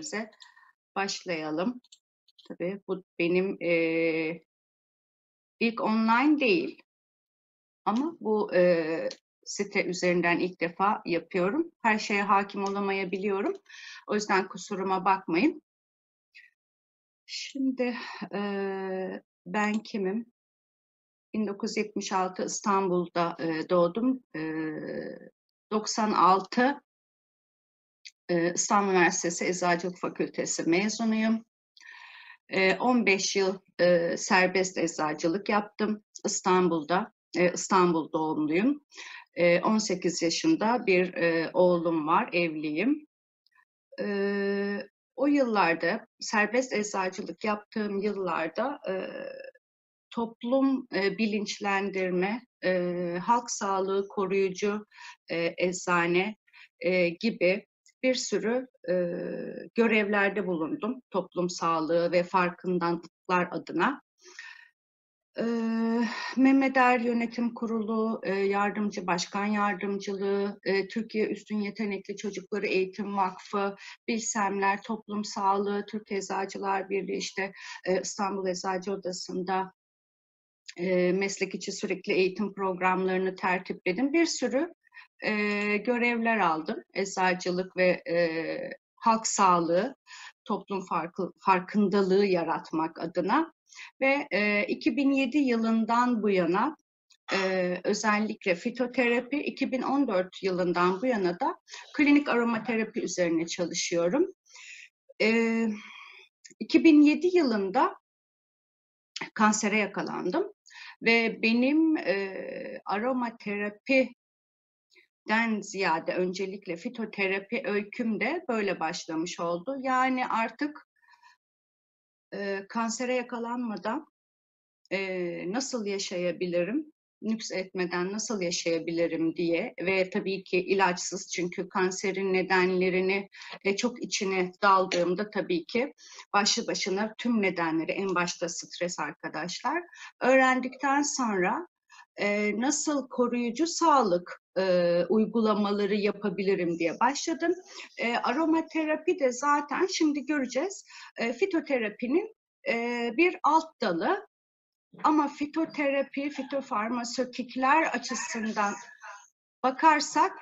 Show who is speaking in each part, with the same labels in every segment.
Speaker 1: dersimize başlayalım. Tabii bu benim ilk online değil ama bu site üzerinden ilk defa yapıyorum. Her şeye hakim olamayabiliyorum. O yüzden kusuruma bakmayın. Şimdi ben kimim? 1976 İstanbul'da doğdum. 96 İstanbul Üniversitesi Eczacılık Fakültesi mezunuyum. 15 yıl serbest eczacılık yaptım İstanbul'da. İstanbul doğumluyum. 18 yaşında bir oğlum var, evliyim. O yıllarda, serbest eczacılık yaptığım yıllarda toplum bilinçlendirme, halk sağlığı koruyucu eczane gibi bir sürü görevlerde bulundum. Toplum sağlığı ve farkındalıklar adına. Mehmet Er Yönetim Kurulu, yardımcı başkan yardımcılığı, Türkiye Üstün Yetenekli Çocukları Eğitim Vakfı, Bilsemler, Toplum Sağlığı, Türk Eczacılar Birliği, işte İstanbul Eczacı Odası'nda meslek içi sürekli eğitim programlarını tertipledim. Bir sürü görevler aldım. Eczacılık ve halk sağlığı, toplum farkındalığı yaratmak adına. Ve 2007 yılından bu yana özellikle fitoterapi, 2014 yılından bu yana da klinik aromaterapi üzerine çalışıyorum. 2007 yılında kansere yakalandım ve benim aromaterapiden ziyade öncelikle fitoterapi öyküm de böyle başlamış oldu. Yani artık kansere yakalanmadan nasıl yaşayabilirim, nüks etmeden nasıl yaşayabilirim diye ve tabii ki ilaçsız, çünkü kanserin nedenlerini çok içine daldığımda tabii ki başlı başına tüm nedenleri, en başta stres arkadaşlar, öğrendikten sonra nasıl koruyucu sağlık uygulamaları yapabilirim diye başladım. Aromaterapi de zaten şimdi göreceğiz fitoterapinin bir alt dalı. Ama fitoterapi, fitofarmasötikler açısından bakarsak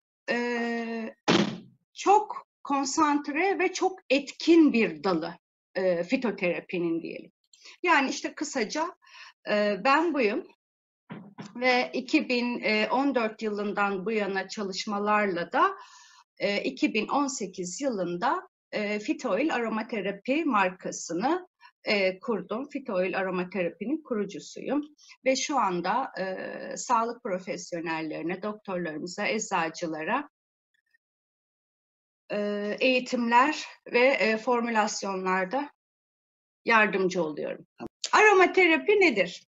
Speaker 1: çok konsantre ve çok etkin bir dalı fitoterapinin diyelim. Yani işte kısaca ben buyum ve 2014 yılından bu yana çalışmalarla da 2018 yılında Fitoil Aromaterapi markasını kurdum. Fitoil Aromaterapinin kurucusuyum ve şu anda sağlık profesyonellerine, doktorlarımıza, eczacılara eğitimler ve formülasyonlarda yardımcı oluyorum. Aromaterapi nedir?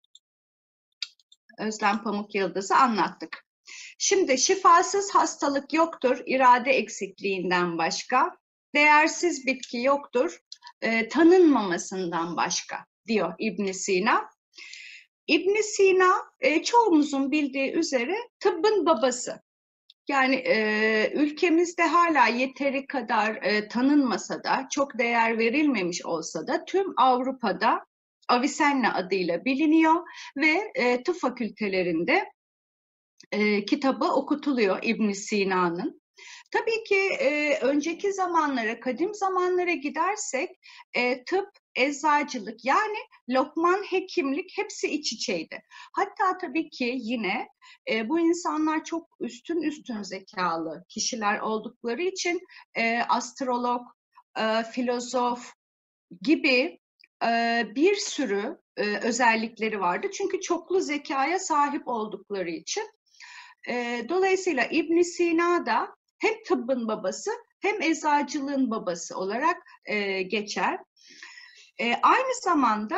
Speaker 1: Özlem Pamuk Yıldız'ı anlattık. Şimdi şifasız hastalık yoktur irade eksikliğinden başka, değersiz bitki yoktur tanınmamasından başka diyor İbn Sina. İbn Sina çoğumuzun bildiği üzere tıbbın babası. Yani ülkemizde hala yeteri kadar tanınmasa da, çok değer verilmemiş olsa da tüm Avrupa'da Avicenna adıyla biliniyor ve tıp fakültelerinde kitabı okutuluyor İbn Sina'nın. Tabii ki önceki zamanlara, kadim zamanlara gidersek tıp, eczacılık, yani lokman hekimlik hepsi iç içeydi. Hatta tabii ki yine bu insanlar çok üstün zekalı kişiler oldukları için astrolog, filozof gibi bir sürü özellikleri vardı. Çünkü çoklu zekaya sahip oldukları için. Dolayısıyla İbn Sina da hem tıbbın babası hem eczacılığın babası olarak geçer. Aynı zamanda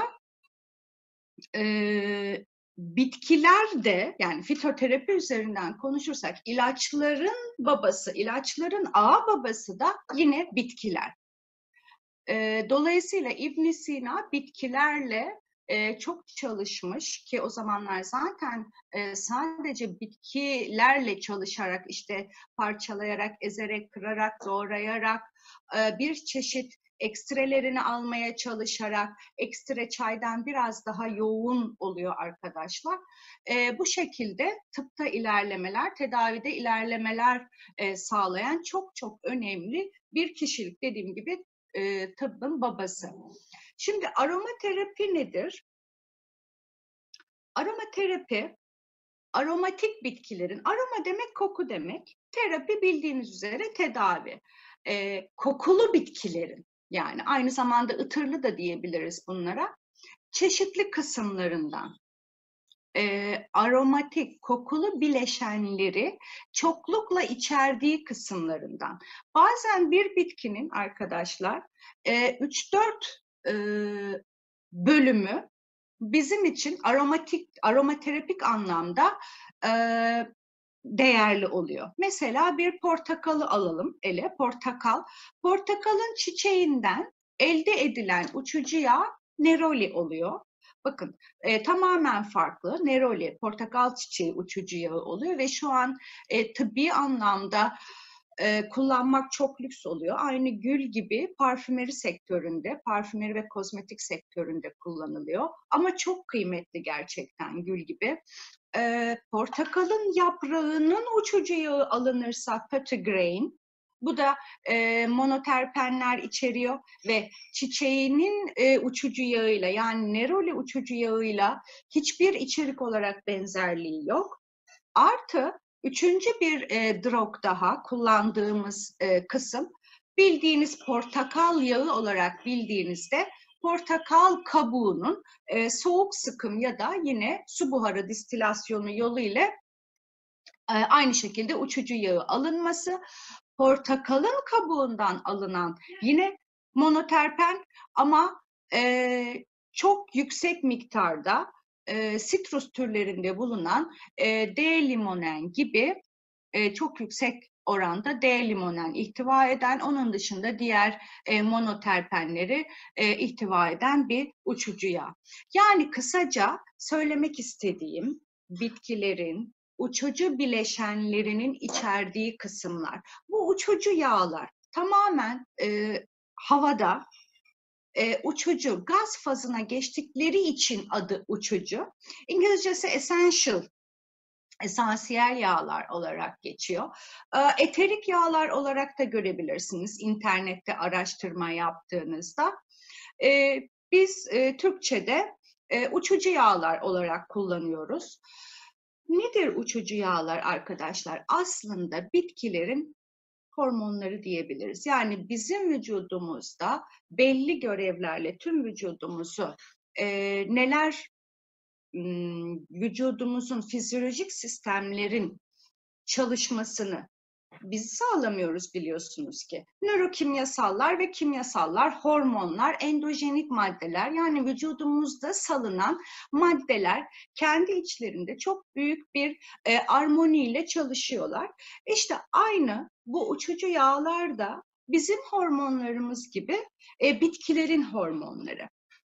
Speaker 1: bitkiler de, yani fitoterapi üzerinden konuşursak, ilaçların babası, ilaçların ağa babası da yine bitkiler. Dolayısıyla İbn Sina bitkilerle çok çalışmış ki o zamanlar zaten sadece bitkilerle çalışarak, işte parçalayarak, ezerek, kırarak, doğrayarak, bir çeşit ekstrelerini almaya çalışarak, ekstre çaydan biraz daha yoğun oluyor arkadaşlar. Bu şekilde tıpta ilerlemeler, tedavide ilerlemeler sağlayan çok çok önemli bir kişilik. Dediğim gibi tıbbın babası. Şimdi aromaterapi nedir? Aromaterapi, aromatik bitkilerin, aroma demek koku demek, terapi bildiğiniz üzere tedavi. Kokulu bitkilerin, yani aynı zamanda ıtırlı da diyebiliriz bunlara, çeşitli kısımlarından aromatik kokulu bileşenleri çoklukla içerdiği kısımlarından. Bazen bir bitkinin arkadaşlar 3-4 bölümü bizim için aromaterapik anlamda değerli oluyor. Mesela bir portakalı alalım ele, portakal. Portakalın çiçeğinden elde edilen uçucu yağ neroli oluyor. Bakın tamamen farklı. Neroli, portakal çiçeği uçucu yağı oluyor ve şu an tıbbi anlamda kullanmak çok lüks oluyor. Aynı gül gibi parfümeri sektöründe, parfümeri ve kozmetik sektöründe kullanılıyor. Ama çok kıymetli gerçekten gül gibi. Portakalın yaprağının uçucu yağı alınırsa petitgrain, bu da monoterpenler içeriyor ve çiçeğinin uçucu yağıyla, yani neroli uçucu yağıyla hiçbir içerik olarak benzerliği yok. Artı üçüncü bir drog daha kullandığımız kısım, bildiğiniz portakal yağı olarak bildiğinizde portakal kabuğunun soğuk sıkım ya da yine su buharı distilasyonu yolu ile aynı şekilde uçucu yağı alınması. Portakalın kabuğundan alınan yine monoterpen ama çok yüksek miktarda sitrus türlerinde bulunan D-limonen gibi çok yüksek oranda D-limonen ihtiva eden, onun dışında diğer monoterpenleri ihtiva eden bir uçucu yağ. Yani kısaca söylemek istediğim, bitkilerin uçucu bileşenlerinin içerdiği kısımlar. Bu uçucu yağlar tamamen havada uçucu, gaz fazına geçtikleri için adı uçucu. İngilizcesi essential, esansiyel yağlar olarak geçiyor. Eterik yağlar olarak da görebilirsiniz internette araştırma yaptığınızda. Biz Türkçe'de uçucu yağlar olarak kullanıyoruz. Nedir uçucu yağlar arkadaşlar? Aslında bitkilerin hormonları diyebiliriz. Yani bizim vücudumuzda belli görevlerle tüm vücudumuzu neler vücudumuzun fizyolojik sistemlerin çalışmasını biz sağlamıyoruz biliyorsunuz ki. Nörokimyasallar ve kimyasallar, hormonlar, endojenik maddeler, yani vücudumuzda salınan maddeler kendi içlerinde çok büyük bir armoniyle çalışıyorlar. İşte aynı bu uçucu yağlar da bizim hormonlarımız gibi bitkilerin hormonları.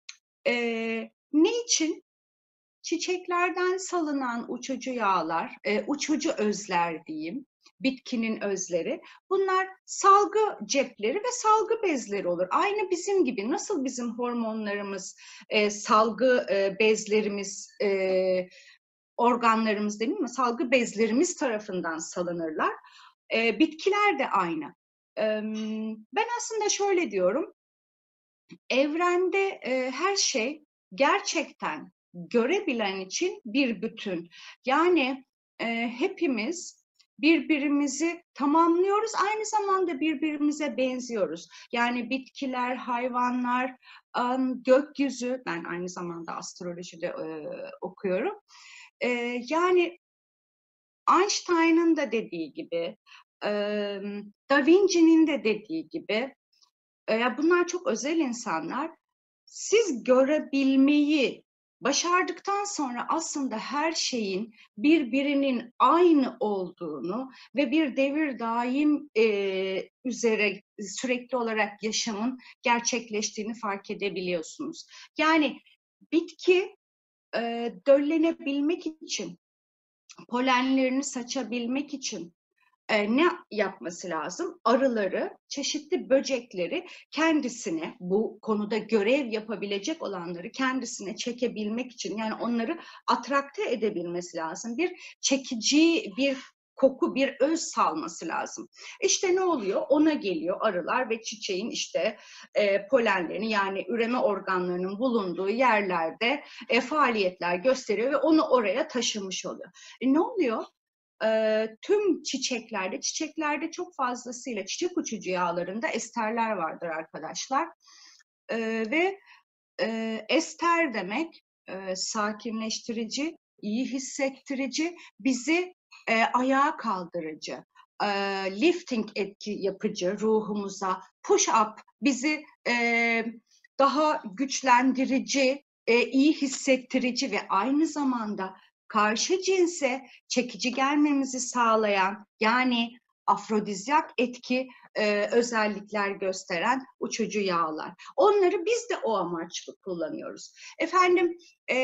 Speaker 1: Ne için? Çiçeklerden salınan uçucu yağlar, uçucu özler diyeyim, bitkinin özleri. Bunlar salgı cepleri ve salgı bezleri olur. Aynı bizim gibi, nasıl bizim hormonlarımız, salgı bezlerimiz, organlarımız değil mi? Salgı bezlerimiz tarafından salınırlar. Bitkiler de aynı. Ben aslında şöyle diyorum, evrende her şey gerçekten görebilen için bir bütün. Yani hepimiz birbirimizi tamamlıyoruz, aynı zamanda birbirimize benziyoruz. Yani bitkiler, hayvanlar, gökyüzü, ben aynı zamanda astrolojide okuyorum. Yani Einstein'ın da dediği gibi, Da Vinci'nin de dediği gibi, bunlar çok özel insanlar. Siz görebilmeyi başardıktan sonra aslında her şeyin birbirinin aynı olduğunu ve bir devir daim üzere sürekli olarak yaşamın gerçekleştiğini fark edebiliyorsunuz. Yani bitki döllenebilmek için, polenlerini saçabilmek için ne yapması lazım? Arıları, çeşitli böcekleri kendisine, bu konuda görev yapabilecek olanları kendisine çekebilmek için, yani onları atrakte edebilmesi lazım. Bir çekici, bir koku, bir öz salması lazım. İşte ne oluyor? Ona geliyor arılar ve çiçeğin işte polenlerini, yani üreme organlarının bulunduğu yerlerde faaliyetler gösteriyor ve onu oraya taşımış oluyor. Ne oluyor? Tüm çiçeklerde çok fazlasıyla çiçek uçucu yağlarında esterler vardır arkadaşlar. Ve ester demek sakinleştirici, iyi hissettirici, bizi ayağa kaldırıcı, lifting etki yapıcı ruhumuza, push up, bizi daha güçlendirici, iyi hissettirici ve aynı zamanda karşı cinse çekici gelmemizi sağlayan, yani afrodizyak etki özellikler gösteren uçucu yağlar. Onları biz de o amaçlı kullanıyoruz. Efendim,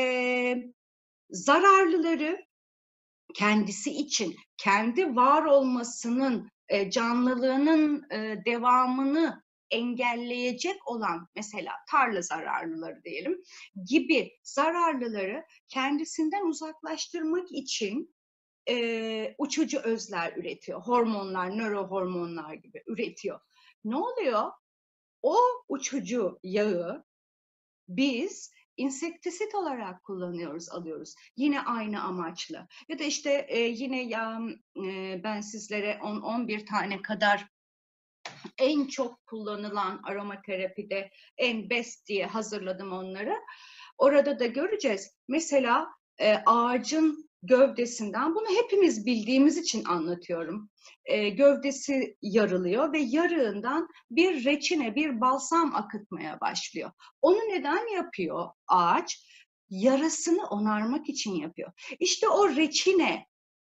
Speaker 1: zararlıları kendisi için, kendi var olmasının, canlılığının devamını engelleyecek olan, mesela tarla zararlıları diyelim, gibi zararlıları kendisinden uzaklaştırmak için uçucu özler üretiyor. Hormonlar, nörohormonlar gibi üretiyor. Ne oluyor? O uçucu yağı biz insektisit olarak kullanıyoruz, alıyoruz. Yine aynı amaçla. Ya da işte yine ben sizlere 10-11 tane kadar en çok kullanılan aromaterapide en best diye hazırladım onları. Orada da göreceğiz. Mesela ağacın gövdesinden, bunu hepimiz bildiğimiz için anlatıyorum. Gövdesi yarılıyor ve yarığından bir reçine, bir balsam akıtmaya başlıyor. Onu neden yapıyor ağaç? Yarasını onarmak için yapıyor. İşte o reçine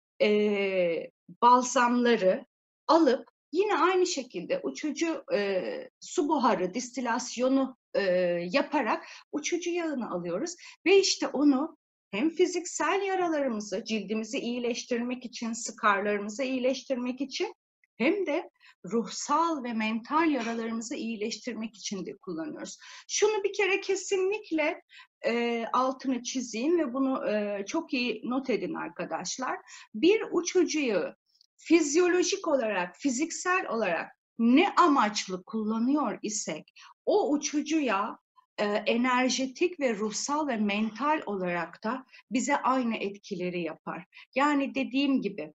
Speaker 1: balsamları alıp yine aynı şekilde uçucu su buharı distilasyonu yaparak uçucu yağını alıyoruz ve işte onu hem fiziksel yaralarımızı, cildimizi iyileştirmek için, skarlarımızı iyileştirmek için, hem de ruhsal ve mental yaralarımızı iyileştirmek için de kullanıyoruz. Şunu bir kere kesinlikle altını çizeyim ve bunu çok iyi not edin arkadaşlar. Bir uçucuyu fizyolojik olarak, fiziksel olarak ne amaçlı kullanıyor isek, o uçucuya enerjetik ve ruhsal ve mental olarak da bize aynı etkileri yapar. Yani dediğim gibi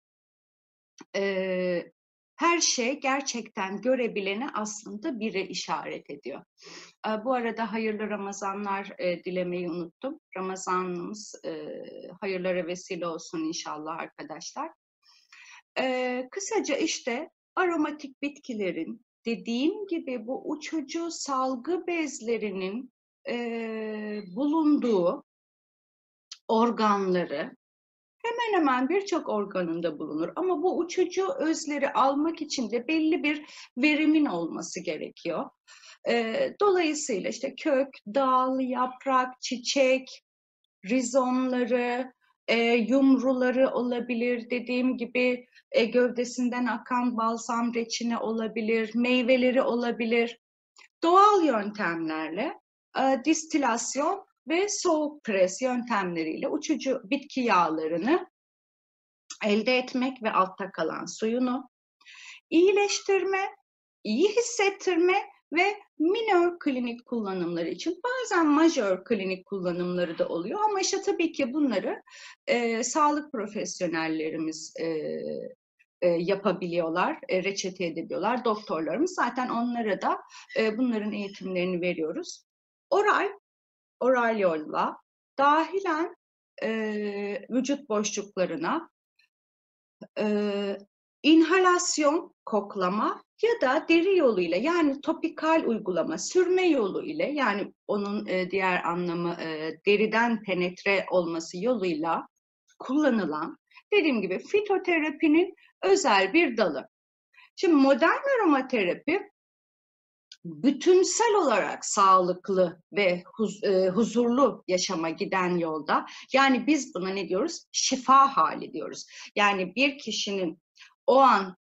Speaker 1: her şey gerçekten görebileni aslında bire işaret ediyor. Bu arada hayırlı Ramazanlar dilemeyi unuttum. Ramazanımız hayırlara vesile olsun inşallah arkadaşlar. Kısaca işte aromatik bitkilerin, dediğim gibi bu uçucu salgı bezlerinin bulunduğu organları, hemen hemen birçok organında bulunur. Ama bu uçucu özleri almak için de belli bir verimin olması gerekiyor. Dolayısıyla işte kök, dal, yaprak, çiçek, rizomları, yumruları olabilir. Dediğim gibi gövdesinden akan balsam reçine olabilir, meyveleri olabilir. Doğal yöntemlerle distilasyon ve soğuk pres yöntemleriyle uçucu bitki yağlarını elde etmek ve altta kalan suyunu iyileştirme, iyi hissettirme ve minor klinik kullanımları için, bazen majör klinik kullanımları da oluyor ama işte tabii ki bunları sağlık profesyonellerimiz yapabiliyorlar, reçete edebiliyorlar. Doktorlarımız zaten onlara da bunların eğitimlerini veriyoruz. Oral yolla dahilen vücut boşluklarına inhalasyon, koklama ya da deri yoluyla, yani topikal uygulama, sürme yolu ile, yani onun diğer anlamı deriden penetre olması yoluyla kullanılan, dediğim gibi fitoterapinin özel bir dalı. Şimdi modern aromaterapi bütünsel olarak sağlıklı ve huzurlu yaşama giden yolda, yani biz buna ne diyoruz? Şifa hali diyoruz. Yani bir kişinin o an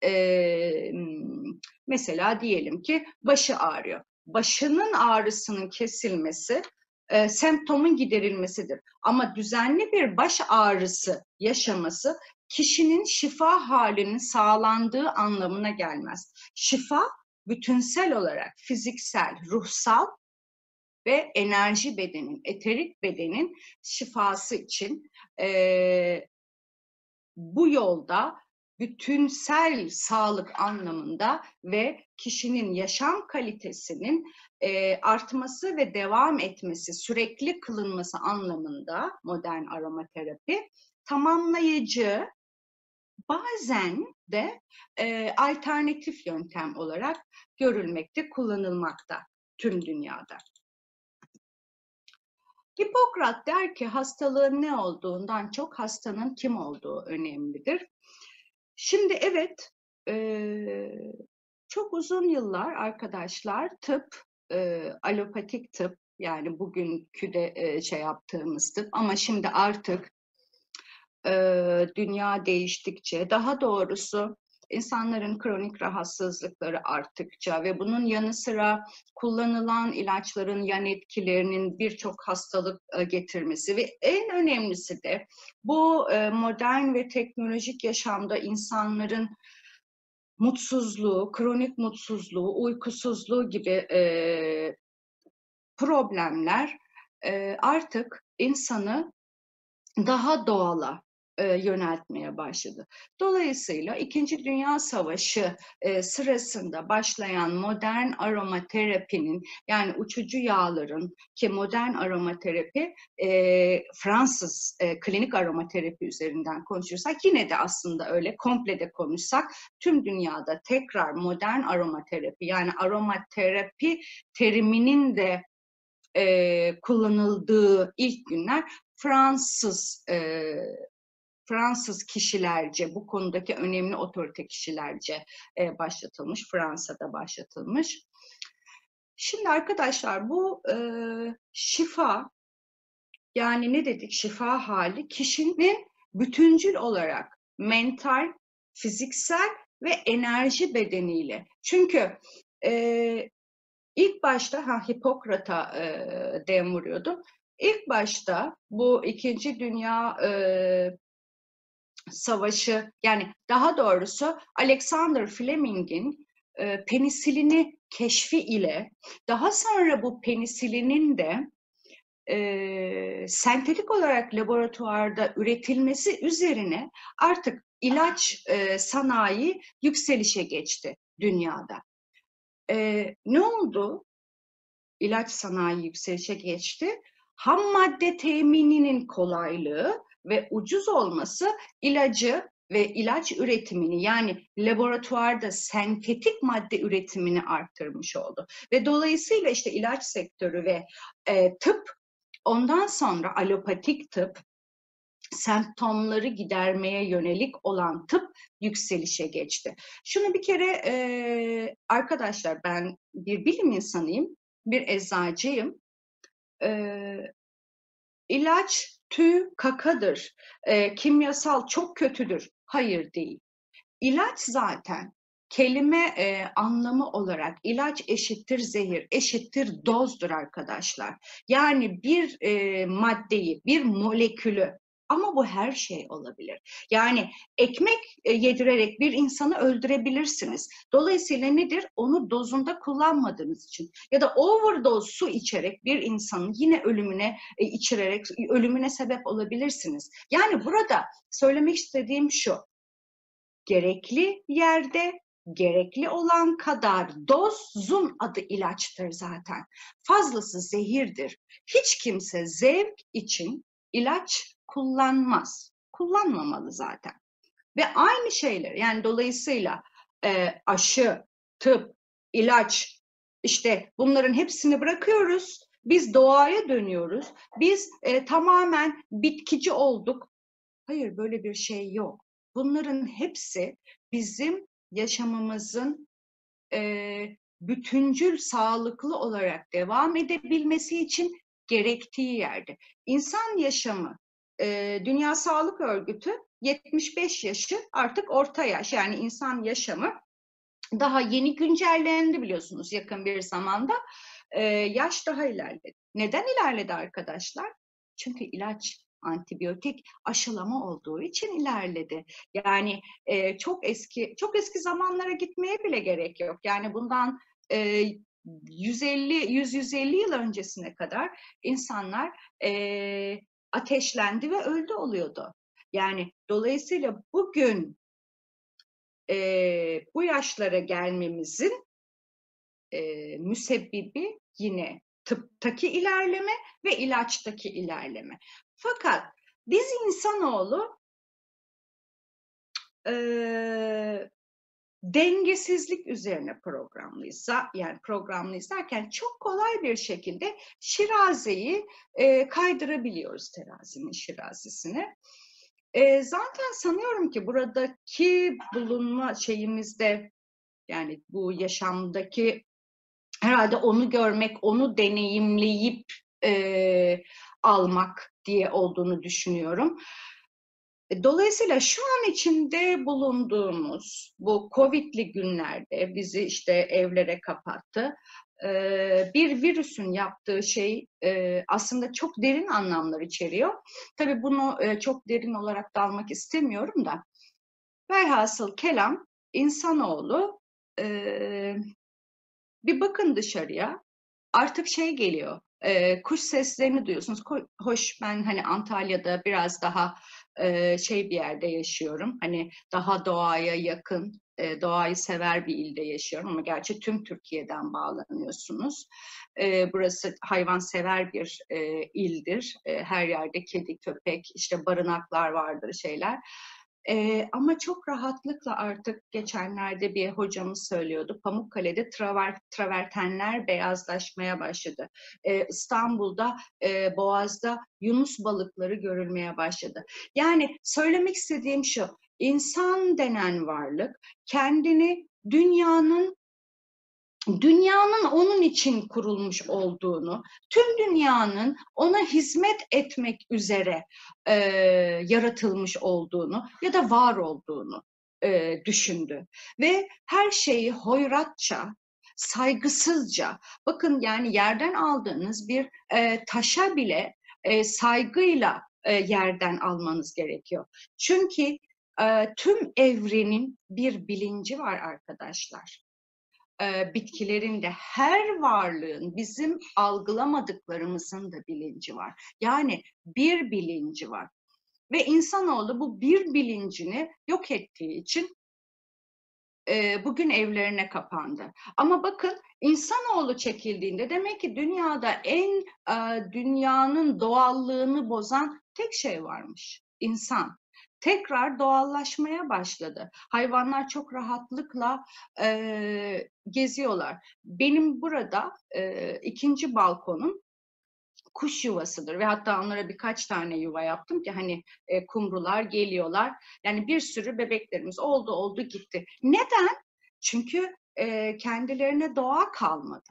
Speaker 1: mesela diyelim ki başı ağrıyor. Başının ağrısının kesilmesi semptomun giderilmesidir. Ama düzenli bir baş ağrısı yaşaması kişinin şifa halinin sağlandığı anlamına gelmez. Şifa bütünsel olarak fiziksel, ruhsal ve enerji bedenin, eterik bedenin şifası için bu yolda bütünsel sağlık anlamında ve kişinin yaşam kalitesinin artması ve devam etmesi, sürekli kılınması anlamında modern aromaterapi tamamlayıcı, bazen de alternatif yöntem olarak görülmekte, kullanılmakta tüm dünyada. Hipokrat der ki hastalığın ne olduğundan çok hastanın kim olduğu önemlidir. Şimdi evet, çok uzun yıllar arkadaşlar tıp, alopatik tıp, yani bugünkü de şey yaptığımız tıp, ama şimdi artık dünya değiştikçe, daha doğrusu insanların kronik rahatsızlıkları arttıkça ve bunun yanı sıra kullanılan ilaçların yan etkilerinin birçok hastalık getirmesi ve en önemlisi de bu modern ve teknolojik yaşamda insanların mutsuzluğu, kronik mutsuzluğu, uykusuzluğu gibi problemler artık insanı daha doğala yöneltmeye başladı. Dolayısıyla İkinci Dünya Savaşı sırasında başlayan modern aromaterapinin, yani uçucu yağların, ki modern aromaterapi Fransız klinik aromaterapi üzerinden konuşursak, yine de aslında öyle komple de konuşsak tüm dünyada tekrar modern aromaterapi, yani aromaterapi teriminin de kullanıldığı ilk günler Fransız kişilerce, bu konudaki önemli otorite kişilerce başlatılmış, Fransa'da başlatılmış. Şimdi arkadaşlar bu şifa, yani ne dedik, şifa hali kişinin bütüncül olarak mental, fiziksel ve enerji bedeniyle. Çünkü İlk başta Hipokrat'a dem vuruyordum. İlk başta bu İkinci Dünya Savaşı, yani daha doğrusu Alexander Fleming'in penisilini keşfi ile daha sonra bu penisilinin de sentetik olarak laboratuvarda üretilmesi üzerine artık ilaç sanayi yükselişe geçti dünyada. Ne oldu? İlaç sanayi yükselişe geçti. Ham madde temininin kolaylığı ve ucuz olması ilacı ve ilaç üretimini, yani laboratuvarda sentetik madde üretimini arttırmış oldu. Ve dolayısıyla işte ilaç sektörü ve tıp, ondan sonra alopatik tıp, semptomları gidermeye yönelik olan tıp yükselişe geçti. Şunu bir kere arkadaşlar, ben bir bilim insanıyım, bir eczacıyım. İlaç tüy kakadır, kimyasal çok kötüdür. Hayır, değil. İlaç zaten kelime anlamı olarak ilaç eşittir zehir, eşittir dozdur arkadaşlar. Yani bir maddeyi, bir molekülü, ama bu her şey olabilir. Yani ekmek yedirerek bir insanı öldürebilirsiniz. Dolayısıyla nedir? Onu dozunda kullanmadığınız için. Ya da overdose su içerek bir insanın yine ölümüne içirerek ölümüne sebep olabilirsiniz. Yani burada söylemek istediğim şu: gerekli yerde, gerekli olan kadar dozun adı ilaçtır zaten. Fazlası zehirdir. Hiç kimse zevk için ilaç kullanmaz. Kullanmamalı zaten. Ve aynı şeyler, yani dolayısıyla aşı, tıp, ilaç, işte bunların hepsini bırakıyoruz. Biz doğaya dönüyoruz. Biz tamamen bitkici olduk. Hayır, böyle bir şey yok. Bunların hepsi bizim yaşamımızın bütüncül, sağlıklı olarak devam edebilmesi için gerektiği yerde. İnsan yaşamı, Dünya Sağlık Örgütü 75 yaşı artık orta yaş, yani insan yaşamı daha yeni güncellendi biliyorsunuz yakın bir zamanda. Yaş daha ilerledi. Neden ilerledi arkadaşlar? Çünkü ilaç, antibiyotik, aşılama olduğu için ilerledi. Yani çok eski zamanlara gitmeye bile gerek yok. Yani bundan 150 yıl öncesine kadar insanlar ateşlendi ve öldü oluyordu. Yani dolayısıyla bugün bu yaşlara gelmemizin müsebbibi yine tıptaki ilerleme ve ilaçtaki ilerleme. Fakat biz insanoğlu dengesizlik üzerine programlıyız. Yani programlıyız derken çok kolay bir şekilde şirazeyi kaydırabiliyoruz, terazinin şirazesini. Zaten sanıyorum ki buradaki bulunma şeyimizde, yani bu yaşamdaki herhalde onu görmek, onu deneyimleyip almak diye olduğunu düşünüyorum. Dolayısıyla şu an içinde bulunduğumuz bu Covid'li günlerde bizi işte evlere kapattı. Bir virüsün yaptığı şey aslında çok derin anlamlar içeriyor. Tabii bunu çok derin olarak da almak istemiyorum da. Velhasıl kelam, insanoğlu bir bakın dışarıya. Artık şey geliyor, kuş seslerini duyuyorsunuz. Hoş, ben hani Antalya'da biraz daha şey bir yerde yaşıyorum. Hani daha doğaya yakın, doğayı sever bir ilde yaşıyorum ama gerçi tüm Türkiye'den bağlanıyorsunuz. Burası hayvansever bir ildir. Her yerde kedi, köpek, işte barınaklar vardır, şeyler. Ama çok rahatlıkla artık geçenlerde bir hocamız söylüyordu. Pamukkale'de travertenler beyazlaşmaya başladı. İstanbul'da Boğaz'da yunus balıkları görülmeye başladı. Yani söylemek istediğim şu: insan denen varlık kendini dünyanın onun için kurulmuş olduğunu, tüm dünyanın ona hizmet etmek üzere yaratılmış olduğunu ya da var olduğunu düşündü. Ve her şeyi hoyratça, saygısızca, bakın yani yerden aldığınız bir taşa bile saygıyla yerden almanız gerekiyor. Çünkü tüm evrenin bir bilinci var arkadaşlar. Bitkilerin de, her varlığın, bizim algılamadıklarımızın da bilinci var. Yani bir bilinci var. Ve insanoğlu bu bir bilincini yok ettiği için bugün evlerine kapandı. Ama bakın, insanoğlu çekildiğinde demek ki dünyada dünyanın doğallığını bozan tek şey varmış: İnsan. Tekrar doğallaşmaya başladı. Hayvanlar çok rahatlıkla geziyorlar. Benim burada ikinci balkonum kuş yuvasıdır ve hatta onlara birkaç tane yuva yaptım ki hani kumrular geliyorlar. Yani bir sürü bebeklerimiz oldu gitti. Neden? Çünkü kendilerine doğa kalmadı.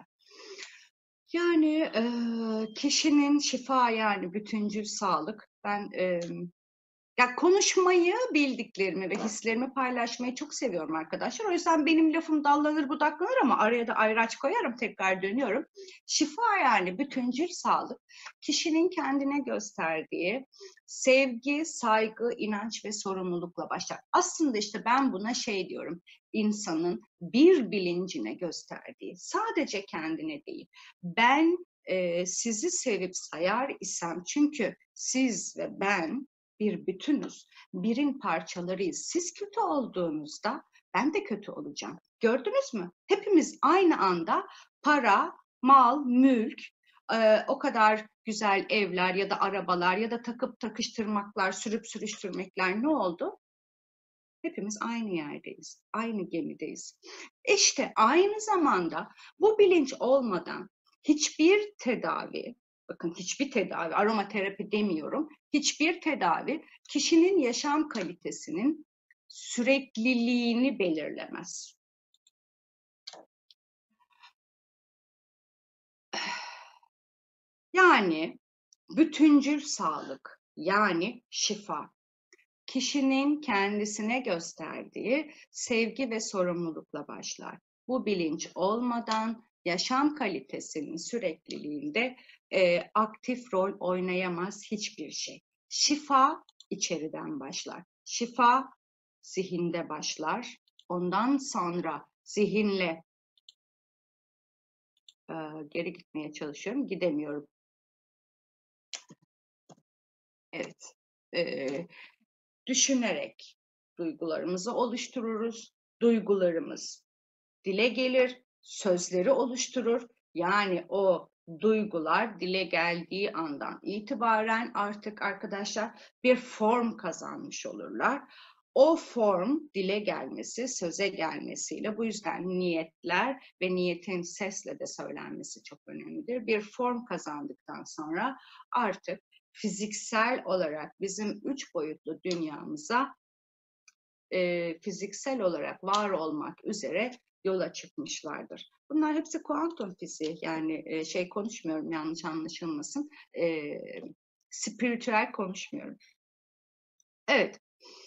Speaker 1: Yani kişinin şifa, yani bütüncül sağlık. Ben ya konuşmayı, bildiklerimi ve hislerimi paylaşmayı çok seviyorum arkadaşlar. O yüzden benim lafım dallanır budaklanır ama araya da ayraç koyarım, tekrar dönüyorum. Şifa, yani bütüncül sağlık, kişinin kendine gösterdiği sevgi, saygı, inanç ve sorumlulukla başlar. Aslında işte ben buna şey diyorum: insanın bir bilincine gösterdiği, sadece kendine değil. Ben sizi sevip sayar isem, çünkü siz ve ben bir bütünüz, birin parçalarıyız. Siz kötü olduğunuzda ben de kötü olacağım. Gördünüz mü? Hepimiz aynı anda para, mal, mülk, o kadar güzel evler ya da arabalar ya da takıp takıştırmaklar, sürüp sürüştürmekler ne oldu? Hepimiz aynı yerdeyiz, aynı gemideyiz. İşte aynı zamanda bu bilinç olmadan hiçbir tedavi, bakın hiçbir tedavi, aromaterapi demiyorum, hiçbir tedavi kişinin yaşam kalitesinin sürekliliğini belirlemez. Yani bütüncül sağlık, yani şifa. Kişinin kendisine gösterdiği sevgi ve sorumlulukla başlar. Bu bilinç olmadan yaşam kalitesinin sürekliliğinde aktif rol oynayamaz hiçbir şey. Şifa içeriden başlar. Şifa zihinde başlar. Ondan sonra zihinle geri gitmeye çalışıyorum, gidemiyorum. Evet. Düşünerek duygularımızı oluştururuz. Duygularımız dile gelir, sözleri oluşturur. Yani o duygular dile geldiği andan itibaren artık arkadaşlar bir form kazanmış olurlar. O form dile gelmesi, söze gelmesiyle, bu yüzden niyetler ve niyetin sesle de söylenmesi çok önemlidir. Bir form kazandıktan sonra artık fiziksel olarak bizim 3 boyutlu dünyamıza fiziksel olarak var olmak üzere yola çıkmışlardır. Bunlar hepsi kuantum fiziği, yani konuşmuyorum, yanlış anlaşılmasın, spiritüel konuşmuyorum. Evet.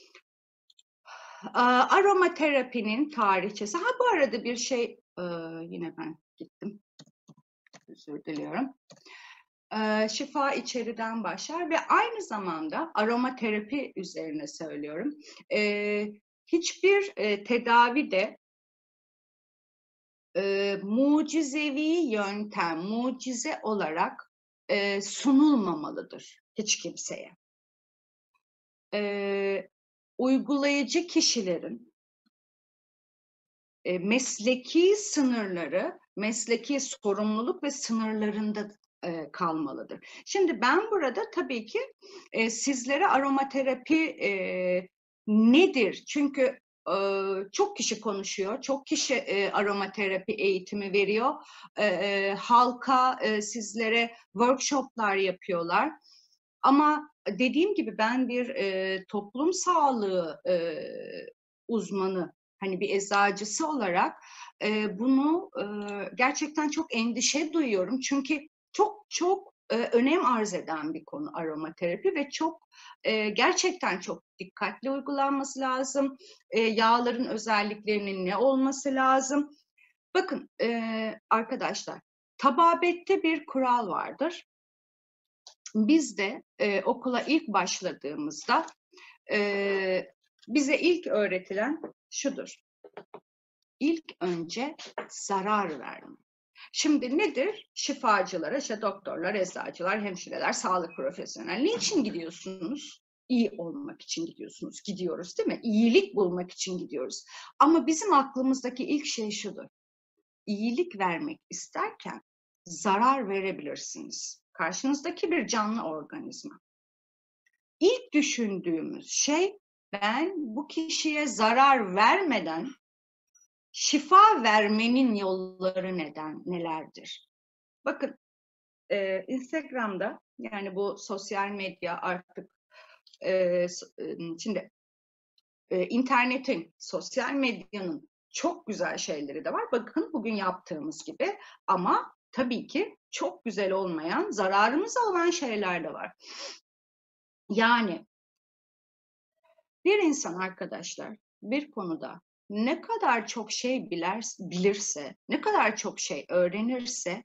Speaker 1: Aromaterapinin tarihçesi. Bu arada bir şey, yine ben gittim. Özür diliyorum. Şifa içeriden başlar ve aynı zamanda aromaterapi üzerine söylüyorum. Hiçbir tedavide mucizevi yöntem, mucize olarak sunulmamalıdır hiç kimseye. Uygulayıcı kişilerin mesleki sınırları, mesleki sorumluluk ve sınırlarında kalmalıdır. Şimdi ben burada tabii ki sizlere aromaterapi nedir? Çünkü çok kişi konuşuyor, çok kişi aromaterapi eğitimi veriyor. Halka sizlere workshoplar yapıyorlar. Ama dediğim gibi ben bir toplum sağlığı uzmanı, hani bir eczacısı olarak bunu gerçekten çok endişe duyuyorum. Çünkü çok önem arz eden bir konu aromaterapi ve çok gerçekten çok dikkatli uygulanması lazım. Yağların özelliklerinin ne olması lazım? Bakın arkadaşlar, tababette bir kural vardır. Biz de okula ilk başladığımızda bize ilk öğretilen şudur: İlk önce zarar verme. Şimdi nedir? Şifacılara, işte doktorlar, eczacılar, hemşireler, sağlık profesyonelleri. Niçin gidiyorsunuz? İyi olmak için gidiyorsunuz. Gidiyoruz değil mi? İyilik bulmak için gidiyoruz. Ama bizim aklımızdaki ilk şey şudur: İyilik vermek isterken zarar verebilirsiniz. Karşınızdaki bir canlı organizma. İlk düşündüğümüz şey, ben bu kişiye zarar vermeden şifa vermenin yolları nelerdir? Bakın Instagram'da, yani bu sosyal medya artık şimdi internetin, sosyal medyanın çok güzel şeyleri de var. Bakın bugün yaptığımız gibi, ama tabii ki çok güzel olmayan, zararımıza olan şeyler de var. Yani bir insan arkadaşlar bir konuda ne kadar çok şey bilirse, ne kadar çok şey öğrenirse,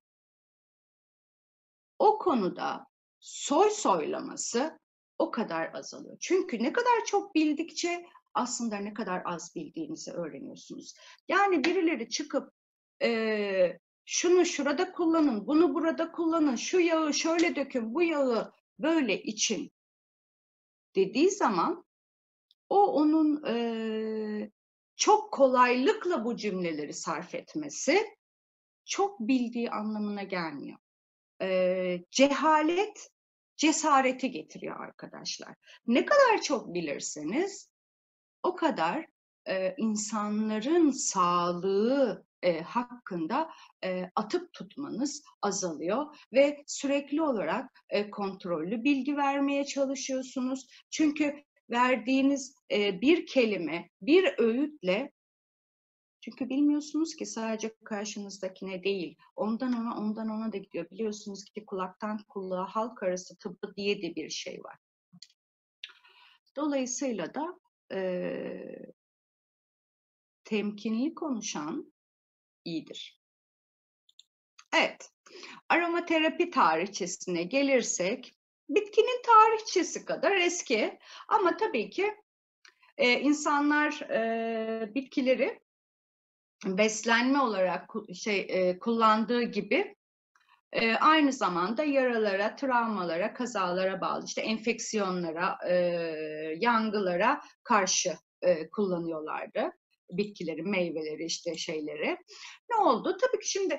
Speaker 1: o konuda soylaması o kadar azalıyor. Çünkü ne kadar çok bildikçe aslında ne kadar az bildiğinizi öğreniyorsunuz. Yani birileri çıkıp şunu şurada kullanın, bunu burada kullanın, şu yağı şöyle dökün, bu yağı böyle için dediği zaman, o onun çok kolaylıkla bu cümleleri sarf etmesi çok bildiği anlamına gelmiyor. Cehalet cesareti getiriyor arkadaşlar. Ne kadar çok bilirseniz o kadar insanların sağlığı hakkında atıp tutmanız azalıyor ve sürekli olarak kontrollü bilgi vermeye çalışıyorsunuz. Çünkü verdiğiniz bir kelime, bir öğütle Çünkü bilmiyorsunuz ki sadece karşınızdakine değil, ondan ona, ondan ona da gidiyor. Biliyorsunuz ki kulaktan kulağa halk arası tıbbı diye de bir şey var. Dolayısıyla da temkinli konuşan iyidir. Evet, aromaterapi tarihçesine gelirsek, bitkinin tarihçesi kadar eski ama tabii ki insanlar bitkileri beslenme olarak kullandığı gibi aynı zamanda yaralara, travmalara, kazalara bağlı, işte enfeksiyonlara, yangılara karşı kullanıyorlardı. Bitkileri, meyveleri, işte şeyleri. Ne oldu? Tabii ki şimdi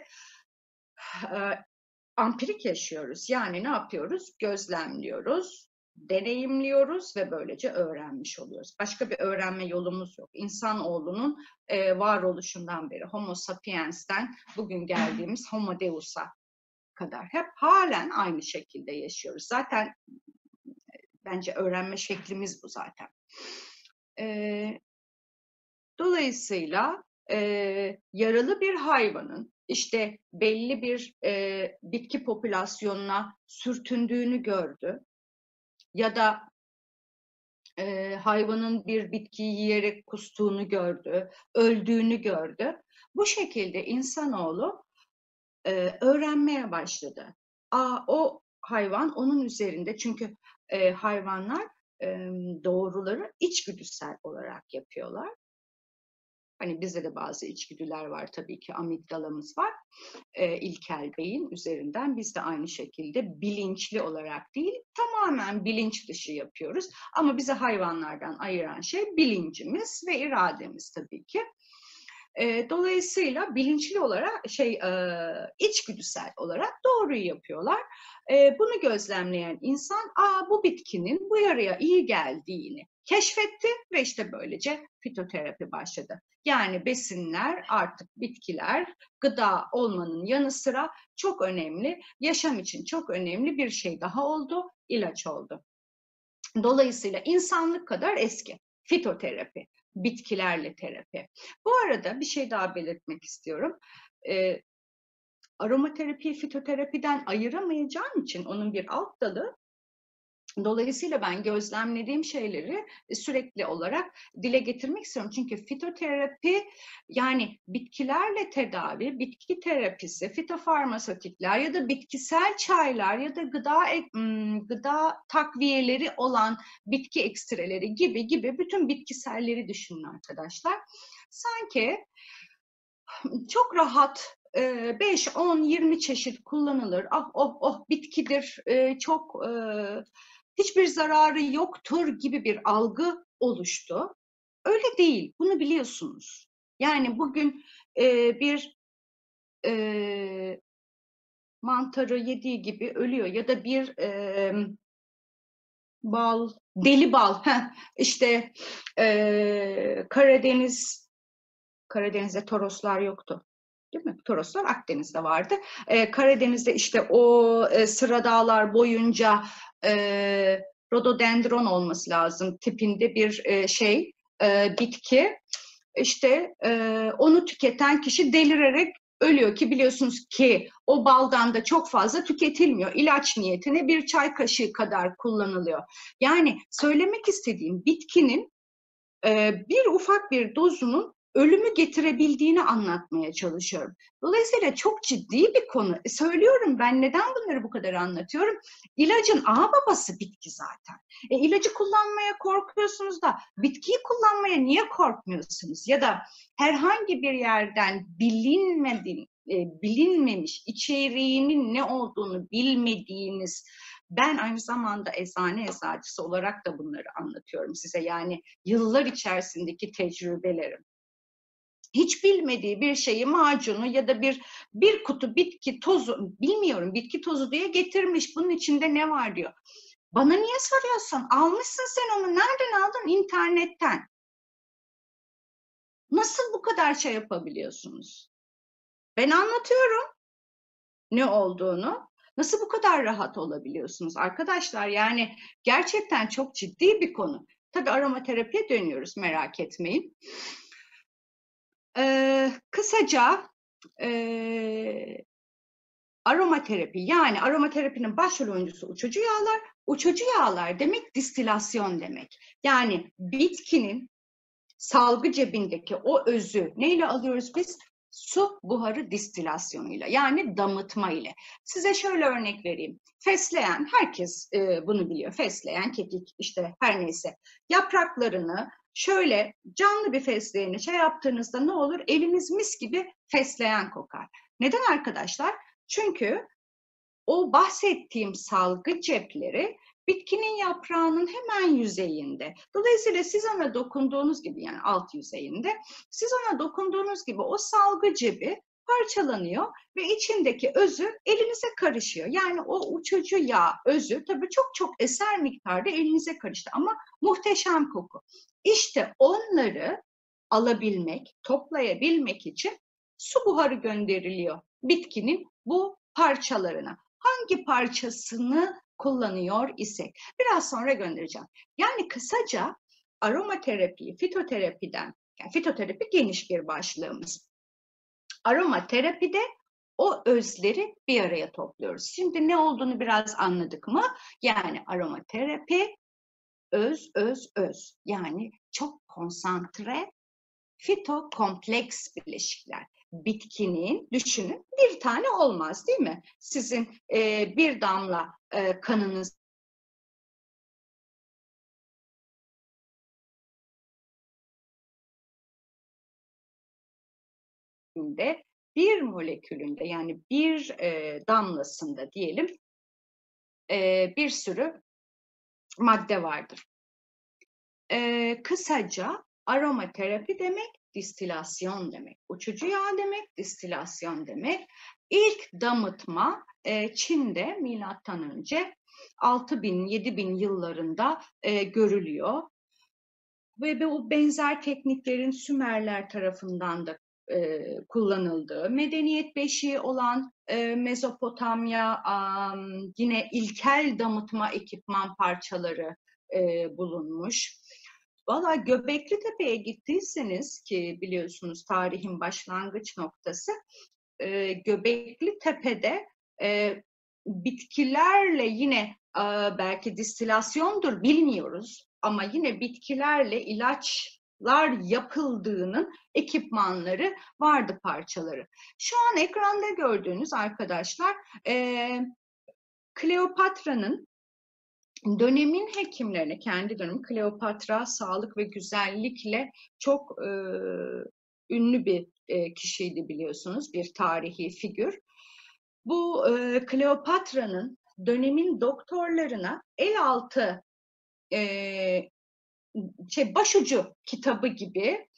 Speaker 1: ampirik yaşıyoruz. Yani ne yapıyoruz? Gözlemliyoruz, deneyimliyoruz ve böylece öğrenmiş oluyoruz. Başka bir öğrenme yolumuz yok. İnsanoğlunun varoluşundan beri, Homo sapiens'ten bugün geldiğimiz Homo Deus'a kadar hep halen aynı şekilde yaşıyoruz. Zaten bence öğrenme şeklimiz bu zaten. Dolayısıyla yaralı bir hayvanın işte belli bir bitki popülasyonuna sürtündüğünü gördü ya da hayvanın bir bitkiyi yiyerek kustuğunu gördü, öldüğünü gördü. Bu şekilde insanoğlu öğrenmeye başladı. O hayvan onun üzerinde, çünkü hayvanlar doğruları içgüdüsel olarak yapıyorlar. Hani bizde de bazı içgüdüler var tabii ki, amigdalamız var. İlkel beyin üzerinden biz de aynı şekilde bilinçli olarak değil, tamamen bilinç dışı yapıyoruz. Ama bizi hayvanlardan ayıran şey bilincimiz ve irademiz tabii ki. Dolayısıyla bilinçli olarak içgüdüsel olarak doğruyu yapıyorlar. Bunu gözlemleyen insan bu bitkinin bu yaraya iyi geldiğini keşfetti ve işte böylece fitoterapi başladı. Yani besinler, artık bitkiler gıda olmanın yanı sıra çok önemli, yaşam için çok önemli bir şey daha oldu, ilaç oldu. Dolayısıyla insanlık kadar eski fitoterapi, bitkilerle terapi. Bu arada bir şey daha belirtmek istiyorum. Aromaterapiyi fitoterapiden ayıramayacağım için onun bir alt dalı. Dolayısıyla ben gözlemlediğim şeyleri sürekli olarak dile getirmek istiyorum. Çünkü fitoterapi, yani bitkilerle tedavi, bitki terapisi, fitofarmasötikler ya da bitkisel çaylar ya da gıda takviyeleri olan bitki ekstreleri gibi bütün bitkiselleri düşünün arkadaşlar. Sanki çok rahat 5, 10, 20 çeşit kullanılır. Bitkidir, çok hiçbir zararı yoktur gibi bir algı oluştu. Öyle değil, bunu biliyorsunuz. Yani bugün bir mantarı yediği gibi ölüyor ya da bir bal, deli bal, işte Karadeniz'de Toroslar yoktu. Değil mi? Toroslar Akdeniz'de vardı. Karadeniz'de işte o sıra dağlar boyunca rododendron olması lazım tipinde bir bitki. İşte onu tüketen kişi delirerek ölüyor ki biliyorsunuz ki o baldan da çok fazla tüketilmiyor. İlaç niyetine bir çay kaşığı kadar kullanılıyor. Yani söylemek istediğim, bitkinin bir ufak bir dozunun ölümü getirebildiğini anlatmaya çalışıyorum. Dolayısıyla çok ciddi bir konu. Söylüyorum, ben neden bunları bu kadar anlatıyorum? İlacın babası bitki zaten. İlacı kullanmaya korkuyorsunuz da bitkiyi kullanmaya niye korkmuyorsunuz? Ya da herhangi bir yerden bilinmemiş, içeriğinin ne olduğunu bilmediğiniz, ben aynı zamanda eczacısı olarak da bunları anlatıyorum size. Yani yıllar içerisindeki tecrübelerim. Hiç bilmediği bir şeyi, macunu ya da bir kutu bitki tozu, bilmiyorum, bitki tozu diye getirmiş. Bunun içinde ne var diyor. Bana niye soruyorsun? Almışsın sen onu. Nereden aldın? İnternetten. Nasıl bu kadar şey yapabiliyorsunuz? Ben anlatıyorum ne olduğunu. Nasıl bu kadar rahat olabiliyorsunuz arkadaşlar? Yani gerçekten çok ciddi bir konu. Tabii aromaterapiye dönüyoruz, merak etmeyin. Kısaca aromaterapi, yani aromaterapinin başrol oyuncusu uçucu yağlar. Uçucu yağlar demek distilasyon demek. Yani bitkinin salgı cebindeki o özü neyle alıyoruz biz? Su buharı distilasyonuyla, yani damıtma ile. Size şöyle örnek vereyim. Fesleğen, herkes bunu biliyor. Fesleğen, kekik, işte her neyse. Yapraklarını şöyle canlı bir fesleğeni yaptığınızda ne olur? Eliniz mis gibi fesleğen kokar. Neden arkadaşlar? Çünkü o bahsettiğim salgı cepleri bitkinin yaprağının hemen yüzeyinde. Dolayısıyla siz ona dokunduğunuz gibi, yani alt yüzeyinde, siz ona dokunduğunuz gibi o salgı cebi parçalanıyor ve içindeki özü elinize karışıyor. Yani o uçucu yağ özü tabii çok çok eser miktarda elinize karıştı ama muhteşem koku. İşte onları alabilmek, toplayabilmek için su buharı gönderiliyor bitkinin bu parçalarına. Hangi parçasını kullanıyor isek biraz sonra göndereceğim. Yani kısaca aromaterapi, fitoterapiden, yani fitoterapi geniş bir başlığımız. Aromaterapide o özleri bir araya topluyoruz. Şimdi ne olduğunu biraz anladık mı? Yani aromaterapi öz, öz, öz. Yani çok konsantre, fitokompleks bileşikler. Bitkinin, düşünün, bir tane olmaz değil mi? Sizin bir damla kanınız bir molekülünde, yani bir damlasında diyelim bir sürü madde vardır. Kısaca aromaterapi demek distilasyon demek. Uçucu yağ demek, distilasyon demek. İlk damıtma Çin'de milattan önce 6000-7000 yıllarında görülüyor. Ve bu benzer tekniklerin Sümerler tarafından da kullanıldığı, medeniyet beşiği olan Mezopotamya yine ilkel damıtma ekipman parçaları bulunmuş. Valla Göbekli Tepe'ye gittiyseniz, ki biliyorsunuz tarihin başlangıç noktası, Göbekli Tepe'de bitkilerle yine belki distilasyondur bilmiyoruz ama yine bitkilerle ilaçlar yapıldığının ekipmanları vardı, parçaları. Şu an ekranda gördüğünüz arkadaşlar Kleopatra'nın dönemin hekimlerine, kendi dönemi, Kleopatra sağlık ve güzellikle çok ünlü bir kişiydi biliyorsunuz, bir tarihi figür. Bu Kleopatra'nın dönemin doktorlarına el altı başucu kitabı gibi,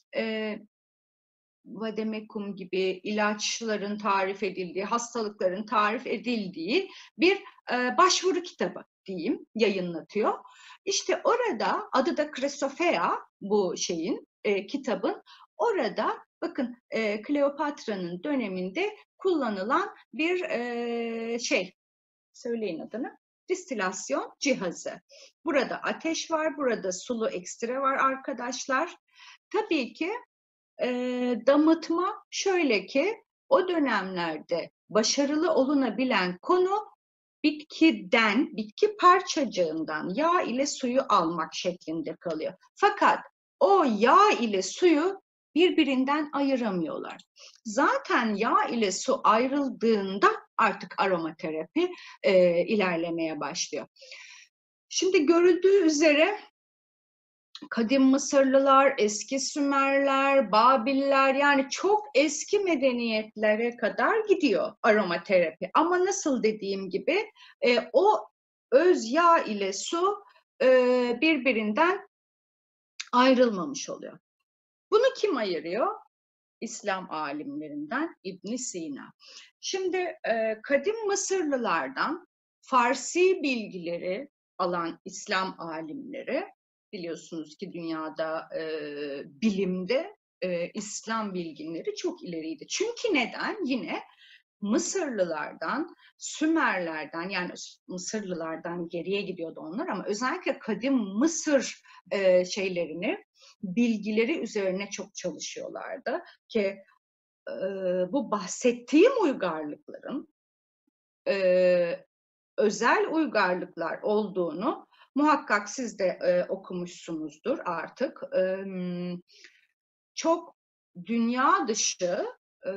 Speaker 1: vademekum gibi ilaçların tarif edildiği, hastalıkların tarif edildiği bir başvuru kitabı diyeyim, yayınlatıyor. İşte orada, adı da Chrysophaea bu kitabın, orada bakın Kleopatra'nın döneminde kullanılan bir söyleyin adını, distilasyon cihazı. Burada ateş var, burada sulu ekstre var arkadaşlar. Tabii ki damıtma şöyle ki, o dönemlerde başarılı olunabilen konu bitki parçacığından yağ ile suyu almak şeklinde kalıyor. Fakat o yağ ile suyu birbirinden ayıramıyorlar. Zaten yağ ile su ayrıldığında artık aromaterapi ilerlemeye başlıyor. Şimdi görüldüğü üzere kadim Mısırlılar, eski Sümerler, Babiller, yani çok eski medeniyetlere kadar gidiyor aromaterapi. Ama nasıl dediğim gibi o öz yağ ile su birbirinden ayrılmamış oluyor. Bunu kim ayırıyor? İslam alimlerinden İbn Sina. Şimdi kadim Mısırlılardan Farsi bilgileri alan İslam alimleri, biliyorsunuz ki dünyada bilimde İslam bilginleri çok ileriydi. Çünkü neden? Yine Mısırlılardan, Sümerlerden, yani Mısırlılardan geriye gidiyordu onlar, ama özellikle kadim Mısır bilgileri üzerine çok çalışıyorlardı ki bu bahsettiğim uygarlıkların özel uygarlıklar olduğunu muhakkak siz de okumuşsunuzdur artık. Çok dünya dışı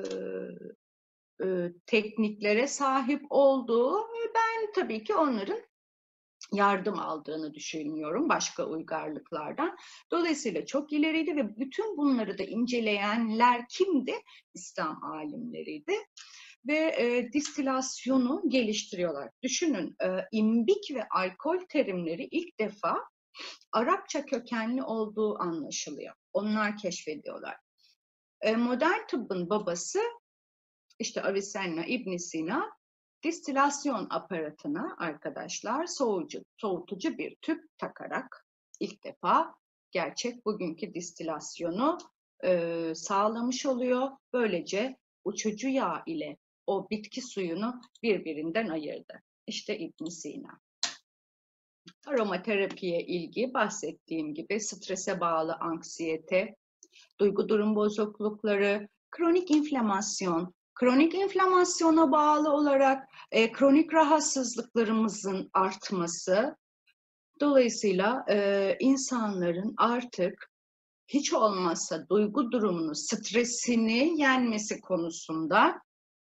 Speaker 1: tekniklere sahip olduğu ve ben tabii ki onların yardım aldığını düşünüyorum başka uygarlıklardan. Dolayısıyla çok ileriydi ve bütün bunları da inceleyenler kimdi? İslam alimleriydi. Ve distilasyonu geliştiriyorlar. Düşünün, imbik ve alkol terimleri ilk defa Arapça kökenli olduğu anlaşılıyor. Onlar keşfediyorlar. Modern tıbbın babası işte Avicenna, İbn Sina distilasyon aparatına arkadaşlar soğutucu bir tüp takarak ilk defa gerçek bugünkü distilasyonu sağlamış oluyor. Böylece uçucu yağ ile o bitki suyunu birbirinden ayırdı. İşte İbn Sina. Aromaterapiye ilgi bahsettiğim gibi strese bağlı anksiyete, duygu durum bozuklukları, kronik inflamasyon, kronik inflamasyona bağlı olarak kronik rahatsızlıklarımızın artması, dolayısıyla insanların artık hiç olmazsa duygu durumunu, stresini yenmesi konusunda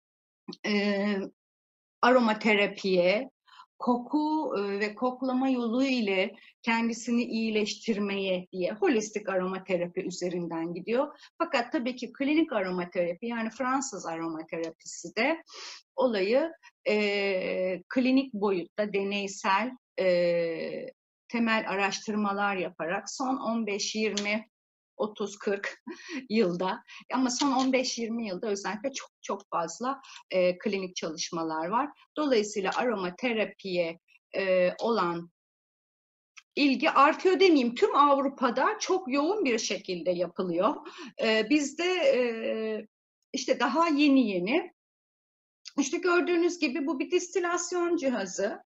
Speaker 1: aromaterapiye, koku ve koklama yolu ile kendisini iyileştirmeye diye holistik aromaterapi üzerinden gidiyor. Fakat tabii ki klinik aromaterapi yani Fransız aromaterapisi de olayı klinik boyutta deneysel temel araştırmalar yaparak son 15-20 30-40 yılda ama son 15-20 yılda özellikle çok fazla klinik çalışmalar var. Dolayısıyla aromaterapiye olan ilgi artıyor demeyeyim. Tüm Avrupa'da çok yoğun bir şekilde yapılıyor. Bizde işte daha yeni işte gördüğünüz gibi bu bir distilasyon cihazı.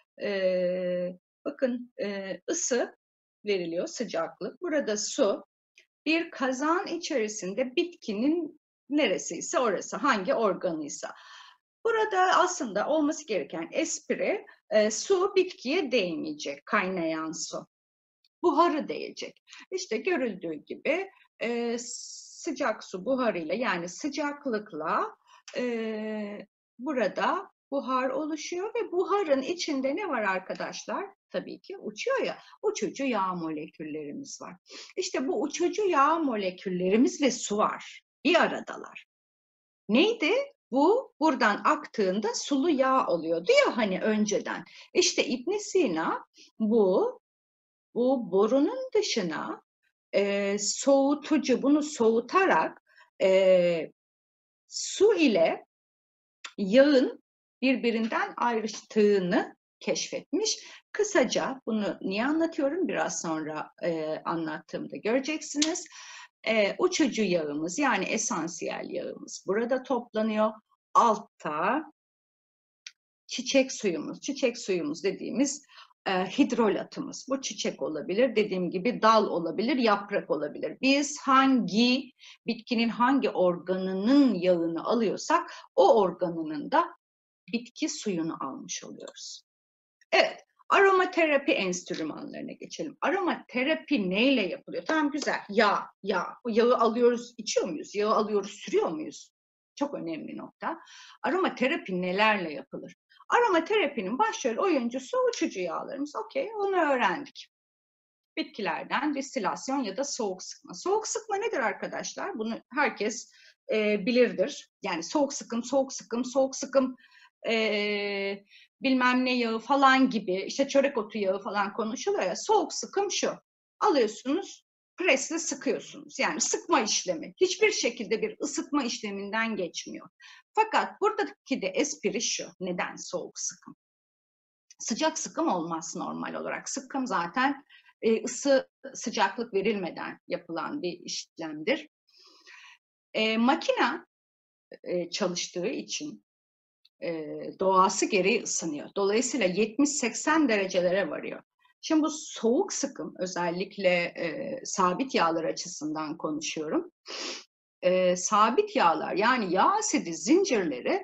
Speaker 1: Bakın ısı veriliyor, sıcaklık. Burada su. Bir kazan içerisinde bitkinin neresiyse orası, hangi organıysa. Burada aslında olması gereken espri su bitkiye değmeyecek, kaynayan su. Buharı değecek. İşte görüldüğü gibi sıcak su buharıyla yani sıcaklıkla burada buhar oluşuyor ve buharın içinde ne var arkadaşlar? Tabii ki uçuyor ya, uçucu yağ moleküllerimiz var. İşte bu uçucu yağ moleküllerimiz ve su var. Bir aradalar. Neydi? Bu buradan aktığında sulu yağ oluyordu ya hani önceden. İşte İbn Sina bu borunun dışına soğutucu, bunu soğutarak su ile yağın birbirinden ayrıştığını keşfetmiş. Kısaca bunu niye anlatıyorum? Biraz sonra anlattığımda göreceksiniz. Uçucu yağımız yani esansiyel yağımız burada toplanıyor. Altta çiçek suyumuz dediğimiz hidrolatımız. Bu çiçek olabilir, dediğim gibi dal olabilir, yaprak olabilir. Biz hangi bitkinin hangi organının yağını alıyorsak o organının da bitki suyunu almış oluyoruz. Evet, aromaterapi enstrümanlarına geçelim. Aromaterapi neyle yapılıyor? Tamam güzel, yağ. O yağı alıyoruz, içiyor muyuz? Yağı alıyoruz, sürüyor muyuz? Çok önemli nokta. Aromaterapi nelerle yapılır? Aromaterapinin başrol oyuncusu uçucu yağlarımız. Okey, onu öğrendik. Bitkilerden distilasyon ya da soğuk sıkma. Soğuk sıkma nedir arkadaşlar? Bunu herkes bilirdir. Yani soğuk sıkım, bilmem ne yağı falan gibi, işte çörek otu yağı falan konuşuluyor ya. Soğuk sıkım şu. Alıyorsunuz, presle sıkıyorsunuz. Yani sıkma işlemi. Hiçbir şekilde bir ısıtma işleminden geçmiyor. Fakat buradaki de espri şu. Neden soğuk sıkım? Sıcak sıkım olmaz normal olarak. Sıkım zaten ısı, sıcaklık verilmeden yapılan bir işlemdir. Makine çalıştığı için doğası gereği ısınıyor. Dolayısıyla 70-80 derecelere varıyor. Şimdi bu soğuk sıkım, özellikle sabit yağlar açısından konuşuyorum. Sabit yağlar, yani yağ asidi zincirleri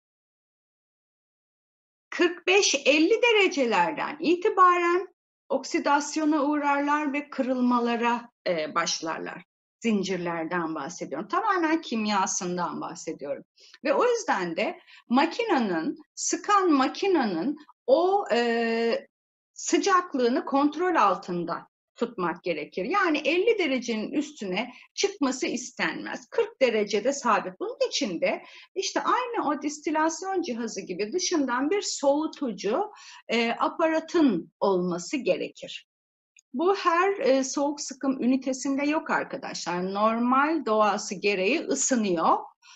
Speaker 1: 45-50 derecelerden itibaren oksidasyona uğrarlar ve kırılmalara başlarlar. Zincirlerden bahsediyorum. Tamamen kimyasından bahsediyorum. Ve o yüzden de sıkan makinenin o sıcaklığını kontrol altında tutmak gerekir. Yani 50 derecenin üstüne çıkması istenmez. 40 derecede sabit. Bunun için de işte aynı o distilasyon cihazı gibi dışından bir soğutucu aparatın olması gerekir. Bu her soğuk sıkım ünitesinde yok arkadaşlar. Normal doğası gereği ısınıyor.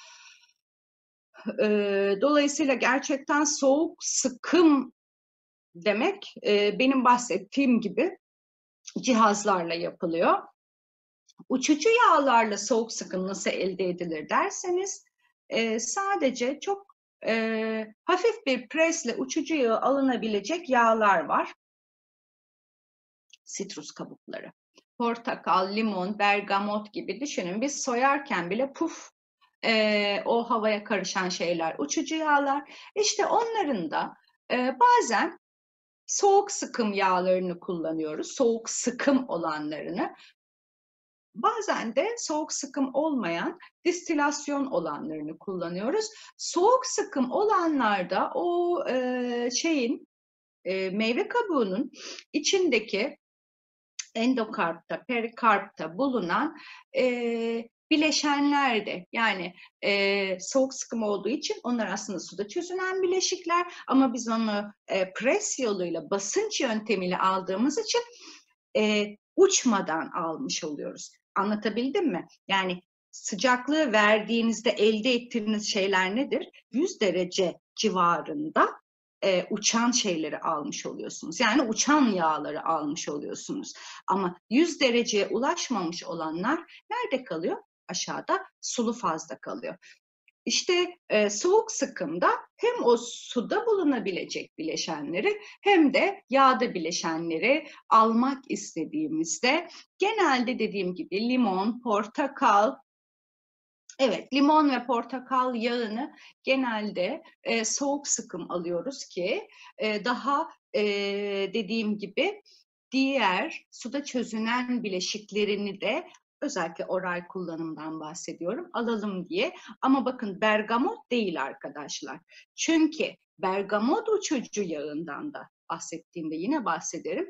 Speaker 1: Dolayısıyla gerçekten soğuk sıkım demek benim bahsettiğim gibi cihazlarla yapılıyor. Uçucu yağlarla soğuk sıkım nasıl elde edilir derseniz sadece çok hafif bir presle uçucu yağı alınabilecek yağlar var. Sitrus kabukları. Portakal, limon, bergamot gibi düşünün. Biz soyarken bile o havaya karışan şeyler uçucu yağlar. İşte onların da bazen soğuk sıkım yağlarını kullanıyoruz. Soğuk sıkım olanlarını. Bazen de soğuk sıkım olmayan distilasyon olanlarını kullanıyoruz. Soğuk sıkım olanlarda o meyve kabuğunun içindeki endokarpta, perikarpta bulunan bileşenler de, yani soğuk sıkım olduğu için onlar aslında suda çözünen bileşikler, ama biz onu pres yoluyla, basınç yöntemiyle aldığımız için uçmadan almış oluyoruz. Anlatabildim mi? Yani sıcaklığı verdiğinizde elde ettiğiniz şeyler nedir? 100 derece civarında uçan şeyleri almış oluyorsunuz. Yani uçan yağları almış oluyorsunuz. Ama 100 dereceye ulaşmamış olanlar nerede kalıyor? Aşağıda sulu fazda kalıyor. İşte soğuk sıkımda hem o suda bulunabilecek bileşenleri hem de yağda bileşenleri almak istediğimizde genelde dediğim gibi limon, portakal, evet, limon ve portakal yağını genelde soğuk sıkım alıyoruz ki daha dediğim gibi diğer suda çözünen bileşiklerini de, özellikle oral kullanımdan bahsediyorum, alalım diye. Ama bakın, bergamot değil arkadaşlar. Çünkü bergamot uçucu yağından da bahsettiğimde yine bahsederim.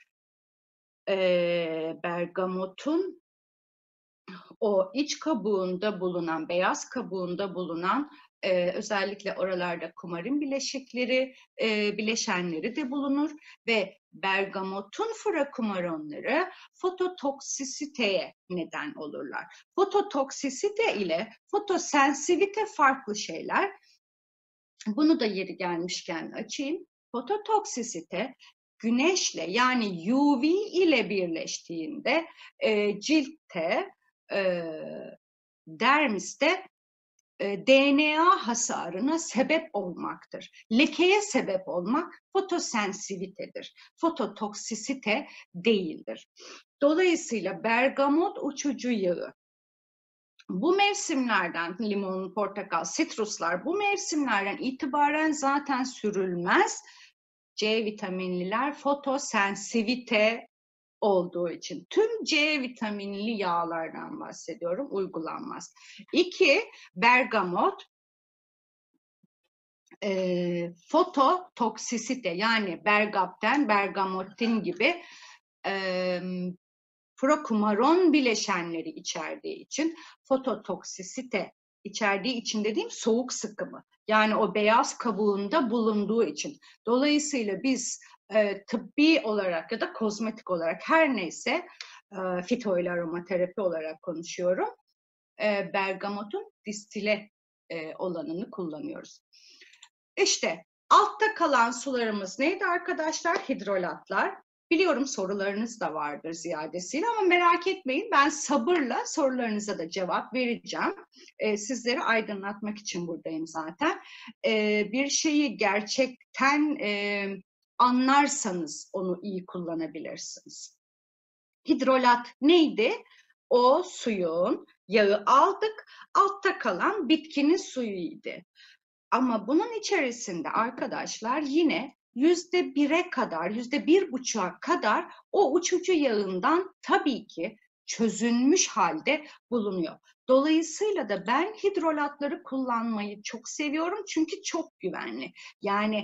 Speaker 1: Bergamotun o iç kabuğunda bulunan, beyaz kabuğunda bulunan özellikle oralarda kumarin bileşikleri, bileşenleri de bulunur ve bergamotun furakumaronları fototoksisiteye neden olurlar. Fototoksisite ile fotosensivite farklı şeyler. Bunu da yeri gelmişken açayım. Fototoksisite, güneşle, yani UV ile birleştiğinde ciltte, dermiste DNA hasarına sebep olmaktır. Lekeye sebep olmak fotosensivitedir. Fototoksisite değildir. Dolayısıyla bergamot uçucu yağı, bu mevsimlerden, limon, portakal, sitruslar, bu mevsimlerden itibaren zaten sürülmez. C vitaminliler fotosensivite olduğu için. Tüm C vitaminli yağlardan bahsediyorum, uygulanmaz. 2, bergamot fototoksisite, yani bergapten, bergamotin gibi prokumaron bileşenleri içerdiği için, fototoksisite içerdiği için dediğim soğuk sıkımı. Yani o beyaz kabuğunda bulunduğu için. Dolayısıyla biz tıbbi olarak ya da kozmetik olarak, her neyse, fito ile aromaterapi olarak konuşuyorum, bergamotun distile olanını kullanıyoruz. İşte altta kalan sularımız neydi arkadaşlar? Hidrolatlar. Biliyorum sorularınız da vardır ziyadesiyle, ama merak etmeyin, ben sabırla sorularınıza da cevap vereceğim. Sizleri aydınlatmak için buradayım zaten. Bir şeyi gerçekten anlarsanız onu iyi kullanabilirsiniz. Hidrolat neydi? O suyun yağı aldık, altta kalan bitkinin suyuydu. Ama bunun içerisinde arkadaşlar yine %1'e kadar, %1,5'a kadar o uçucu yağından tabii ki çözünmüş halde bulunuyor. Dolayısıyla da ben hidrolatları kullanmayı çok seviyorum çünkü çok güvenli. Yani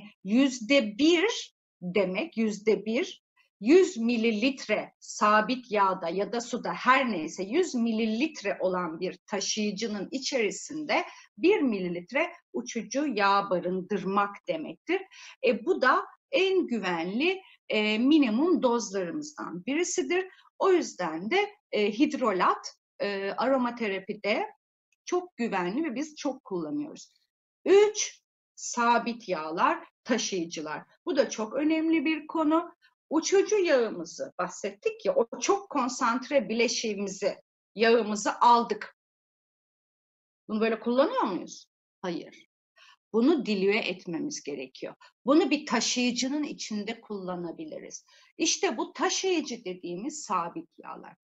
Speaker 1: %1 demek, %1, 100 mililitre sabit yağda ya da suda her neyse 100 mililitre olan bir taşıyıcının içerisinde 1 mililitre uçucu yağ barındırmak demektir. Bu da en güvenli minimum dozlarımızdan birisidir. O yüzden de hidrolat aromaterapide çok güvenli ve biz çok kullanıyoruz. 3. Sabit yağlar, taşıyıcılar. Bu da çok önemli bir konu. Uçucu yağımızı bahsettik ya, o çok konsantre bileşiğimizi, yağımızı aldık. Bunu böyle kullanıyor muyuz? Hayır. Bunu dilüe etmemiz gerekiyor. Bunu bir taşıyıcının içinde kullanabiliriz. İşte bu taşıyıcı dediğimiz sabit yağlar.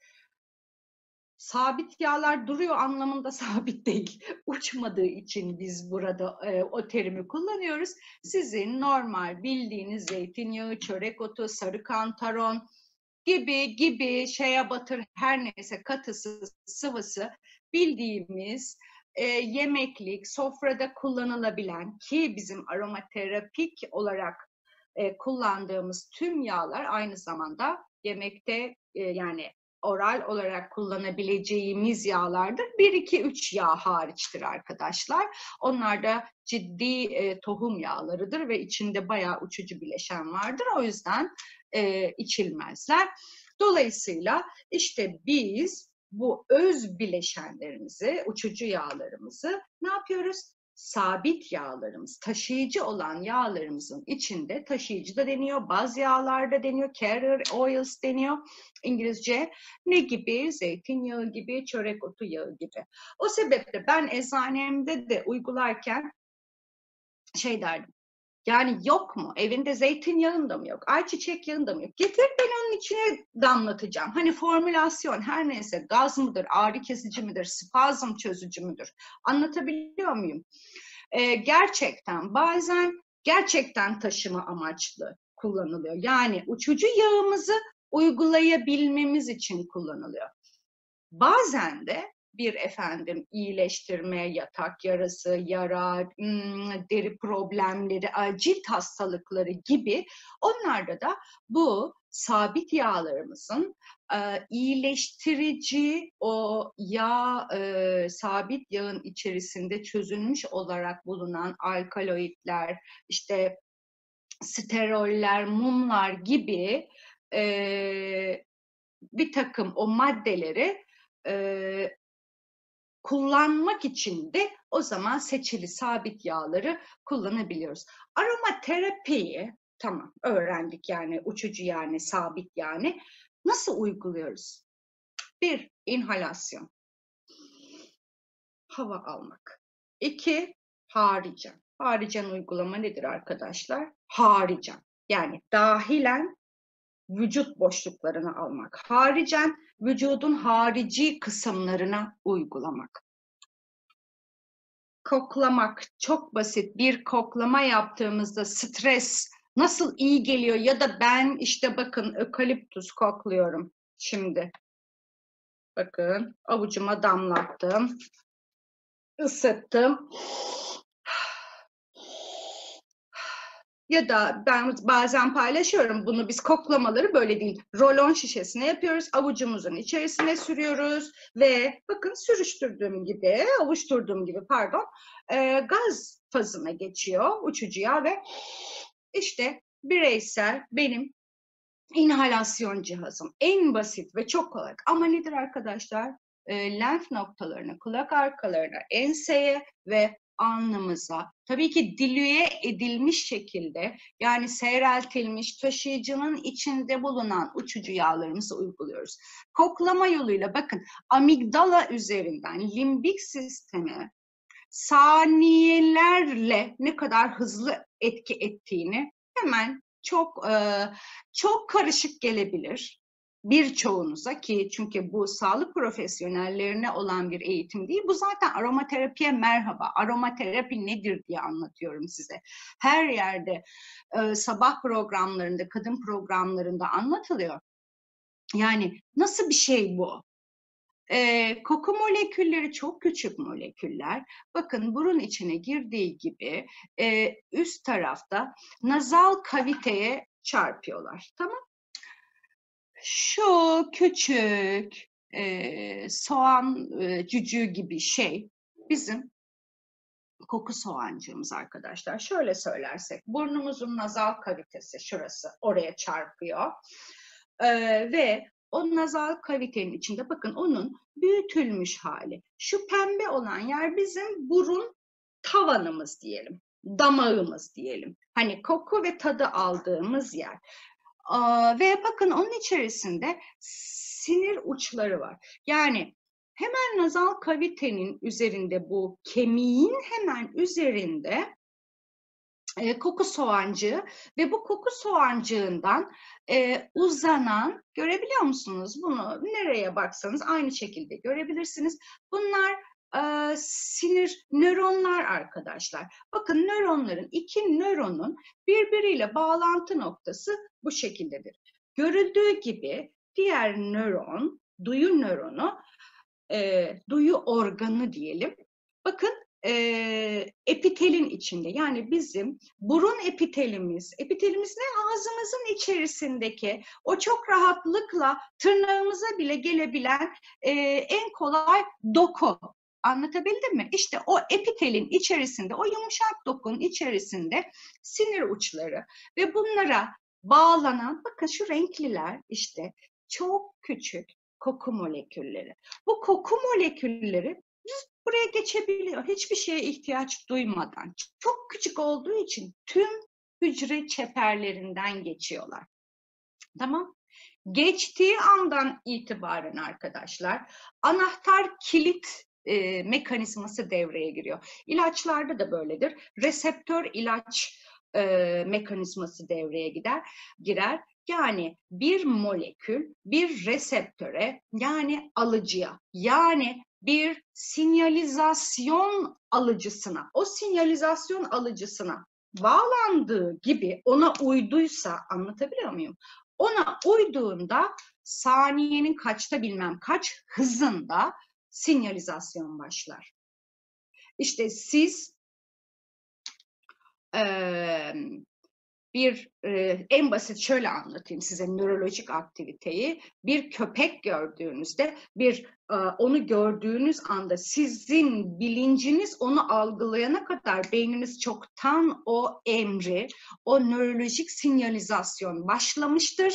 Speaker 1: Sabit yağlar duruyor anlamında sabit değil. Uçmadığı için biz burada o terimi kullanıyoruz. Sizin normal bildiğiniz zeytinyağı, çörek otu, sarı kantaron gibi şeye batır her neyse katısı, sıvısı bildiğimiz yemeklik, sofrada kullanılabilen ki bizim aromaterapik olarak kullandığımız tüm yağlar aynı zamanda yemekte yani oral olarak kullanabileceğimiz yağlardır. 1-2-3 yağ hariçtir arkadaşlar. Onlar da ciddi tohum yağlarıdır ve içinde bayağı uçucu bileşen vardır. O yüzden içilmezler. Dolayısıyla işte biz bu öz bileşenlerimizi, uçucu yağlarımızı ne yapıyoruz? Sabit yağlarımız, taşıyıcı olan yağlarımızın içinde, taşıyıcı da deniyor, baz yağlar da deniyor, carrier oils deniyor İngilizce. Ne gibi? Zeytinyağı gibi, çörek otu yağı gibi. O sebeple ben eczanemde de uygularken şey derdim. Yani yok mu? Evinde zeytinyağın da mı yok? Ayçiçek yağın da mı yok? Getir ben onun içine damlatacağım. Hani formülasyon her neyse gaz mıdır, ağrı kesici midir, spazm çözücü müdür? Anlatabiliyor muyum? Gerçekten bazen gerçekten taşıma amaçlı kullanılıyor. Yani uçucu yağımızı uygulayabilmemiz için kullanılıyor. Bazen de bir iyileştirme, yatak yarası, yara, deri problemleri, cilt hastalıkları gibi onlarda da bu sabit yağlarımızın iyileştirici o yağ, sabit yağın içerisinde çözülmüş olarak bulunan alkaloidler, işte steroller, mumlar gibi bir takım o maddeleri kullanmak için de o zaman seçili sabit yağları kullanabiliyoruz. Aromaterapiyi tamam öğrendik yani uçucu yani sabit yani nasıl uyguluyoruz? 1. İnhalasyon. Hava almak. 2. Haricen. Haricen uygulama nedir arkadaşlar? Haricen. Yani dahilen vücut boşluklarını almak. Haricen vücudun harici kısımlarına uygulamak. Koklamak çok basit. Bir koklama yaptığımızda stres nasıl iyi geliyor ya da ben işte bakın ökaliptüs kokluyorum şimdi. Bakın avucuma damlattım. Isıttım. Ya da ben bazen paylaşıyorum bunu biz koklamaları böyle değil. Rolon şişesine yapıyoruz. Avucumuzun içerisine sürüyoruz ve bakın sürüştürdüğüm gibi, avuşturduğum gibi pardon gaz fazına geçiyor uçucuya ve işte bireysel benim inhalasyon cihazım. En basit ve çok kolay. Ama nedir arkadaşlar? Lenf noktalarına, kulak arkalarına, enseye ve alnımıza tabii ki dilüye edilmiş şekilde yani seyreltilmiş taşıyıcının içinde bulunan uçucu yağlarımızı uyguluyoruz. Koklama yoluyla bakın amigdala üzerinden limbik sisteme saniyelerle ne kadar hızlı etki ettiğini hemen çok karışık gelebilir birçoğunuza, ki çünkü bu sağlık profesyonellerine olan bir eğitim değil. Bu zaten aromaterapiye merhaba. Aromaterapi nedir diye anlatıyorum size. Her yerde sabah programlarında, kadın programlarında anlatılıyor. Yani nasıl bir şey bu? Koku molekülleri çok küçük moleküller. Bakın burun içine girdiği gibi üst tarafta nazal kaviteye çarpıyorlar. Tamam. Şu küçük soğan cücüğü gibi şey bizim koku soğancığımız arkadaşlar. Şöyle söylersek, burnumuzun nazal kavitesi şurası, oraya çarpıyor. Ve o nazal kavitenin içinde bakın onun büyütülmüş hali. Şu pembe olan yer bizim burun tavanımız diyelim, damağımız diyelim. Hani koku ve tadı aldığımız yer. Ve bakın onun içerisinde sinir uçları var. Yani hemen nazal kavitenin üzerinde, bu kemiğin hemen üzerinde koku soğancığı ve bu koku soğancığından uzanan, görebiliyor musunuz? Bunu nereye baksanız aynı şekilde görebilirsiniz. Bunlar sinir nöronlar arkadaşlar. Bakın nöronların, iki nöronun birbiriyle bağlantı noktası bu şekildedir. Görüldüğü gibi diğer nöron, duyu nöronu, duyu organı diyelim. Bakın epitelin içinde, yani bizim burun epitelimiz ne? Ağzımızın içerisindeki o çok rahatlıkla tırnağımıza bile gelebilen en kolay doku. Anlatabildim mi? İşte o epitelin içerisinde, o yumuşak dokunun içerisinde sinir uçları ve bunlara bağlanan, bakın şu renkliler işte çok küçük koku molekülleri. Bu koku molekülleri buraya geçebiliyor. Hiçbir şeye ihtiyaç duymadan. Çok küçük olduğu için tüm hücre çeperlerinden geçiyorlar. Tamam. Geçtiği andan itibaren arkadaşlar anahtar kilit mekanizması devreye giriyor. İlaçlarda da böyledir. Reseptör ilaç mekanizması devreye girer. Yani bir molekül bir reseptöre, yani alıcıya, yani bir sinyalizasyon alıcısına, o sinyalizasyon alıcısına bağlandığı gibi ona uyduysa, anlatabiliyor muyum? Ona uyduğunda saniyenin kaçta bilmem kaç hızında sinyalizasyon başlar. İşte siz en basit şöyle anlatayım size nörolojik aktiviteyi. Bir köpek gördüğünüzde, onu gördüğünüz anda sizin bilinciniz onu algılayana kadar beyniniz çoktan o emri, o nörolojik sinyalizasyon başlamıştır.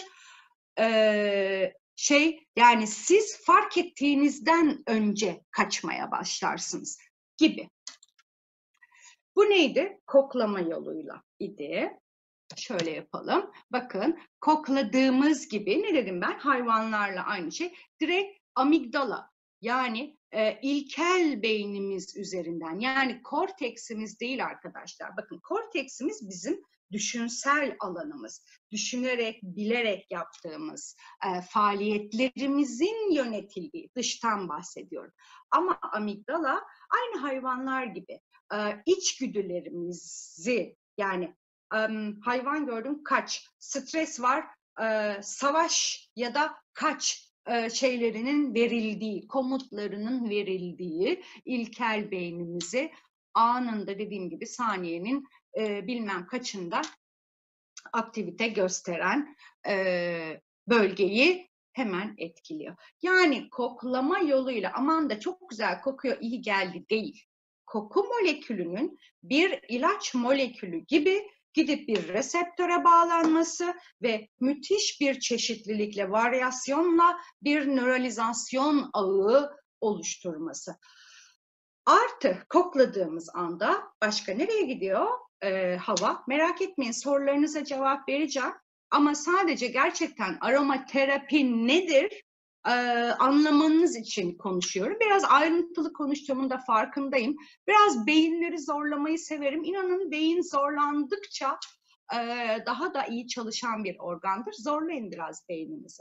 Speaker 1: Yani siz fark ettiğinizden önce kaçmaya başlarsınız gibi. Bu neydi? Koklama yoluyla idi. Şöyle yapalım. Bakın kokladığımız gibi, ne dedim ben? Hayvanlarla aynı şey. Direkt amigdala, yani ilkel beynimiz üzerinden, yani korteksimiz değil arkadaşlar. Bakın korteksimiz bizim düşünsel alanımız. Düşünerek, bilerek yaptığımız faaliyetlerimizin yönetildiği, dıştan bahsediyorum. Ama amigdala aynı hayvanlar gibi içgüdülerimizi, yani hayvan gördüm kaç, stres var savaş ya da kaç şeylerinin verildiği, komutlarının verildiği ilkel beynimizi anında, dediğim gibi saniyenin bilmem kaçında aktivite gösteren bölgeyi hemen etkiliyor. Yani koklama yoluyla aman da çok güzel kokuyor, iyi geldi değil. Koku molekülünün bir ilaç molekülü gibi gidip bir reseptöre bağlanması ve müthiş bir çeşitlilikle, varyasyonla bir nöralizasyon ağı oluşturması. Artı kokladığımız anda başka nereye gidiyor hava? Merak etmeyin, sorularınıza cevap vereceğim. Ama sadece gerçekten aromaterapi nedir anlamanız için konuşuyorum. Biraz ayrıntılı konuştuğumun da farkındayım. Biraz beyinleri zorlamayı severim. İnanın beyin zorlandıkça daha da iyi çalışan bir organdır. Zorlayın biraz beyninizi.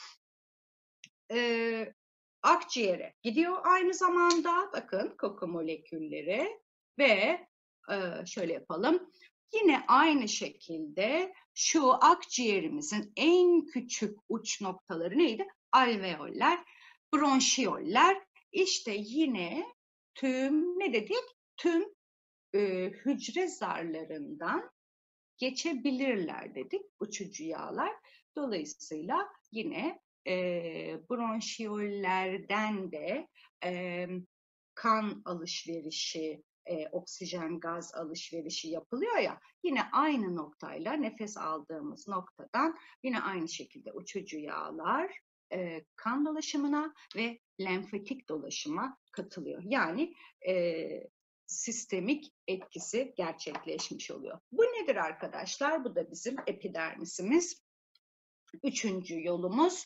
Speaker 1: Akciğere gidiyor aynı zamanda. Bakın koku molekülleri ve şöyle yapalım. Yine aynı şekilde şu akciğerimizin en küçük uç noktaları neydi? Alveoller, bronşiyoller. İşte yine tüm ne dedik? Tüm hücre zarlarından geçebilirler dedik uçucu yağlar. Dolayısıyla yine bronşiyollerden de kan alışverişi, oksijen gaz alışverişi yapılıyor ya, yine aynı noktayla nefes aldığımız noktadan yine aynı şekilde uçucu yağlar kan dolaşımına ve lenfatik dolaşıma katılıyor. Yani sistemik etkisi gerçekleşmiş oluyor. Bu nedir arkadaşlar? Bu da bizim epidermisimiz. Üçüncü yolumuz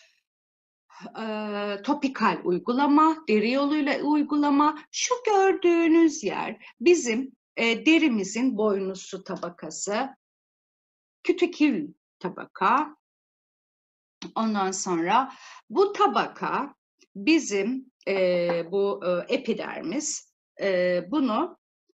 Speaker 1: topikal uygulama, deri yoluyla uygulama. Şu gördüğünüz yer bizim derimizin boynuzu tabakası, kütikül tabaka. Ondan sonra bu tabaka bizim bu epidermis, bunu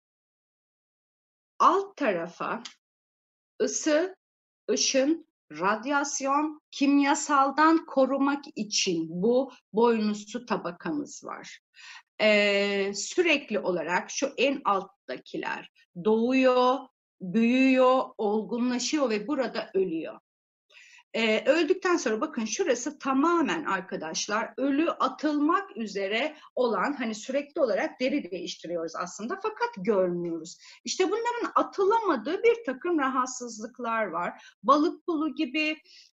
Speaker 1: alt tarafa ısı, ışın, radyasyon, kimyasaldan korumak için bu boynuzlu tabakamız var. Sürekli olarak şu en alttakiler doğuyor, büyüyor, olgunlaşıyor ve burada ölüyor. Öldükten sonra bakın şurası tamamen arkadaşlar ölü, atılmak üzere olan, hani sürekli olarak deri değiştiriyoruz aslında fakat görmüyoruz. İşte bunların atılamadığı bir takım rahatsızlıklar var. Balık pulu gibi,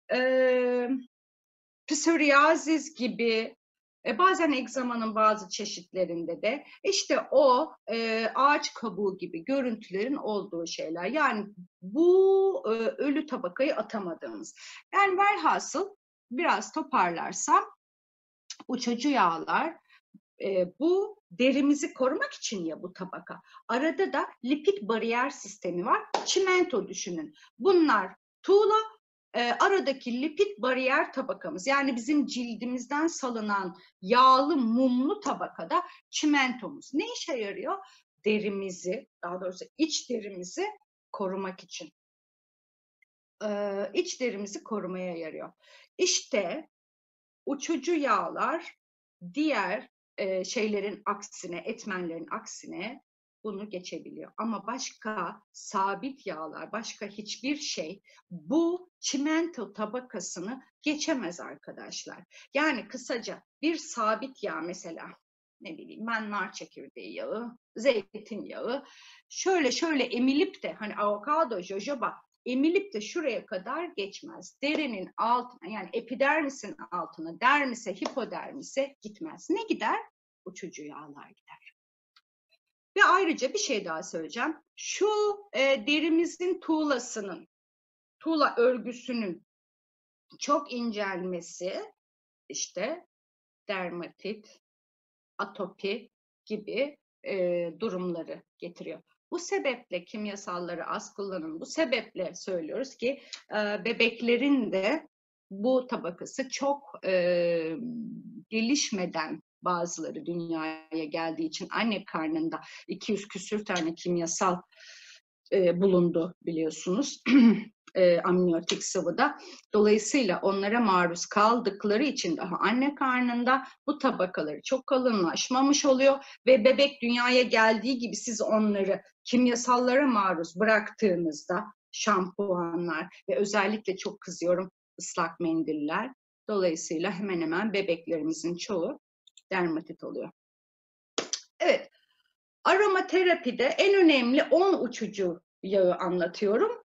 Speaker 1: psoriasis gibi, bazen egzamanın bazı çeşitlerinde de işte o ağaç kabuğu gibi görüntülerin olduğu şeyler. Yani bu ölü tabakayı atamadığımız. Yani velhasıl biraz toparlarsam uçucu yağlar bu derimizi korumak için ya bu tabaka. Arada da lipid bariyer sistemi var. Çimento düşünün. Bunlar tuğla, aradaki lipid bariyer tabakamız, yani bizim cildimizden salınan yağlı mumlu tabakada çimentomuz. Ne işe yarıyor? Derimizi, daha doğrusu iç derimizi korumak için. İç derimizi korumaya yarıyor. İşte uçucu yağlar diğer şeylerin aksine, etmenlerin aksine bunu geçebiliyor. Ama başka sabit yağlar, başka hiçbir şey bu çimento tabakasını geçemez arkadaşlar. Yani kısaca bir sabit yağ, mesela ne bileyim ben, nar çekirdeği yağı, zeytinyağı şöyle emilip de, hani avokado, jojoba emilip de şuraya kadar geçmez. Derinin altına, yani epidermisin altına, dermise, hipodermise gitmez. Ne gider? Uçucu yağlar gider. Ve ayrıca bir şey daha söyleyeceğim. Şu derimizin tuğlasının, tuğla örgüsünün çok incelmesi işte dermatit, atopi gibi durumları getiriyor. Bu sebeple kimyasalları az kullanın. Bu sebeple söylüyoruz ki bebeklerin de bu tabakası çok gelişmeden bazıları dünyaya geldiği için anne karnında 200 küsür tane kimyasal bulundu biliyorsunuz. Amniyotik sıvıda. Dolayısıyla onlara maruz kaldıkları için daha anne karnında bu tabakaları çok kalınlaşmamış oluyor ve bebek dünyaya geldiği gibi siz onları kimyasallara maruz bıraktığınızda, şampuanlar ve özellikle çok kızıyorum ıslak mendiller, dolayısıyla hemen hemen bebeklerimizin çoğu dermatit oluyor. Evet, aromaterapide en önemli 10 uçucu yağı anlatıyorum.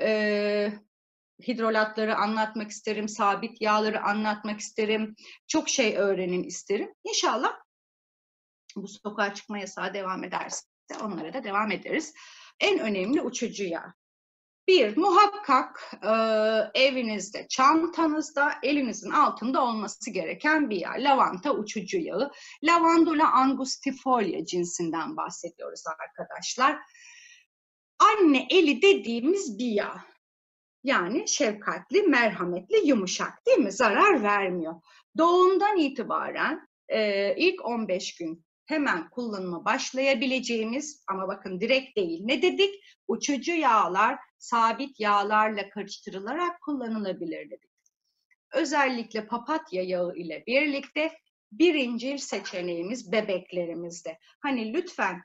Speaker 1: Hidrolatları anlatmak isterim, sabit yağları anlatmak isterim, çok şey öğrenin isterim. İnşallah bu sokağa çıkma yasağı devam ederse onlara da devam ederiz. En önemli uçucu yağ. Bir, muhakkak evinizde, çantanızda, elinizin altında olması gereken bir yağ. Lavanta uçucu yağı. Lavandula angustifolia cinsinden bahsediyoruz arkadaşlar. anne eli dediğimiz bir yağ. Yani şefkatli, merhametli, yumuşak, değil mi? Zarar vermiyor. Doğumdan itibaren ilk 15 gün hemen kullanıma başlayabileceğimiz, ama bakın direkt değil. Ne dedik? Uçucu yağlar sabit yağlarla karıştırılarak kullanılabilir dedik. Özellikle papatya yağı ile birlikte birinci seçeneğimiz bebeklerimizde. Hani lütfen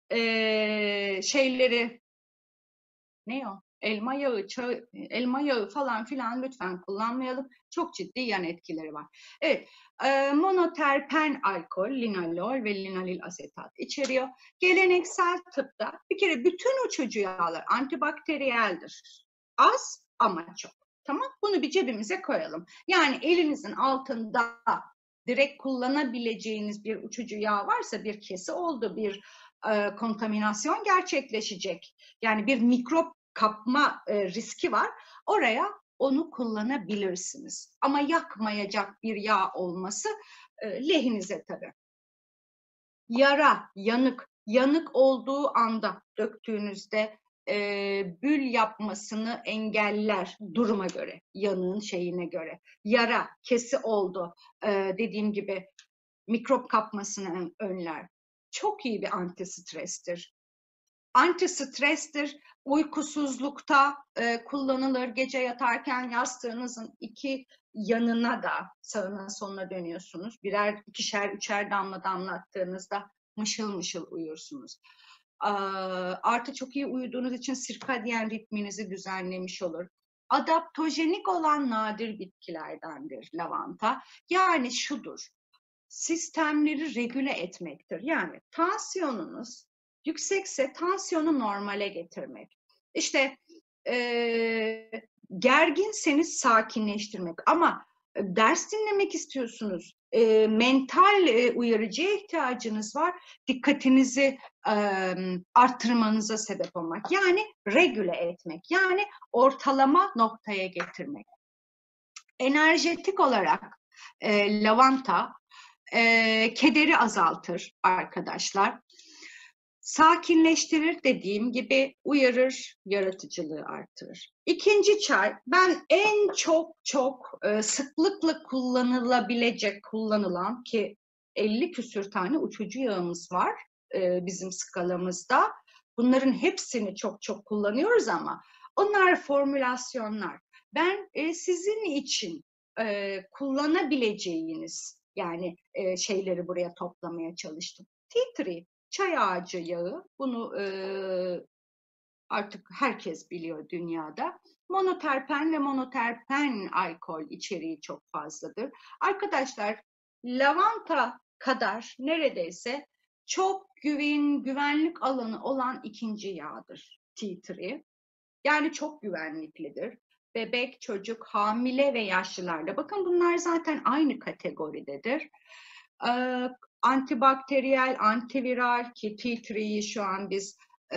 Speaker 1: şeyleri, ne o? Elma yağı falan filan lütfen kullanmayalım. Çok ciddi yan etkileri var. Evet, monoterpen alkol, linalol ve linalil asetat içeriyor. Geleneksel tıpta bir kere bütün uçucu yağlar antibakteriyeldir. Az ama çok. Tamam, bunu bir cebimize koyalım. Yani elinizin altında direkt kullanabileceğiniz bir uçucu yağ varsa bir kesi oldu, bir kontaminasyon gerçekleşecek. Yani bir mikrop kapma riski var. Oraya onu kullanabilirsiniz. Ama yakmayacak bir yağ olması lehinize tabii. Yara, yanık olduğu anda döktüğünüzde bül yapmasını engeller duruma göre, yanığın şeyine göre. Yara, kesi oldu, dediğim gibi mikrop kapmasını önler. Çok iyi bir antistrestir. Antistrestir, uykusuzlukta kullanılır. Gece yatarken yastığınızın iki yanına da sağına soluna dönüyorsunuz. Birer, ikişer, üçer damla damlattığınızda mışıl mışıl uyursunuz. Artı çok iyi uyuduğunuz için sirkadyen ritminizi düzenlemiş olur. Adaptojenik olan nadir bitkilerdendir lavanta. Yani şudur, sistemleri regüle etmektir. Yani tansiyonunuz yüksekse tansiyonu normale getirmek. İşte gerginseniz sakinleştirmek. Ama ders dinlemek istiyorsunuz, mental uyarıcıya ihtiyacınız var, dikkatinizi arttırmanıza sebep olmak. Yani regüle etmek, yani ortalama noktaya getirmek. Enerjetik olarak lavanta kederi azaltır arkadaşlar. Sakinleştirir, dediğim gibi uyarır, yaratıcılığı artırır. İkinci çay, ben en çok sıklıkla kullanılan ki 50 küsür tane uçucu yağımız var bizim skalamızda. Bunların hepsini çok kullanıyoruz ama onlar formülasyonlar. Ben sizin için kullanabileceğiniz yani şeyleri buraya toplamaya çalıştım. Tea tree, çay ağacı yağı, bunu artık herkes biliyor dünyada. Monoterpen ve monoterpen alkol içeriği çok fazladır. Arkadaşlar, lavanta kadar neredeyse çok güvenlik alanı olan ikinci yağdır tea tree. Yani çok güvenliklidir. Bebek, çocuk, hamile ve yaşlılarda. Bakın bunlar zaten aynı kategoridedir. Antibakteriyel, antiviral ki tea tree'yi şu an biz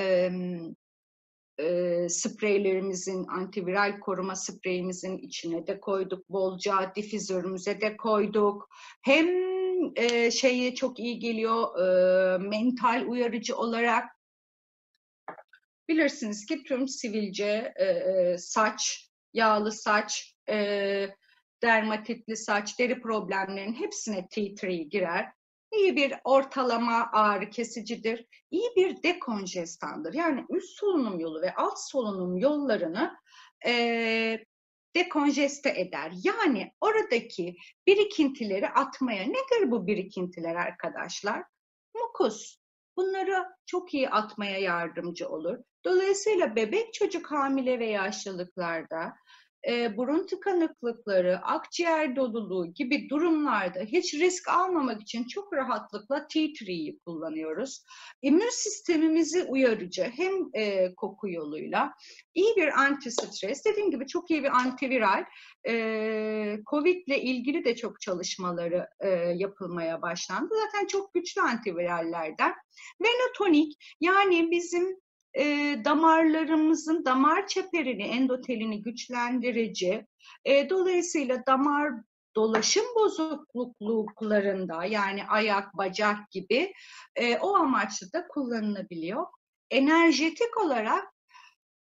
Speaker 1: spreylerimizin, antiviral koruma spreyimizin içine de koyduk. Bolca difüzörümüze de koyduk. Hem şeye çok iyi geliyor, mental uyarıcı olarak. Bilirsiniz ki tüm sivilce, saç, yağlı saç, dermatitli saç, deri problemlerinin hepsine tea tree girer. İyi bir ortalama ağrı kesicidir. İyi bir dekonjestandır. Yani üst solunum yolu ve alt solunum yollarını dekonjeste eder. Yani oradaki birikintileri atmaya, nedir bu birikintiler arkadaşlar? Mukus. Bunları çok iyi atmaya yardımcı olur. Dolayısıyla bebek, çocuk, hamile ve yaşlılıklarda burun tıkanıklıkları, akciğer doluluğu gibi durumlarda hiç risk almamak için çok rahatlıkla tea tree'yi kullanıyoruz. İmmün sistemimizi uyarıcı hem koku yoluyla, iyi bir antistres, dediğim gibi çok iyi bir antiviral, Covid ile ilgili de çok çalışmaları yapılmaya başlandı. Zaten çok güçlü antivirallerden. Venotonik, yani bizim damarlarımızın damar çeperini, endotelini güçlendirici, dolayısıyla damar dolaşım bozukluklarında, yani ayak, bacak gibi o amaçlı da kullanılabiliyor. Enerjetik olarak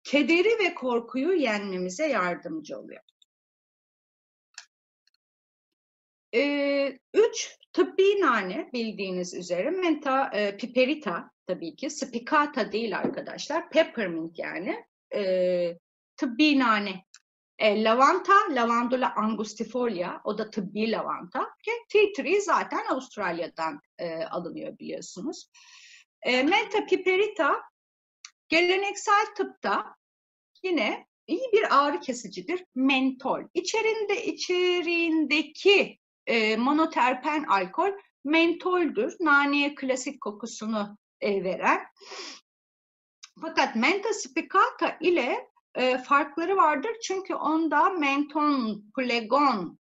Speaker 1: kederi ve korkuyu yenmemize yardımcı oluyor. 3 tıbbi nane bildiğiniz üzere menta, piperita tabii ki, spicata değil arkadaşlar, peppermint yani tıbbi nane. Lavanta, Lavandula angustifolia, o da tıbbi lavanta. Tea tree zaten Avustralya'dan alınıyor biliyorsunuz. Menta piperita geleneksel tıpta yine iyi bir ağrı kesicidir. Mentol. İçeriğindeki monoterpen alkol mentoldür. Naneye klasik kokusunu veren. Fakat menta spicata ile farkları vardır. Çünkü onda menton, plegon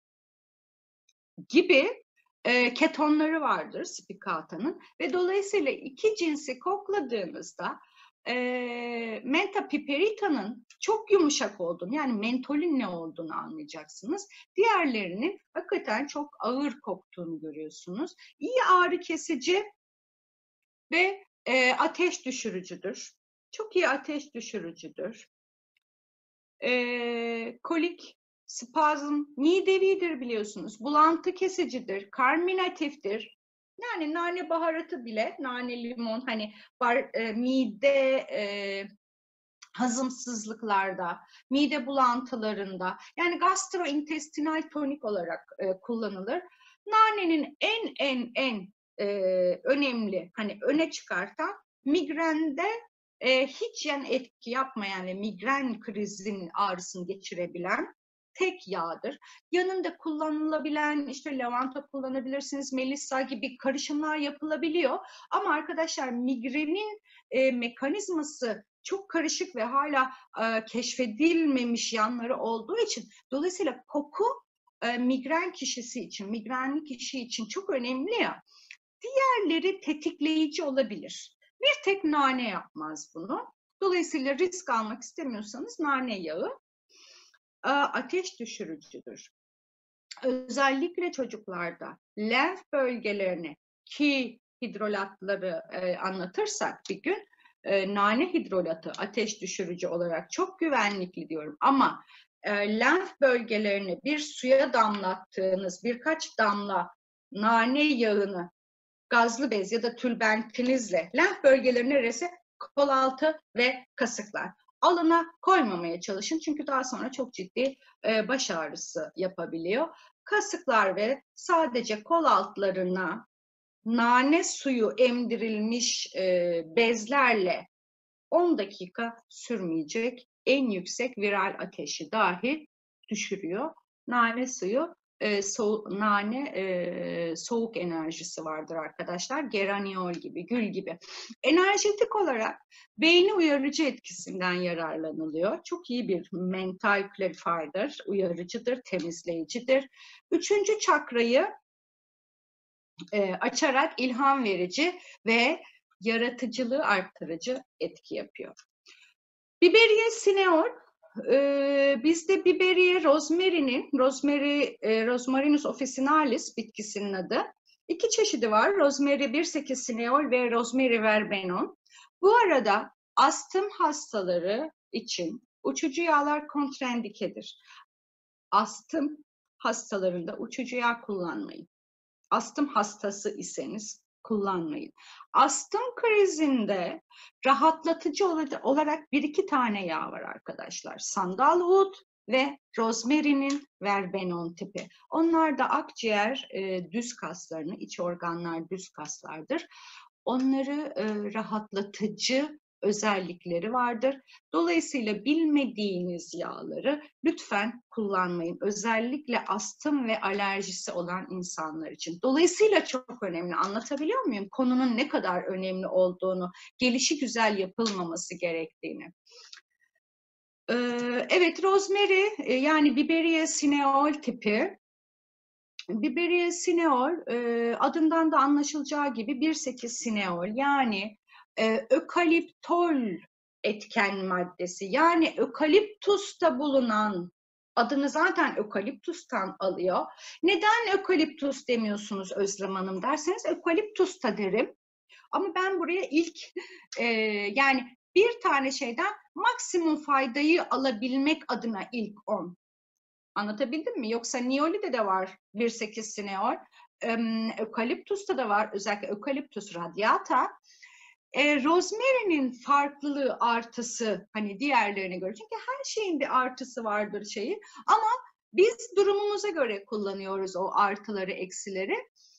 Speaker 1: gibi ketonları vardır spicata'nın. Ve dolayısıyla iki cinsi kokladığınızda menta piperita'nın çok yumuşak olduğunu, yani mentolün ne olduğunu anlayacaksınız. Diğerlerinin hakikaten çok ağır koktuğunu görüyorsunuz. İyi ağrı kesici ve ateş düşürücüdür. Çok iyi ateş düşürücüdür. Kolik, spazm, midevidir biliyorsunuz. Bulantı kesicidir, karminatiftir. Yani nane baharatı bile, nane, limon, hani mide hazımsızlıklarda, mide bulantılarında, yani gastrointestinal tonik olarak kullanılır. Nanenin en önemli, hani öne çıkartan, migrende hiç yan etki yapmayan ve migren krizinin ağrısını geçirebilen tek yağdır. Yanında kullanılabilen, işte lavanta kullanabilirsiniz, melissa gibi karışımlar yapılabiliyor. Ama arkadaşlar migrenin mekanizması çok karışık ve hala keşfedilmemiş yanları olduğu için, dolayısıyla koku migren kişisi için, migrenli kişi için çok önemli ya. Diğerleri tetikleyici olabilir. Bir tek nane yapmaz bunu. Dolayısıyla risk almak istemiyorsanız nane yağı ateş düşürücüdür. Özellikle çocuklarda lenf bölgelerine, ki hidrolatları anlatırsak bir gün, nane hidrolatı ateş düşürücü olarak çok güvenlikli diyorum. Ama lenf bölgelerine bir suya damlattığınız birkaç damla nane yağını gazlı bez ya da tülbentinizle lenf bölgeleri neresi? Kol altı ve kasıklar. Alına koymamaya çalışın çünkü daha sonra çok ciddi baş ağrısı yapabiliyor. Kasıklar ve sadece kol altlarına nane suyu emdirilmiş bezlerle 10 dakika sürmeyecek en yüksek viral ateşi dahi düşürüyor. Nane suyu, soğuk enerjisi vardır arkadaşlar. Geraniol gibi, gül gibi. Enerjetik olarak beyni uyarıcı etkisinden yararlanılıyor. Çok iyi bir mental clarifier'dır, uyarıcıdır, temizleyicidir. 3. çakrayı açarak ilham verici ve yaratıcılığı arttırıcı etki yapıyor. Biberiye cineol, bizde biberiye Rosmarinus officinalis bitkisinin adı. 2 çeşidi var. Rosemary 1,8 cineol ve Rosemary verbenon. Bu arada astım hastaları için uçucu yağlar kontraindikedir. Astım hastalarında uçucu yağ kullanmayın. Astım hastası iseniz kullanmayın. Astım krizinde rahatlatıcı olarak 1-2 tane yağ var arkadaşlar. Sandalwood ve Rosemary'nin verbenon tipi. Onlar da akciğer düz kaslarını, iç organlar düz kaslardır. Onları rahatlatıcı özellikleri vardır. Dolayısıyla bilmediğiniz yağları lütfen kullanmayın. Özellikle astım ve alerjisi olan insanlar için. Dolayısıyla çok önemli. Anlatabiliyor muyum? Konunun ne kadar önemli olduğunu, gelişigüzel yapılmaması gerektiğini. Evet, rosemary yani Biberiye cineol tipi. Biberiye cineol adından da anlaşılacağı gibi 1,8 cineol, yani ökaliptol etken maddesi, yani ökaliptusta bulunan, adını zaten ökaliptustan alıyor. Neden ökaliptus demiyorsunuz Özlem Hanım derseniz, ökaliptusta derim. Ama ben buraya ilk yani bir tane şeyden maksimum faydayı alabilmek adına ilk 10. Anlatabildim mi? Yoksa niyolide de var 1,8 sineol. Ökaliptusta da var, özellikle ökaliptus radiata. Rosemary'nin farklılığı, artısı hani diğerlerine göre. Çünkü her şeyin bir artısı vardır şeyi. Ama biz durumumuza göre kullanıyoruz o artıları, eksileri.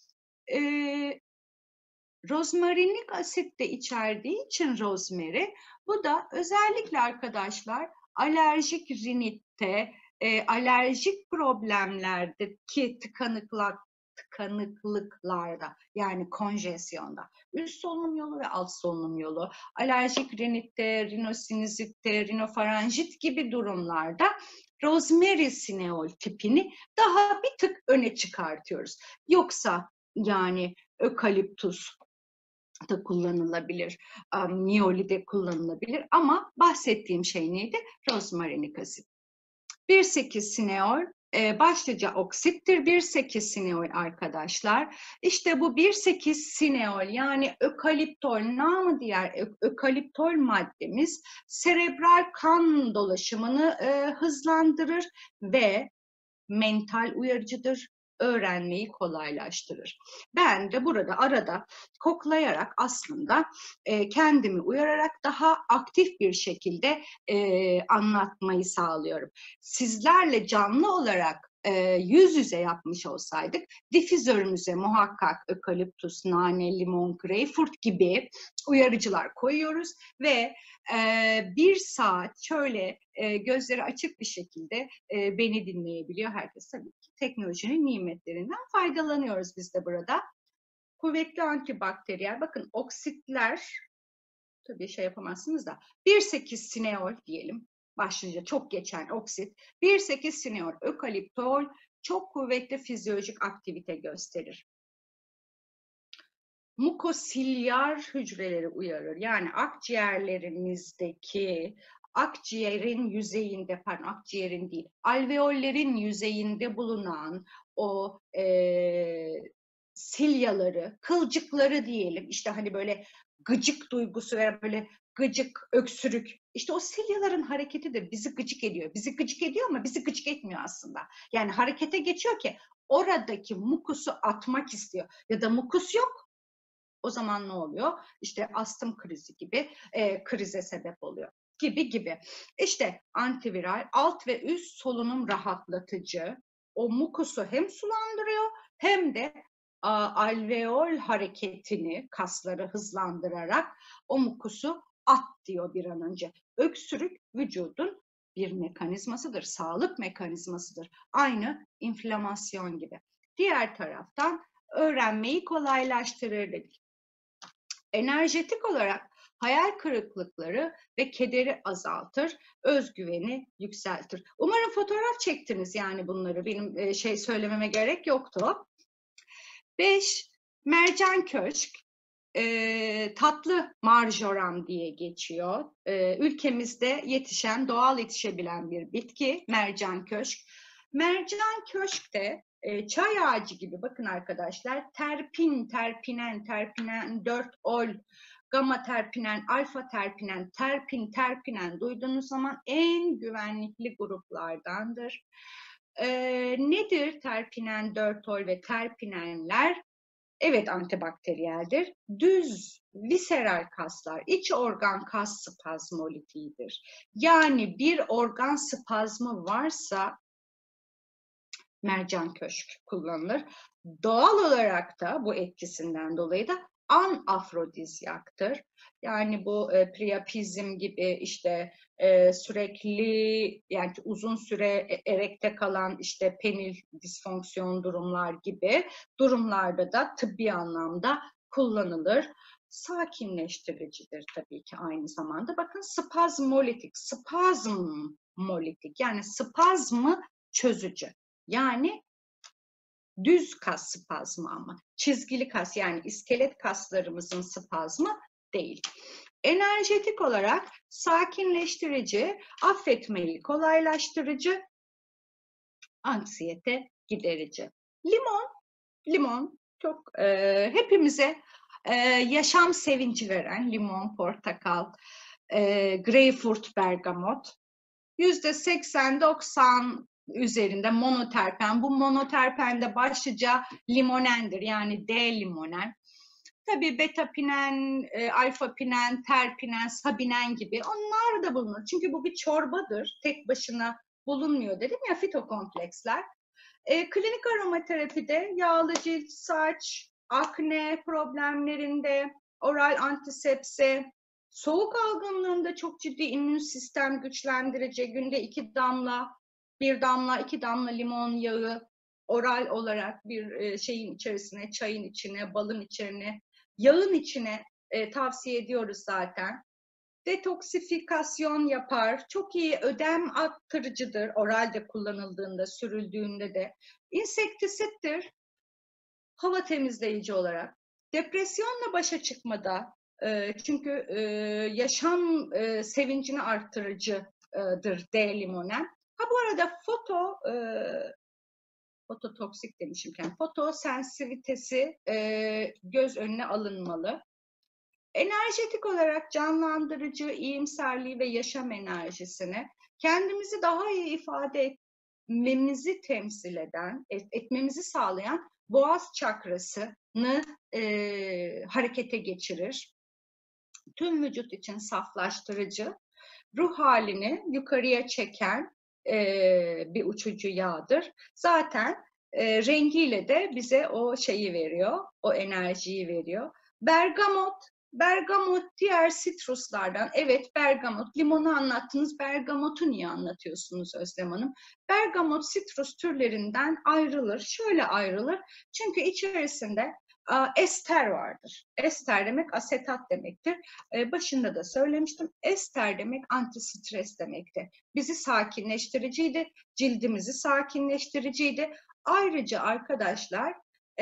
Speaker 1: Rozmarinik asit de içerdiği için rosemary, bu da özellikle arkadaşlar alerjik rinitte, alerjik problemlerdeki tıkanıklıklarda, yani konjesyonda, üst solunum yolu ve alt solunum yolu, alerjik rinitte, rinosinusitte, rinofaranjit gibi durumlarda rosemary sineol tipini daha bir tık öne çıkartıyoruz. Yoksa yani ökaliptus da kullanılabilir, niyoli de kullanılabilir ama bahsettiğim şey neydi? Rozmarinik asit. 1,8 sineol başlıca oksittir. 1,8 sineol arkadaşlar. İşte bu 1,8 sineol yani ökaliptol, namı diğer ökaliptol maddemiz serebral kan dolaşımını hızlandırır ve mental uyarıcıdır, öğrenmeyi kolaylaştırır. Ben de burada arada koklayarak aslında kendimi uyararak daha aktif bir şekilde anlatmayı sağlıyorum. Sizlerle canlı olarak yüz yüze yapmış olsaydık difüzörümüze muhakkak ökaliptus, nane, limon, greyfurt gibi uyarıcılar koyuyoruz ve 1 saat şöyle gözleri açık bir şekilde beni dinleyebiliyor herkes. Tabii ki teknolojinin nimetlerinden faydalanıyoruz biz de burada. Kuvvetli antibakteriyel, bakın oksitler, tabii şey yapamazsınız da 1,8 sineol diyelim. Başlıca çok geçen oksit. 1,8 sineol ökaliptol çok kuvvetli fizyolojik aktivite gösterir. Mukosilyar hücreleri uyarır. Yani akciğerlerimizdeki akciğerin yüzeyinde, pardon akciğerin değil, alveollerin yüzeyinde bulunan o silyaları, kılcıkları diyelim, işte hani böyle gıcık duygusu veya böyle gıcık, öksürük, işte o silyaların hareketi de bizi gıcık ediyor. Bizi gıcık ediyor ama bizi gıcık etmiyor aslında. Yani harekete geçiyor ki oradaki mukusu atmak istiyor. Ya da mukus yok. O zaman ne oluyor? İşte astım krizi gibi krize sebep oluyor. Gibi. İşte antiviral, alt ve üst solunum rahatlatıcı, o mukusu hem sulandırıyor hem de alveol hareketini, kasları hızlandırarak o mukusu at diyor bir an önce. Öksürük vücudun bir mekanizmasıdır, sağlık mekanizmasıdır. Aynı inflamasyon gibi. Diğer taraftan öğrenmeyi kolaylaştırır dedik. Enerjetik olarak hayal kırıklıkları ve kederi azaltır, özgüveni yükseltir. Umarım fotoğraf çektiniz yani bunları. Benim söylememe gerek yoktu. 5. Mercan köşk. Tatlı marjoram diye geçiyor. Ülkemizde yetişen, doğal yetişebilen bir bitki mercan köşk. Mercan köşk de çay ağacı gibi, bakın arkadaşlar, terpin, terpinen, 4-ol, gamma terpinen, alfa terpinen, terpinen duyduğunuz zaman en güvenlikli gruplardandır. Nedir terpinen, 4-ol ve terpinenler? Evet, antibakteriyeldir. Düz viseral kaslar, iç organ kas spazmolitiğidir. Yani bir organ spazmı varsa mercan köşk kullanılır. Doğal olarak da bu etkisinden dolayı da anafrodizyaktır. Yani bu priapizm gibi işte sürekli, yani uzun süre erekte kalan işte penil disfonksiyon durumlar gibi durumlarda da tıbbi anlamda kullanılır. Sakinleştiricidir tabii ki aynı zamanda. Bakın spazmolitik yani spazmı çözücü. Yani düz kas spazmı ama çizgili kas, yani iskelet kaslarımızın spazmı değil. Enerjetik olarak sakinleştirici, affetmeyi kolaylaştırıcı, anksiyete giderici. Limon çok hepimize yaşam sevinci veren, limon, portakal, greyfurt bergamot. %80-90 üzerinde monoterpen. Bu monoterpende başlıca limonendir, yani D-limonen. Tabii betapinen, alfapinen, terpinen, sabinen gibi onlar da bulunur. Çünkü bu bir çorbadır. Tek başına bulunmuyor dedim ya, fitokompleksler. Klinik aromaterapide yağlı cilt, saç, akne problemlerinde, oral antisepse, soğuk algınlığında çok ciddi immün sistem güçlendirici, günde 2 damla, 1 damla, 2 damla limon yağı oral olarak bir şeyin içerisine, çayın içine, balın içine, yağın içine tavsiye ediyoruz zaten. Detoksifikasyon yapar, çok iyi ödem arttırıcıdır, oralde kullanıldığında, sürüldüğünde de. İnsektisittir, hava temizleyici olarak. Depresyonla başa çıkmada, çünkü yaşam sevincini arttırıcıdır D-limonen. Ha bu arada fototoksik demişim, fotosensivitesi göz önüne alınmalı. Enerjetik olarak canlandırıcı, iyimserliği ve yaşam enerjisini kendimizi daha iyi ifade etmemizi temsil eden, etmemizi sağlayan boğaz çakrasını harekete geçirir. Tüm vücut için saflaştırıcı, ruh halini yukarıya çeken bir uçucu yağdır. Zaten rengiyle de bize o şeyi veriyor, o enerjiyi veriyor. Bergamot diğer sitruslardan. Evet, bergamot. Limonu anlattınız. Bergamotu niye anlatıyorsunuz Özlem Hanım? Bergamot sitrus türlerinden ayrılır. Şöyle ayrılır. Çünkü içerisinde ester vardır. Ester demek asetat demektir. Başında da söylemiştim. Ester demek antistres demektir. Bizi sakinleştiriciydi. Cildimizi sakinleştiriciydi. Ayrıca arkadaşlar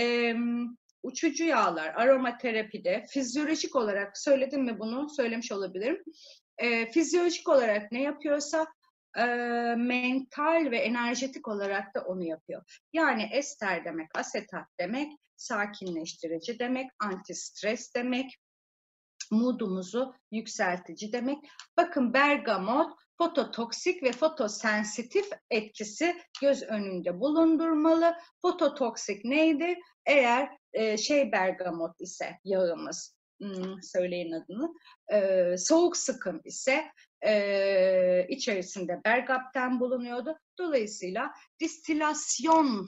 Speaker 1: uçucu yağlar aromaterapide fizyolojik olarak, söyledim mi bunu? Söylemiş olabilirim. Fizyolojik olarak ne yapıyorsa mental ve enerjetik olarak da onu yapıyor. Yani ester demek, asetat demek, sakinleştirici demek, antistres demek, moodumuzu yükseltici demek. Bakın bergamot fototoksik ve fotosensitif etkisi göz önünde bulundurmalı. Fototoksik neydi? Eğer bergamot ise yağımız, söyleyin adını, soğuk sıkım ise içerisinde bergapten bulunuyordu. Dolayısıyla distilasyon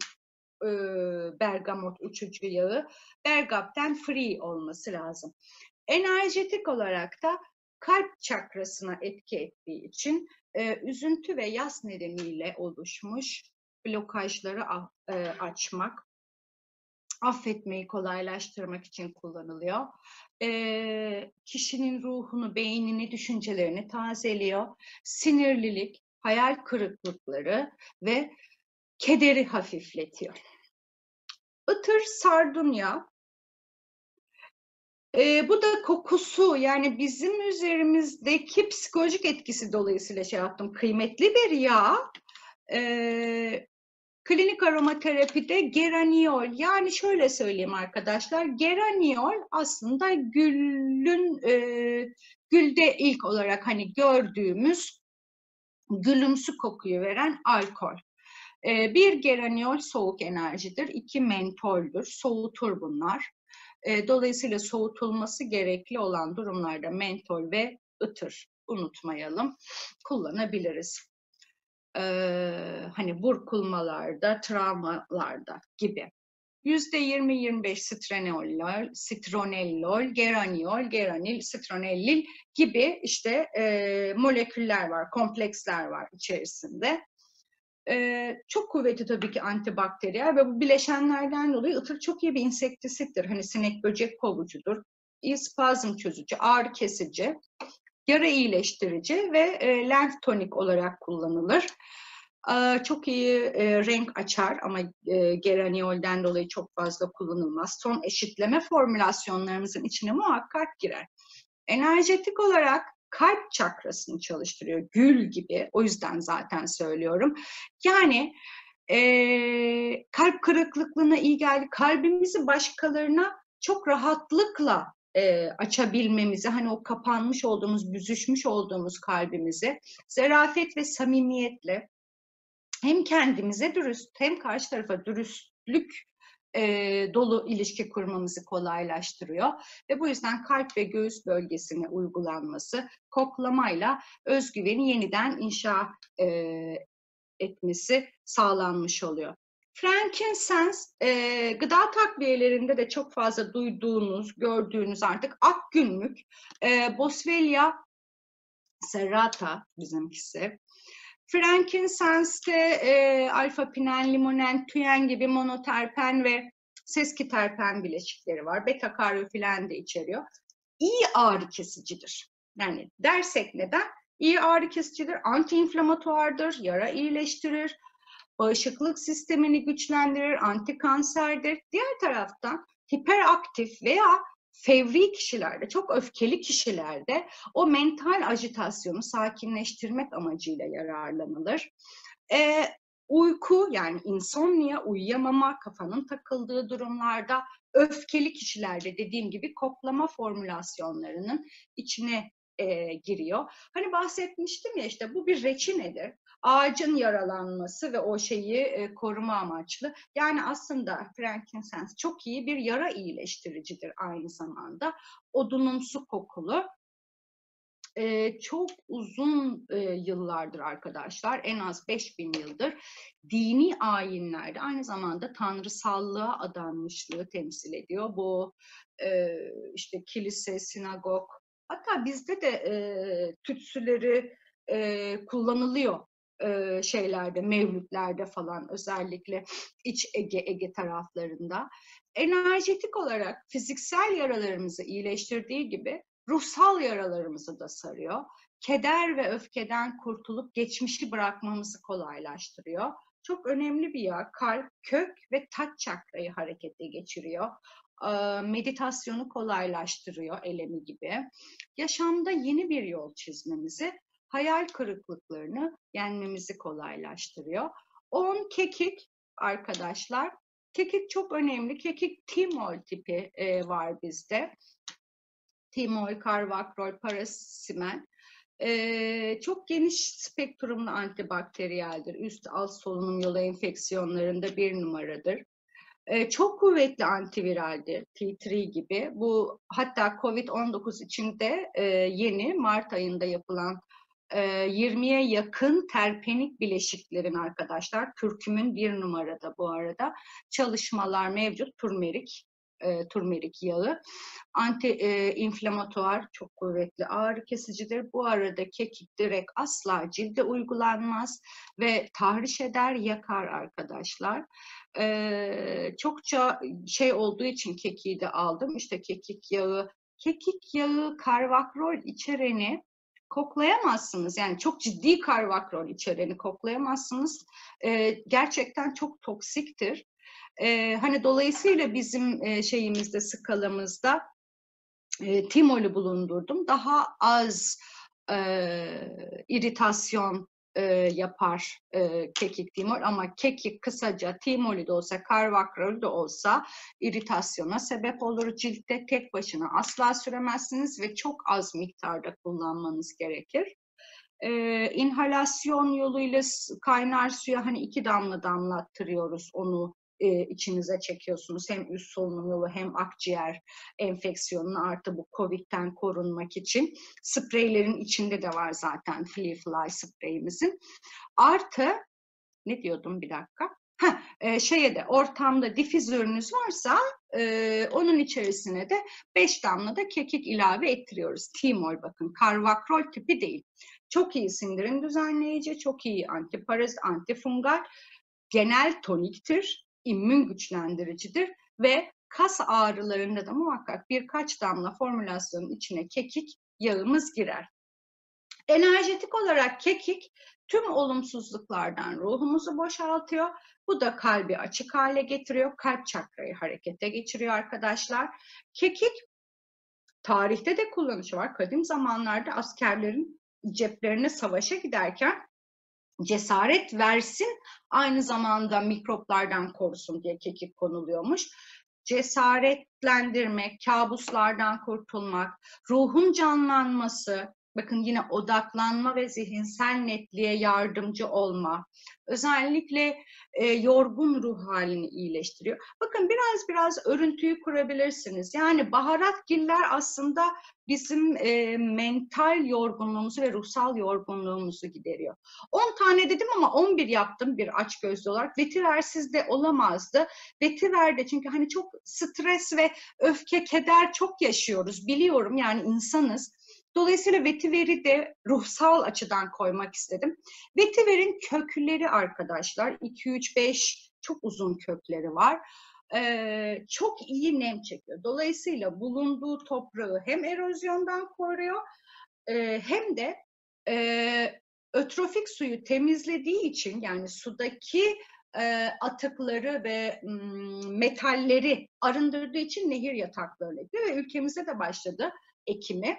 Speaker 1: bergamot uçucu yağı bergapten free olması lazım. Enerjetik olarak da kalp çakrasına etki ettiği için üzüntü ve yas nedeniyle oluşmuş blokajları açmak, affetmeyi kolaylaştırmak için kullanılıyor. Kişinin ruhunu, beynini, düşüncelerini tazeliyor. Sinirlilik, hayal kırıklıkları ve kederi hafifletiyor. Itır sardunya. Bu da kokusu, yani bizim üzerimizdeki psikolojik etkisi dolayısıyla şey yaptım. Kıymetli bir yağ. Klinik aromaterapide geraniol, yani şöyle söyleyeyim arkadaşlar, geraniol aslında gülde ilk olarak hani gördüğümüz gülümsü kokuyu veren alkol. Bir geraniol soğuk enerjidir, 2 mentoldür, soğutur bunlar. Dolayısıyla soğutulması gerekli olan durumlarda mentol ve ıtır, unutmayalım, kullanabiliriz. Hani burkulmalarda, travmalarda gibi. %20-25 sitronellol, geraniol, geranil, sitronellil gibi işte moleküller var, kompleksler var içerisinde. Çok kuvvetli tabii ki antibakteriyel ve bu bileşenlerden dolayı ıtır çok iyi bir insektisittir. Hani sinek böcek kovucudur, spazm çözücü, ağrı kesici, yara iyileştirici ve lenf tonik olarak kullanılır. Çok iyi renk açar ama geraniolden dolayı çok fazla kullanılmaz. Son eşitleme formülasyonlarımızın içine muhakkak girer. Enerjetik olarak kalp çakrasını çalıştırıyor, gül gibi. O yüzden zaten söylüyorum. Yani kalp kırıklıklığına iyi geldi. Kalbimizi başkalarına çok rahatlıkla açabilmemizi, hani o kapanmış olduğumuz, büzüşmüş olduğumuz kalbimizi zarafet ve samimiyetle hem kendimize dürüst hem karşı tarafa dürüstlük dolu ilişki kurmamızı kolaylaştırıyor. Ve bu yüzden kalp ve göğüs bölgesine uygulanması koklamayla özgüveni yeniden inşa etmesi sağlanmış oluyor. Frankincense gıda takviyelerinde de çok fazla duyduğunuz, gördüğünüz artık ak günlük Boswellia serrata bizimkisi. Frankincense'te alfa-pinen, limonen, tüyen gibi monoterpen ve seskiterpen bileşikleri var. Beta-karyofilen de içeriyor. İyi ağrı kesicidir. Yani dersek neden? İyi ağrı kesicidir, anti-inflamatuardır, yara iyileştirir, bağışıklık sistemini güçlendirir, antikanserdir. Diğer taraftan hiperaktif veya fevri kişilerde, çok öfkeli kişilerde o mental ajitasyonu sakinleştirmek amacıyla yararlanılır. Uyku, yani insomnia, uyuyamama, kafanın takıldığı durumlarda, öfkeli kişilerde dediğim gibi koklama formülasyonlarının içine giriyor. Hani bahsetmiştim ya, işte bu bir reçinedir. Ağacın yaralanması ve o şeyi koruma amaçlı. Yani aslında frankincense çok iyi bir yara iyileştiricidir aynı zamanda. Odunumsu kokulu. Çok uzun yıllardır arkadaşlar, en az 5000 yıldır dini ayinlerde aynı zamanda tanrısallığa adanmışlığı temsil ediyor. Bu işte kilise, sinagog, hatta bizde de tütsüleri kullanılıyor şeylerde, mevlütlerde falan, özellikle İç Ege taraflarında. Enerjetik olarak fiziksel yaralarımızı iyileştirdiği gibi ruhsal yaralarımızı da sarıyor. Keder ve öfkeden kurtulup geçmişi bırakmamızı kolaylaştırıyor. Çok önemli bir yağ. Kalp, kök ve taç çakrayı harekete geçiriyor. Meditasyonu kolaylaştırıyor, elemi gibi. Yaşamda yeni bir yol çizmemizi, hayal kırıklıklarını yenmemizi kolaylaştırıyor. 10 kekik arkadaşlar. Kekik çok önemli. Kekik timol tipi var bizde. Timol, karvakrol, parasimen. Çok geniş spektrumlu antibakteriyeldir. Üst alt solunum yolu enfeksiyonlarında bir numaradır. Çok kuvvetli antiviraldir, T3 gibi. Bu hatta COVID-19 içinde yeni Mart ayında yapılan 20'ye yakın terpenik bileşiklerin arkadaşlar, kürkümün bir numarada bu arada çalışmalar mevcut. Turmerik yağı. Anti-inflamatuar, çok kuvvetli ağrı kesicidir. Bu arada kekik direkt asla cilde uygulanmaz ve tahriş eder, yakar arkadaşlar. Çokça şey olduğu için kekiği de aldım. İşte kekik yağı karvakrol içereni koklayamazsınız. Yani çok ciddi karvakrol içereni koklayamazsınız. Gerçekten çok toksiktir. Hani dolayısıyla bizim şeyimizde, skalamızda timolü bulundurdum. Daha az iritasyon yapar kekik timol, ama kekik kısaca timolü de olsa, karvakrol de olsa iritasyona sebep olur. Ciltte tek başına asla süremezsiniz ve çok az miktarda kullanmanız gerekir. İnhalasyon yoluyla kaynar suya hani 2 damla damlattırıyoruz, onu içinize çekiyorsunuz. Hem üst solunum yolu hem akciğer enfeksiyonunu, artı bu Covid'den korunmak için. Spreylerin içinde de var zaten Flea Fly spreyimizin. Artı ne diyordum, bir dakika. Şeye de, ortamda difüzörünüz varsa onun içerisine de 5 damla da kekik ilave ettiriyoruz. Timol, bakın, karvakrol tipi değil. Çok iyi sindirim düzenleyici, çok iyi antiparazit, antifungal, genel toniktir, immün güçlendiricidir ve kas ağrılarında da muhakkak birkaç damla formülasyonun içine kekik yağımız girer. Enerjetik olarak kekik tüm olumsuzluklardan ruhumuzu boşaltıyor. Bu da kalbi açık hale getiriyor. Kalp çakrayı harekete geçiriyor arkadaşlar. Kekik tarihte de kullanışı var. Kadim zamanlarda askerlerin ceplerine savaşa giderken cesaret versin, aynı zamanda mikroplardan korusun diye kekik konuluyormuş. cesaretlendirmek, kabuslardan kurtulmak, ruhun canlanması, bakın yine odaklanma ve zihinsel netliğe yardımcı olma, özellikle yorgun ruh halini iyileştiriyor. Bakın biraz örüntüyü kurabilirsiniz. Yani baharatgiller aslında bizim mental yorgunluğumuzu ve ruhsal yorgunluğumuzu gideriyor. 10 tane dedim ama 11 yaptım bir açgözlü olarak. Vetiversiz de olamazdı. Vetiverde çünkü hani çok stres ve öfke, keder çok yaşıyoruz. Biliyorum yani insanız. Dolayısıyla vetiveri de ruhsal açıdan koymak istedim. Vetiverin kökleri arkadaşlar 2, 3, 5 çok uzun kökleri var. Çok iyi nem çekiyor. Dolayısıyla bulunduğu toprağı hem erozyondan koruyor hem de ötrofik suyu temizlediği için yani sudaki atıkları ve metalleri arındırdığı için nehir yataklarına gidiyor ve ülkemizde de başladı ekimi.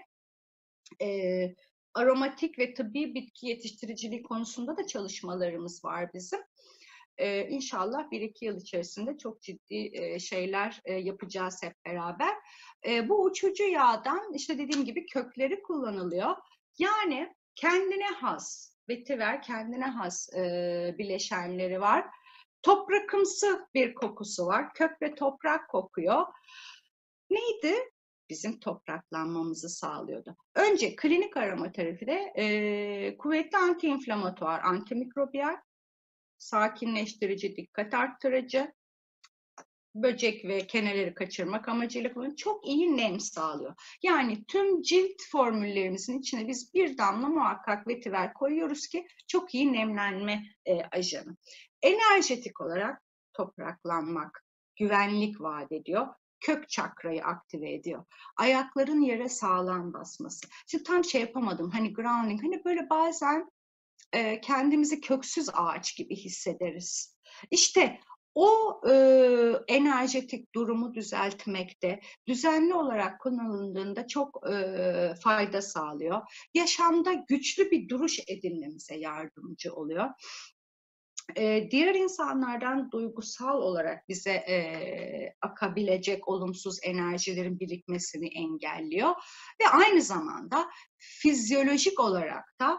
Speaker 1: Aromatik ve tıbbi bitki yetiştiriciliği konusunda da çalışmalarımız var bizim. İnşallah 1-2 yıl içerisinde çok ciddi şeyler yapacağız hep beraber. Bu uçucu yağdan işte dediğim gibi kökleri kullanılıyor. Yani kendine has, vetiver kendine has bileşenleri var. Toprakımsı bir kokusu var. Kök ve toprak kokuyor. Neydi? Bizim topraklanmamızı sağlıyordu. Önce klinik aromaterapide kuvvetli antiinflamatuar, antimikrobiyal, sakinleştirici, dikkat arttırıcı, böcek ve keneleri kaçırmak amacıyla kullanılıyor. Çok iyi nem sağlıyor. Yani tüm cilt formüllerimizin içine biz bir damla muhakkak vetiver koyuyoruz ki çok iyi nemlenme ajanı. Enerjetik olarak topraklanmak, güvenlik vaat ediyor. Kök çakrayı aktive ediyor. Ayakların yere sağlam basması. Şimdi tam şey yapamadım. Hani grounding, hani böyle bazen kendimizi köksüz ağaç gibi hissederiz. İşte o enerjetik durumu düzeltmekte, düzenli olarak kullanıldığında çok fayda sağlıyor. Yaşamda güçlü bir duruş edinmemize yardımcı oluyor. Diğer insanlardan duygusal olarak bize akabilecek olumsuz enerjilerin birikmesini engelliyor. Ve aynı zamanda fizyolojik olarak da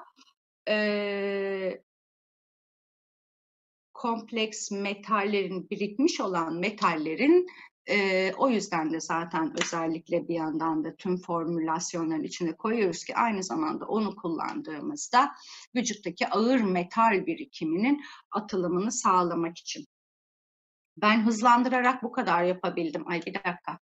Speaker 1: kompleks metallerin, birikmiş olan metallerin o yüzden de zaten özellikle bir yandan da tüm formülasyonların içine koyuyoruz ki aynı zamanda onu kullandığımızda vücuttaki ağır metal birikiminin atılımını sağlamak için. Ben hızlandırarak bu kadar yapabildim. Ay bir dakika.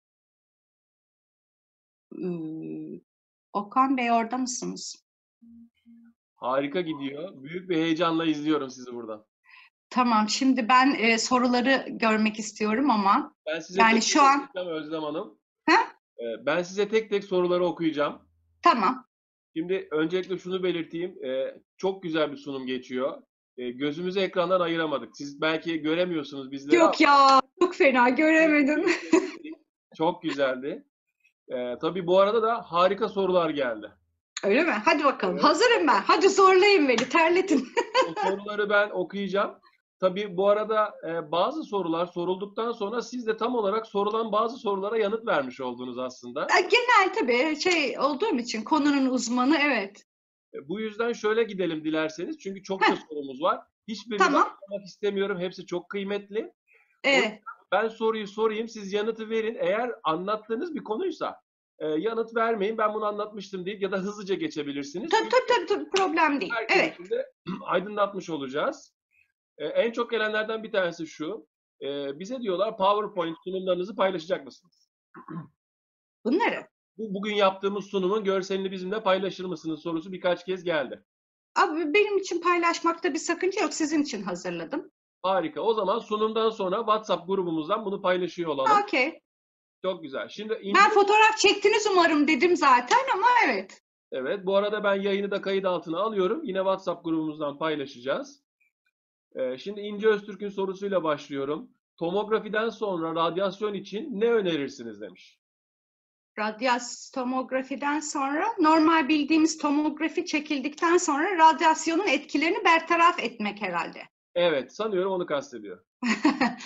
Speaker 1: Okan Bey orada mısınız?
Speaker 2: Harika gidiyor. Büyük bir heyecanla izliyorum sizi buradan.
Speaker 1: Tamam, şimdi ben soruları görmek istiyorum ama
Speaker 2: Ben size
Speaker 1: yani
Speaker 2: tek
Speaker 1: şu
Speaker 2: tek
Speaker 1: an
Speaker 2: okuyacağım Özlem Hanım.
Speaker 1: ha?
Speaker 2: Ben size tek tek soruları okuyacağım.
Speaker 1: Tamam.
Speaker 2: Şimdi öncelikle şunu belirteyim. Çok güzel bir sunum geçiyor. Gözümüzü ekrandan ayıramadık. Siz belki göremiyorsunuz bizleri ama
Speaker 1: Yok ya, çok fena göremedim.
Speaker 2: çok güzeldi. Tabii bu arada da harika sorular geldi.
Speaker 1: Öyle mi? Hadi bakalım.
Speaker 2: Evet.
Speaker 1: Hazırım ben. Hadi zorlayın beni, terletin.
Speaker 2: O soruları ben okuyacağım. Tabii bu arada bazı sorular sorulduktan sonra siz de tam olarak sorulan bazı sorulara yanıt vermiş oldunuz aslında.
Speaker 1: Genel tabii şey olduğum için konunun uzmanı evet.
Speaker 2: Bu yüzden şöyle gidelim dilerseniz. Çünkü çokça sorumuz var. Hiçbirini
Speaker 1: Tamam.
Speaker 2: atlamak istemiyorum. Hepsi çok kıymetli.
Speaker 1: Evet.
Speaker 2: Ben soruyu sorayım, siz yanıtı verin. Eğer anlattığınız bir konuysa yanıt vermeyin. Ben bunu anlatmıştım deyip ya da hızlıca geçebilirsiniz.
Speaker 1: Tabii problem değil. Evet.
Speaker 2: Herkesin de aydınlatmış olacağız. En çok gelenlerden bir tanesi şu. Bize diyorlar PowerPoint sunumlarınızı paylaşacak mısınız?
Speaker 1: Bunları.
Speaker 2: Bugün yaptığımız sunumun görselini bizimle paylaşır mısınız sorusu birkaç kez geldi.
Speaker 1: Abi benim için paylaşmakta bir sakınca yok. Sizin için hazırladım.
Speaker 2: Harika. O zaman sunumdan sonra WhatsApp grubumuzdan bunu paylaşıyor olalım.
Speaker 1: Okey.
Speaker 2: Çok güzel. Şimdi
Speaker 1: Ben fotoğraf çektiniz umarım dedim zaten ama evet.
Speaker 2: Evet. Bu arada ben yayını da kayıt altına alıyorum. Yine WhatsApp grubumuzdan paylaşacağız. Şimdi İnce Öztürk'ün sorusuyla başlıyorum. Tomografiden sonra radyasyon için ne önerirsiniz demiş.
Speaker 1: Tomografiden sonra normal bildiğimiz tomografi çekildikten sonra radyasyonun etkilerini bertaraf etmek herhalde.
Speaker 2: Evet. Sanıyorum onu kastediyor.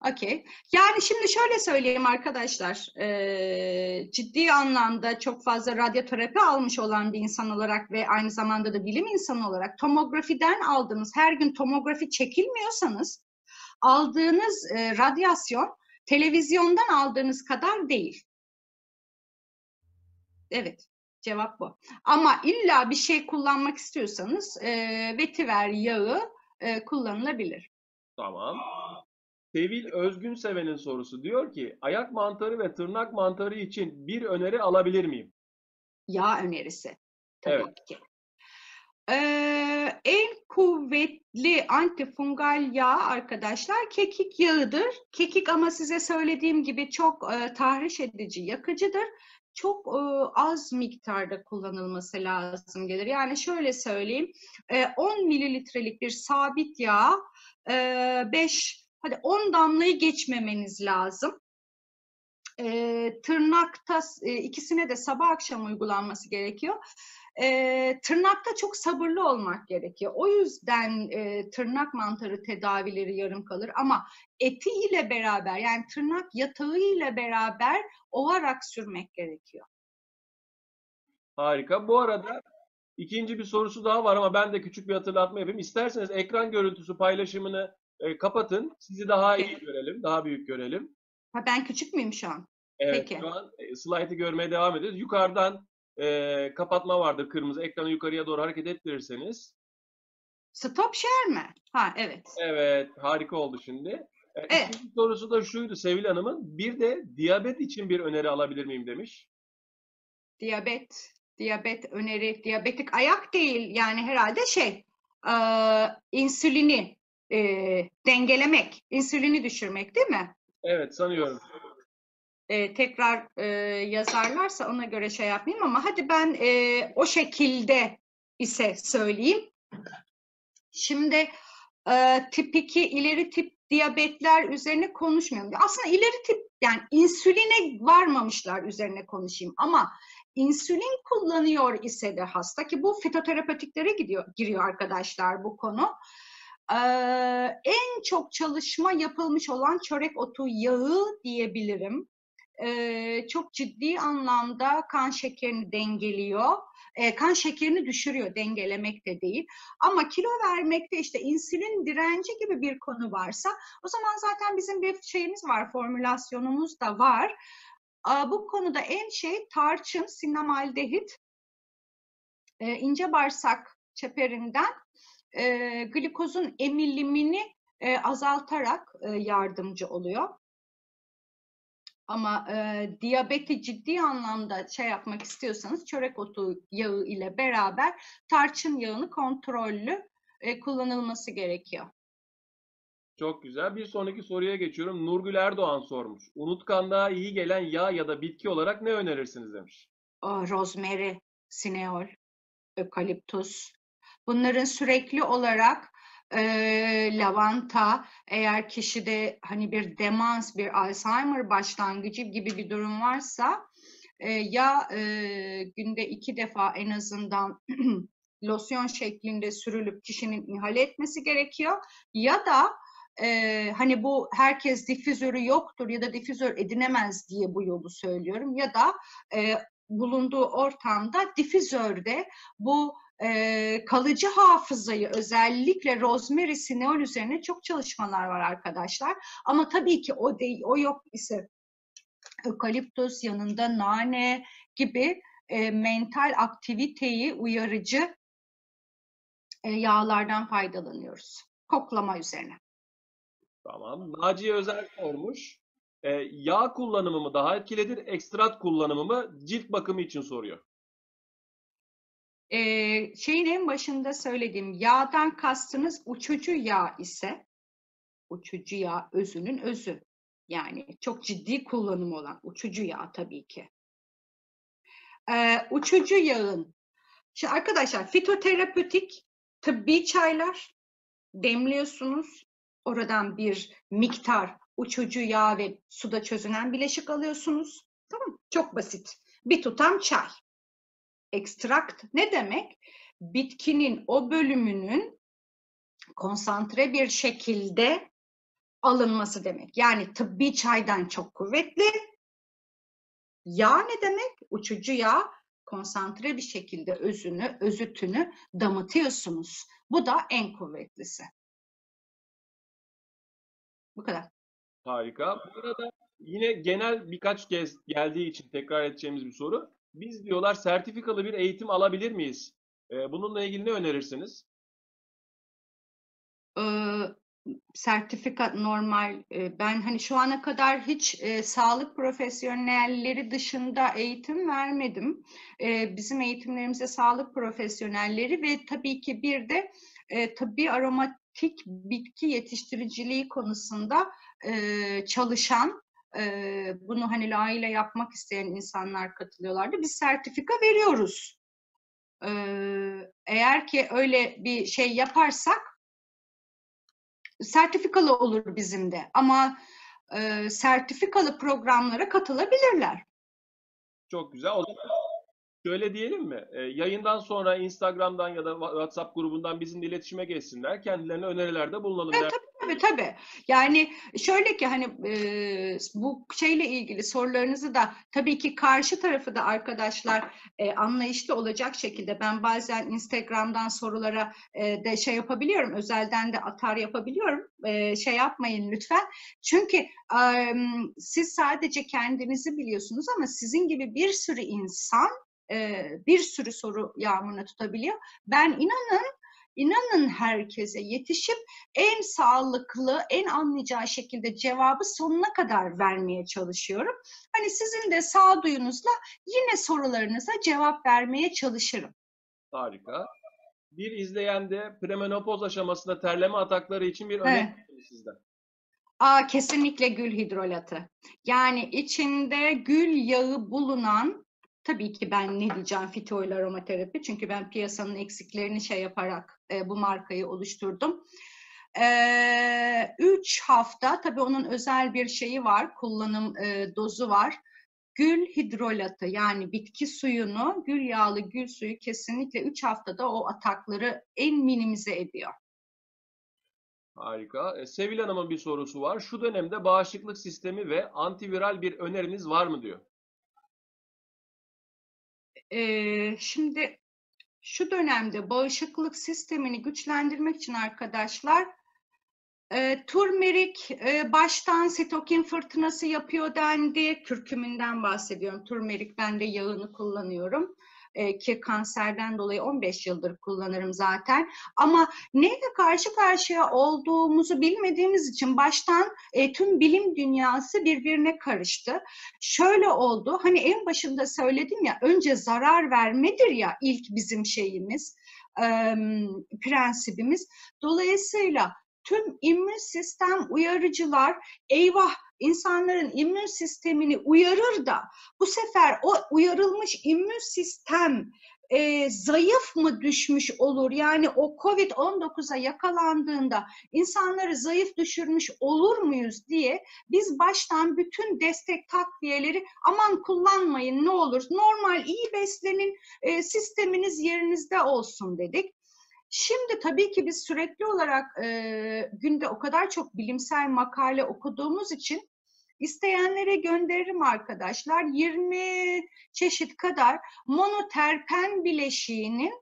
Speaker 1: Okey. Yani şimdi şöyle söyleyeyim arkadaşlar, ciddi anlamda çok fazla radyoterapi almış olan bir insan olarak ve aynı zamanda da bilim insanı olarak tomografiden aldığınız, her gün tomografi çekilmiyorsanız aldığınız radyasyon televizyondan aldığınız kadar değil. Evet, cevap bu. Ama illa bir şey kullanmak istiyorsanız vetiver yağı kullanılabilir.
Speaker 2: Tamam. Sevil Özgünseven'in sorusu diyor ki ayak mantarı ve tırnak mantarı için bir öneri alabilir miyim?
Speaker 1: Yağ önerisi tabii
Speaker 2: Evet.
Speaker 1: ki. En kuvvetli antifungal yağ arkadaşlar kekik yağıdır. Kekik ama size söylediğim gibi çok tahriş edici, yakıcıdır. Çok az miktarda kullanılması lazım gelir. Yani şöyle söyleyeyim, 10 mililitrelik bir sabit yağ 5, hadi 10 damlayı geçmemeniz lazım. Tırnakta ikisine de sabah akşam uygulanması gerekiyor. Tırnakta çok sabırlı olmak gerekiyor. O yüzden tırnak mantarı tedavileri yarım kalır ama etiyle beraber, yani tırnak yatağıyla beraber ovarak sürmek gerekiyor.
Speaker 2: Harika. Bu arada ikinci bir sorusu daha var ama ben de küçük bir hatırlatma yapayım. İsterseniz ekran görüntüsü paylaşımını kapatın. Sizi daha iyi görelim, daha büyük görelim.
Speaker 1: Ha, ben küçük müyüm şu an?
Speaker 2: Evet,
Speaker 1: Peki.
Speaker 2: şu an slaytı görmeye devam ediyoruz. Yukarıdan kapatma vardır kırmızı. Ekranı yukarıya doğru hareket ettirirseniz.
Speaker 1: Stop share mi? Ha, evet.
Speaker 2: Evet, harika oldu şimdi.
Speaker 1: Evet.
Speaker 2: İkinci sorusu da şuydu Sevil Hanım'ın. Bir de diyabet için bir öneri alabilir miyim demiş.
Speaker 1: Diyabet öneri, diyabetik ayak değil yani herhalde insülini dengelemek, insülini düşürmek değil mi?
Speaker 2: Evet, sanıyorum.
Speaker 1: Tekrar yazarlarsa ona göre şey yapmayayım ama hadi ben o şekilde ise söyleyeyim. Şimdi tip 2, ileri tip diyabetler üzerine konuşmuyorum. Aslında ileri tip, yani insüline varmamışlar üzerine konuşayım ama insülin kullanıyor ise de hasta, ki bu fitoterapötiklere giriyor arkadaşlar bu konu. En çok çalışma yapılmış olan çörek otu yağı diyebilirim. Çok ciddi anlamda kan şekerini dengeliyor. Kan şekerini düşürüyor, dengelemek de değil. Ama kilo vermekte işte insülin direnci gibi bir konu varsa o zaman zaten bizim bir şeyimiz var, formülasyonumuz da var. Bu konuda en tarçın, sinamaldehit, ince bağırsak çeperinden glikozun emilimini azaltarak yardımcı oluyor. Ama diyabeti ciddi anlamda yapmak istiyorsanız çörek otu yağı ile beraber tarçın yağını kontrollü kullanılması gerekiyor.
Speaker 2: Çok güzel. Bir sonraki soruya geçiyorum. Nurgül Erdoğan sormuş. Unutkanlığa iyi gelen yağ ya da bitki olarak ne önerirsiniz demiş.
Speaker 1: Rosemary, sineol, ökaliptus. Bunların sürekli olarak lavanta, eğer kişide hani bir demans, bir Alzheimer başlangıcı gibi bir durum varsa ya günde 2 defa en azından losyon şeklinde sürülüp kişinin inhale etmesi gerekiyor ya da hani bu herkes difüzörü yoktur ya da difüzör edinemez diye bu yolu söylüyorum ya da bulunduğu ortamda difüzörde bu kalıcı hafızayı, özellikle rosemary, sineol üzerine çok çalışmalar var arkadaşlar. Ama tabii ki o değil, o yok ise ökaliptus, yanında nane gibi mental aktiviteyi uyarıcı yağlardan faydalanıyoruz. Koklama üzerine.
Speaker 2: Tamam. Naciye Özer sormuş. Yağ kullanımı mı daha etkilidir, ekstrat kullanımı mı? Cilt bakımı için soruyor.
Speaker 1: Şeyin en başında söylediğim yağdan kastınız uçucu yağ ise, uçucu yağ özünün özü. Yani çok ciddi kullanımı olan uçucu yağ tabii ki. Uçucu yağın, şimdi arkadaşlar fitoterapötik tıbbi çaylar demliyorsunuz. Oradan bir miktar uçucu yağ ve suda çözünen bileşik alıyorsunuz. Tamam, çok basit. Bir tutam çay. Ekstrakt ne demek? Bitkinin o bölümünün konsantre bir şekilde alınması demek. Yani tıbbi çaydan çok kuvvetli. Yağ ne demek? Uçucu yağ, konsantre bir şekilde özütünü damıtıyorsunuz. Bu da en kuvvetlisi. Bu kadar.
Speaker 2: Harika. Bu arada yine genel birkaç kez geldiği için tekrar edeceğimiz bir soru. Biz diyorlar sertifikalı bir eğitim alabilir miyiz? Bununla ilgili ne önerirsiniz?
Speaker 1: Ee, Sertifika normal. Ben hani şu ana kadar hiç sağlık profesyonelleri dışında eğitim vermedim. Bizim eğitimlerimize sağlık profesyonelleri ve tabii ki bir de tıbbi aromatik bitki yetiştiriciliği konusunda çalışan, bunu hani layığıyla yapmak isteyen insanlar katılıyorlardı. Biz sertifika veriyoruz. Eğer ki öyle bir şey yaparsak sertifikalı olur bizim de, ama sertifikalı programlara katılabilirler.
Speaker 2: Çok güzel. O zaman şöyle diyelim mi? Yayından sonra Instagram'dan ya da WhatsApp grubundan bizimle iletişime geçsinler. Kendilerine önerilerde bulunalım der.
Speaker 1: Tabii. Yani şöyle ki hani bu şeyle ilgili sorularınızı da tabii ki karşı tarafı da arkadaşlar anlayışlı olacak şekilde, ben bazen Instagram'dan sorulara de şey yapabiliyorum, özelden de atar yapabiliyorum. Şey yapmayın lütfen. Çünkü siz sadece kendinizi biliyorsunuz ama sizin gibi bir sürü insan bir sürü soru yağmuruna tutabiliyor. Ben İnanın herkese yetişip en sağlıklı, en anlayacağı şekilde cevabı sonuna kadar vermeye çalışıyorum. Hani sizin de sağduyunuzla yine sorularınıza cevap vermeye çalışırım.
Speaker 2: Harika. Bir izleyen de premenopoz aşamasında terleme atakları için bir öneri
Speaker 1: Evet.
Speaker 2: sizden.
Speaker 1: Kesinlikle gül hidrolatı. Yani içinde gül yağı bulunan, tabii ki ben ne diyeceğim, fitoil aromaterapi, çünkü ben piyasanın eksiklerini şey yaparak bu markayı oluşturdum. 3 hafta, tabii onun özel bir şeyi var, kullanım dozu var. Gül hidrolatı, yani bitki suyunu, gül yağlı gül suyu kesinlikle 3 haftada o atakları en minimize ediyor.
Speaker 2: Harika. Sevil Hanım'ın bir sorusu var. Şu dönemde bağışıklık sistemi ve antiviral bir öneriniz var mı diyor.
Speaker 1: Şimdi şu dönemde bağışıklık sistemini güçlendirmek için arkadaşlar, turmerik baştan sitokin fırtınası yapıyor dendi. Kürkümünden bahsediyorum. Turmerik, ben de yağını kullanıyorum. Ki kanserden dolayı 15 yıldır kullanırım zaten. Ama neyle karşı karşıya olduğumuzu bilmediğimiz için baştan tüm bilim dünyası birbirine karıştı. Şöyle oldu, hani en başında söyledim ya, önce zarar vermedir ya ilk bizim şeyimiz, prensibimiz. Dolayısıyla tüm immün sistem uyarıcılar, eyvah, insanların immün sistemini uyarır da bu sefer o uyarılmış immün sistem zayıf mı düşmüş olur? Yani o COVID-19'a yakalandığında insanları zayıf düşürmüş olur muyuz diye biz baştan bütün destek takviyeleri, aman kullanmayın ne olur, normal iyi beslenin, sisteminiz yerinizde olsun dedik. Şimdi tabii ki biz sürekli olarak günde o kadar çok bilimsel makale okuduğumuz için isteyenlere gönderirim arkadaşlar. 20 çeşit kadar monoterpen bileşiğinin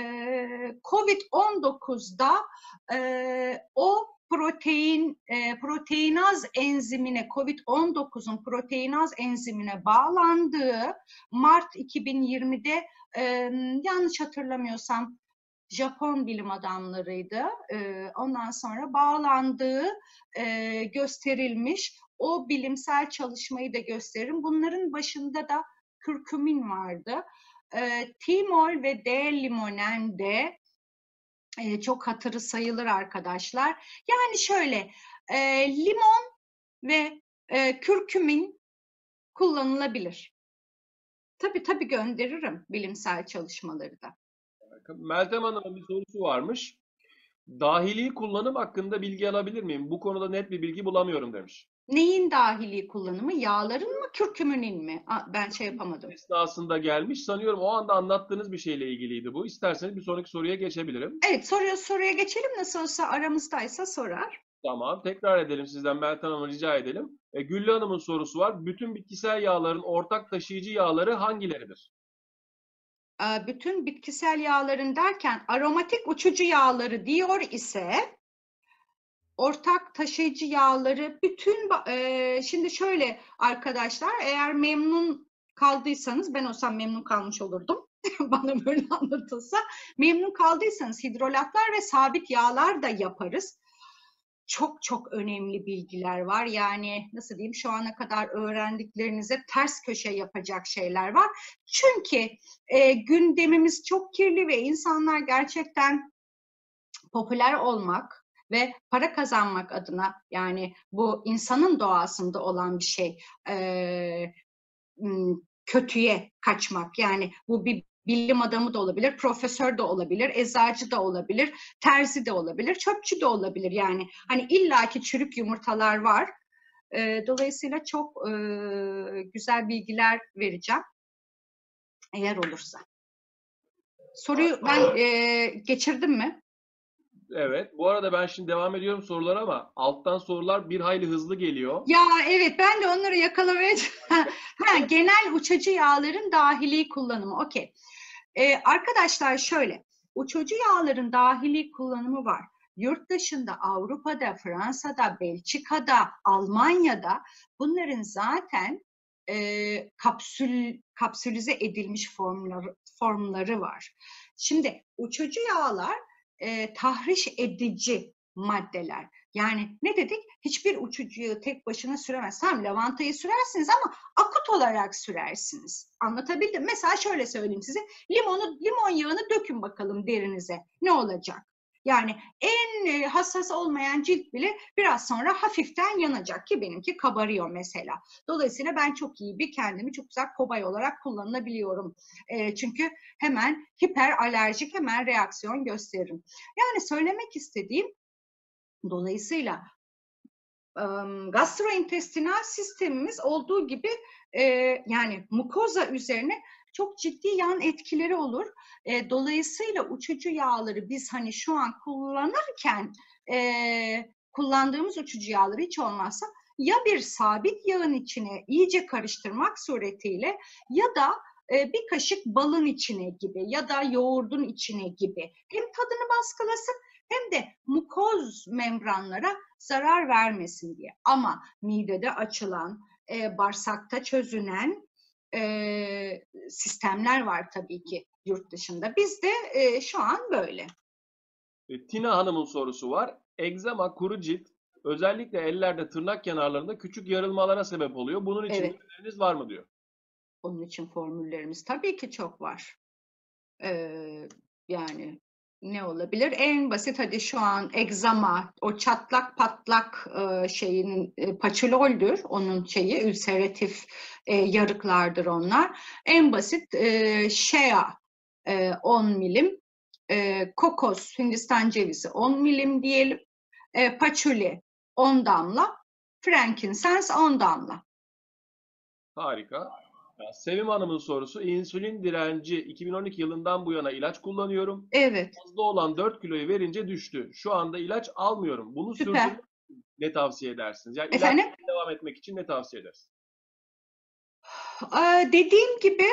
Speaker 1: COVID-19'da o proteinaz enzimine, COVID-19'un proteinaz enzimine bağlandığı Mart 2020'de, yanlış hatırlamıyorsam Japon bilim adamlarıydı. Ondan sonra bağlandığı gösterilmiş. O bilimsel çalışmayı da gösteririm. Bunların başında da kürkümin vardı. Timol ve D-limonen de çok hatırı sayılır arkadaşlar. Yani şöyle, limon ve kürkümin kullanılabilir. Tabii gönderirim bilimsel çalışmaları da.
Speaker 2: Meltem Hanım'ın bir sorusu varmış. Dahili kullanım hakkında bilgi alabilir miyim? Bu konuda net bir bilgi bulamıyorum demiş.
Speaker 1: Neyin dahili kullanımı? Yağların mı, kürkümünün mi? Ben şey yapamadım.
Speaker 2: Esnasında gelmiş. Sanıyorum o anda anlattığınız bir şeyle ilgiliydi bu. İsterseniz bir sonraki soruya geçebilirim.
Speaker 1: Evet, soruya geçelim. Nasıl olsa aramızdaysa sorar.
Speaker 2: Tamam. Tekrar edelim sizden Meltem Hanım'a rica edelim. Güllü Hanım'ın sorusu var. Bütün bitkisel yağların ortak taşıyıcı yağları hangileridir?
Speaker 1: Bütün bitkisel yağların derken aromatik uçucu yağları diyor ise ortak taşıyıcı yağları bütün şimdi şöyle arkadaşlar, eğer memnun kaldıysanız, ben olsam memnun kalmış olurdum bana böyle anlatılsa, memnun kaldıysanız hidrolatlar ve sabit yağlar da yaparız. Çok çok önemli bilgiler var. Yani nasıl diyeyim, şu ana kadar öğrendiklerinize ters köşe yapacak şeyler var. Çünkü gündemimiz çok kirli ve insanlar gerçekten popüler olmak ve para kazanmak adına, yani bu insanın doğasında olan bir şey, kötüye kaçmak. Yani bu bir bilim adamı da olabilir, profesör de olabilir, eczacı da olabilir, terzi de olabilir, çöpçü de olabilir. Yani hani illaki çürük yumurtalar var. Dolayısıyla çok güzel bilgiler vereceğim eğer olursa. Soruyu ben geçirdim mi?
Speaker 2: Evet. Bu arada ben şimdi devam ediyorum sorulara ama alttan sorular bir hayli hızlı geliyor.
Speaker 1: Ya evet, ben de onları yakalamaya genel uçucu yağların dahili kullanımı. Okey. Arkadaşlar şöyle, uçucu yağların dahili kullanımı var. Yurt dışında, Avrupa'da, Fransa'da, Belçika'da, Almanya'da bunların zaten kapsülize edilmiş formları var. Şimdi uçucu yağlar tahriş edici maddeler. Yani ne dedik? Hiçbir uçucuyu tek başına süremez. Tamam, lavantayı sürersiniz ama akut olarak sürersiniz. Anlatabildim. Mesela şöyle söyleyeyim size. Limon yağını dökün bakalım derinize. Ne olacak? Yani en hassas olmayan cilt bile biraz sonra hafiften yanacak, ki benimki kabarıyor mesela. Dolayısıyla ben çok iyi kendimi çok güzel kobay olarak kullanabiliyorum. Çünkü hemen hiperalerjik, hemen reaksiyon gösteririm. Yani söylemek istediğim, dolayısıyla gastrointestinal sistemimiz olduğu gibi yani mukoza üzerine çok ciddi yan etkileri olur. Dolayısıyla uçucu yağları biz hani şu an kullanırken kullandığımız uçucu yağları hiç olmazsa ya bir sabit yağın içine iyice karıştırmak suretiyle ya da bir kaşık balın içine gibi ya da yoğurdun içine gibi hem tadını baskılasın hem de mukoz membranlara zarar vermesin diye. Ama midede açılan, bağırsakta çözünen sistemler var tabii ki yurt dışında. Bizde şu an böyle.
Speaker 2: Tina Hanım'ın sorusu var. Egzama, kuru cilt, özellikle ellerde, tırnak kenarlarında küçük yarılmalara sebep oluyor. Bunun için
Speaker 1: Evet.
Speaker 2: öneriniz var mı diyor.
Speaker 1: Onun için formüllerimiz tabii ki çok var. Yani ne olabilir? En basit, hadi şu an egzama, o çatlak patlak şeyinin paçuloldür. Onun şeyi ülseratif yarıklardır onlar. En basit shea 10 milim, kokos, Hindistan cevizi 10 milim diyelim, patchouli 10 damla, frankincense 10 damla.
Speaker 2: Harika. Sevim Hanım'ın sorusu. İnsülin direnci 2012 yılından bu yana ilaç kullanıyorum.
Speaker 1: Evet,
Speaker 2: Fazla olan 4 kiloyu verince düştü. Şu anda ilaç almıyorum. Bunu
Speaker 1: süper.
Speaker 2: sürdürmek için ne tavsiye edersiniz? Yani ilaç
Speaker 1: Efendim?
Speaker 2: devam etmek için ne tavsiye edersiniz?
Speaker 1: Dediğim gibi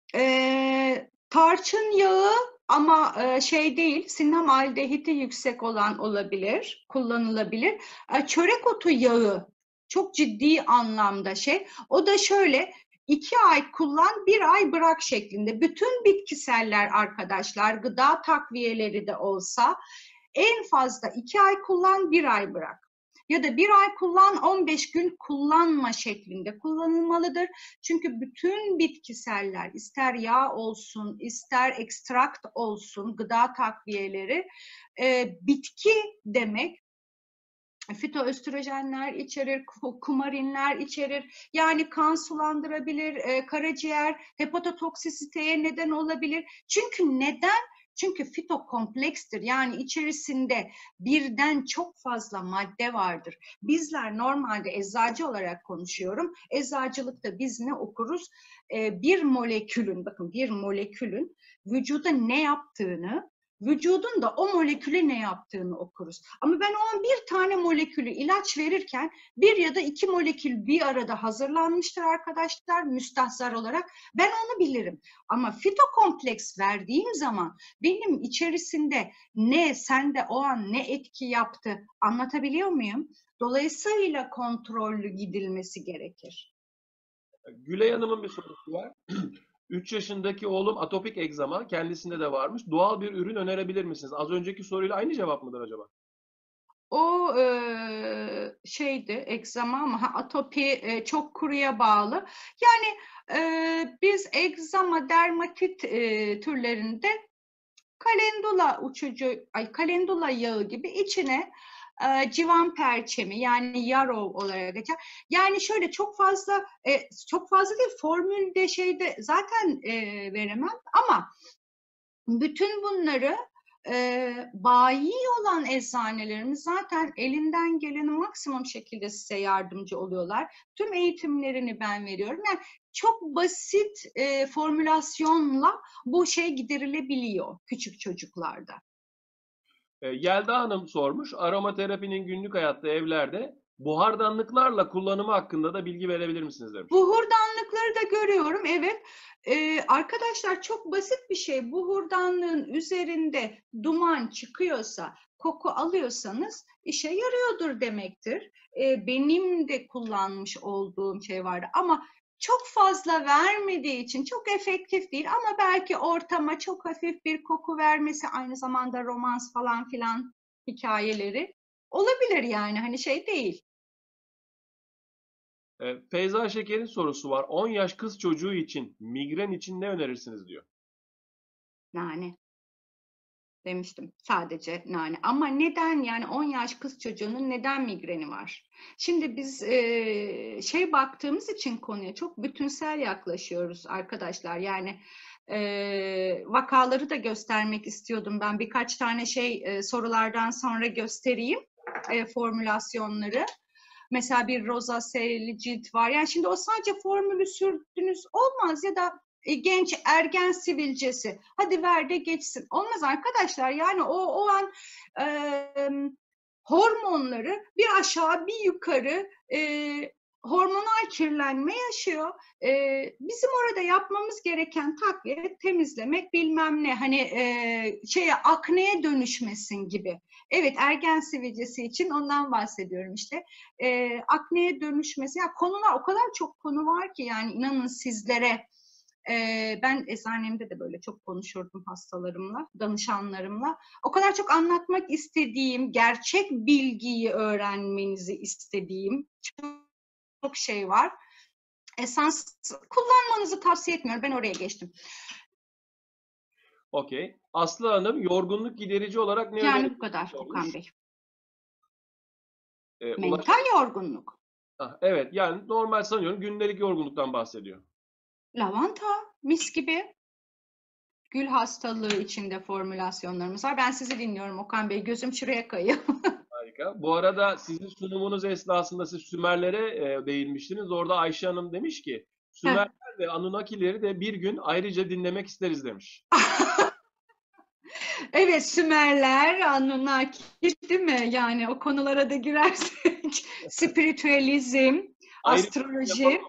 Speaker 1: tarçın yağı ama şey değil, sinamaldehidi yüksek olan olabilir, kullanılabilir. Çörek otu yağı çok ciddi anlamda şey. O da şöyle, 2 ay kullan, 1 ay bırak şeklinde. Bütün bitkiseller arkadaşlar, gıda takviyeleri de olsa en fazla 2 ay kullan, 1 ay bırak. Ya da 1 ay kullan, 15 gün kullanma şeklinde kullanılmalıdır. Çünkü bütün bitkiseller, ister yağ olsun, ister ekstrakt olsun, gıda takviyeleri, bitki demek. Fitoöstrojenler içerir, kumarinler içerir. Yani kan sulandırabilir, karaciğer, hepatotoksisiteye neden olabilir. Çünkü neden? Çünkü fitokomplekstir. Yani içerisinde birden çok fazla madde vardır. Bizler normalde, eczacı olarak konuşuyorum, eczacılıkta biz ne okuruz? Bir molekülün, bakın bir molekülün vücuda ne yaptığını vücudun da o moleküle ne yaptığını okuruz. Ama ben o an bir tane molekülü ilaç verirken bir ya da iki molekül bir arada hazırlanmıştır arkadaşlar müstahzar olarak. Ben onu bilirim. Ama fitokompleks verdiğim zaman benim içerisinde ne sende o an ne etki yaptı anlatabiliyor muyum? Dolayısıyla kontrollü gidilmesi gerekir.
Speaker 2: Gülay Hanım'ın bir sorusu var. 3 yaşındaki oğlum atopik egzama, kendisinde de varmış. Doğal bir ürün önerebilir misiniz? Az önceki soruyla aynı cevap mıdır acaba?
Speaker 1: O şeydi egzama ama atopi çok kuruya bağlı. Yani biz egzama dermatit türlerinde kalendula yağı gibi içine civan perçemi yani yarrow olarak geçer. Yani şöyle çok fazla değil formülde şeyde zaten veremem ama bütün bunları bayi olan eczanelerimiz zaten elinden geleni maksimum şekilde size yardımcı oluyorlar. Tüm eğitimlerini ben veriyorum. Yani çok basit formülasyonla bu şey giderilebiliyor küçük çocuklarda.
Speaker 2: Yelda Hanım sormuş. Aromaterapinin günlük hayatta evlerde buhardanlıklarla kullanımı hakkında da bilgi verebilir misiniz demiş.
Speaker 1: Buhurdanlıkları da görüyorum, evet. Arkadaşlar çok basit bir şey. Buhurdanlığın üzerinde duman çıkıyorsa, koku alıyorsanız işe yarıyordur demektir. Benim de kullanmış olduğum şey vardı ama çok fazla vermediği için çok efektif değil ama belki ortama çok hafif bir koku vermesi aynı zamanda romans falan filan hikayeleri olabilir yani hani şey değil.
Speaker 2: Feyza Şeker'in sorusu var. 10 yaş kız çocuğu için migren için ne önerirsiniz diyor.
Speaker 1: Yani demiştim sadece nane. Ama neden yani 10 yaş kız çocuğunun neden migreni var? Şimdi biz baktığımız için konuya çok bütünsel yaklaşıyoruz arkadaşlar. Yani vakaları da göstermek istiyordum ben. Birkaç tane sorulardan sonra göstereyim formülasyonları. Mesela bir rozaseli cilt var. Yani şimdi o sadece formülü sürdünüz olmaz ya da genç ergen sivilcesi. Hadi ver de geçsin. Olmaz arkadaşlar. Yani o an e, hormonları bir aşağı bir yukarı hormonal kirlenme yaşıyor. Bizim orada yapmamız gereken takviye, temizlemek bilmem ne. Hani akneye dönüşmesin gibi. Evet ergen sivilcesi için ondan bahsediyorum işte. Akneye dönüşmesi. Ya konular o kadar çok konu var ki yani inanın sizlere. Ben eczanemde de böyle çok konuşurdum hastalarımla, danışanlarımla. O kadar çok anlatmak istediğim, gerçek bilgiyi öğrenmenizi istediğim çok şey var. Esans kullanmanızı tavsiye etmiyorum. Ben oraya geçtim.
Speaker 2: Okey. Aslı Hanım yorgunluk giderici olarak ne
Speaker 1: Yani bu
Speaker 2: önerirsiniz
Speaker 1: kadar Okan Bey. Mental yorgunluk.
Speaker 2: Evet yani normal sanıyorum gündelik yorgunluktan bahsediyor.
Speaker 1: Lavanta, mis gibi. Gül hastalığı içinde formülasyonlarımız var. Ben sizi dinliyorum Okan Bey. Gözüm şuraya kayıyor.
Speaker 2: Harika. Bu arada sizin sunumunuz esnasında siz Sümerlere değinmiştiniz. Orada Ayşe Hanım demiş ki Sümerler ve Anunnakileri de bir gün ayrıca dinlemek isteriz demiş.
Speaker 1: Evet, Sümerler, Anunnaki değil mi? Yani o konulara da girersek spiritüalizm,
Speaker 2: Ayrı bir şey yapalım.
Speaker 1: astroloji.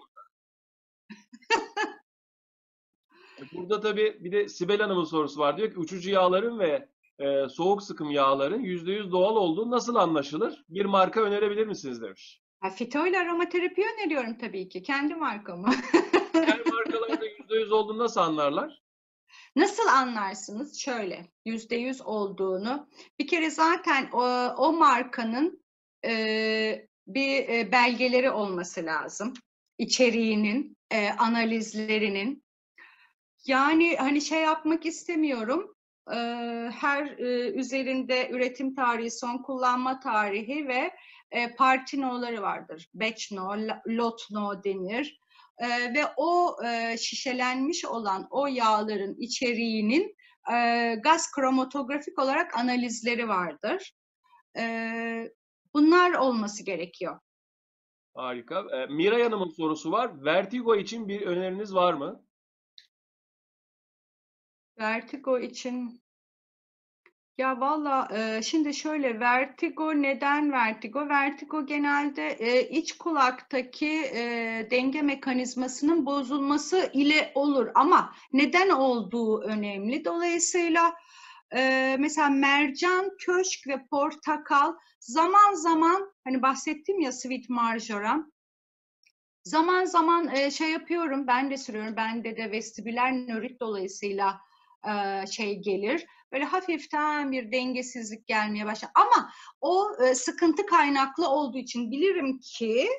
Speaker 2: Burada tabii bir de Sibel Hanım'ın sorusu var. Diyor ki uçucu yağların ve soğuk sıkım yağların %100 doğal olduğu nasıl anlaşılır? Bir marka önerebilir misiniz demiş.
Speaker 1: Fito ile aromaterapi öneriyorum tabii ki. Kendi markamı.
Speaker 2: Diğer markalarda %100 olduğunu nasıl anlarlar?
Speaker 1: Nasıl anlarsınız? Şöyle, %100 olduğunu. Bir kere zaten o markanın bir belgeleri olması lazım. İçeriğinin, analizlerinin. Yani hani şey yapmak istemiyorum. Her üzerinde üretim tarihi, son kullanma tarihi ve parti no'ları vardır. Batch no, lot no denir. Ve o şişelenmiş olan o yağların içeriğinin gaz kromatografik olarak analizleri vardır. Bunlar olması gerekiyor.
Speaker 2: Harika. Miray Hanım'ın sorusu var. Vertigo için bir öneriniz var mı?
Speaker 1: Vertigo için Ya valla şimdi şöyle, vertigo neden vertigo? Vertigo genelde iç kulaktaki denge mekanizmasının bozulması ile olur ama neden olduğu önemli. Dolayısıyla mesela mercan, köşk ve portakal zaman zaman, hani bahsettim ya, sweet marjoram, zaman zaman şey yapıyorum, ben de sürüyorum. Bende de vestibüler nörit dolayısıyla şey gelir. Böyle hafiften bir dengesizlik gelmeye başlar. Ama o sıkıntı kaynaklı olduğu için bilirim ki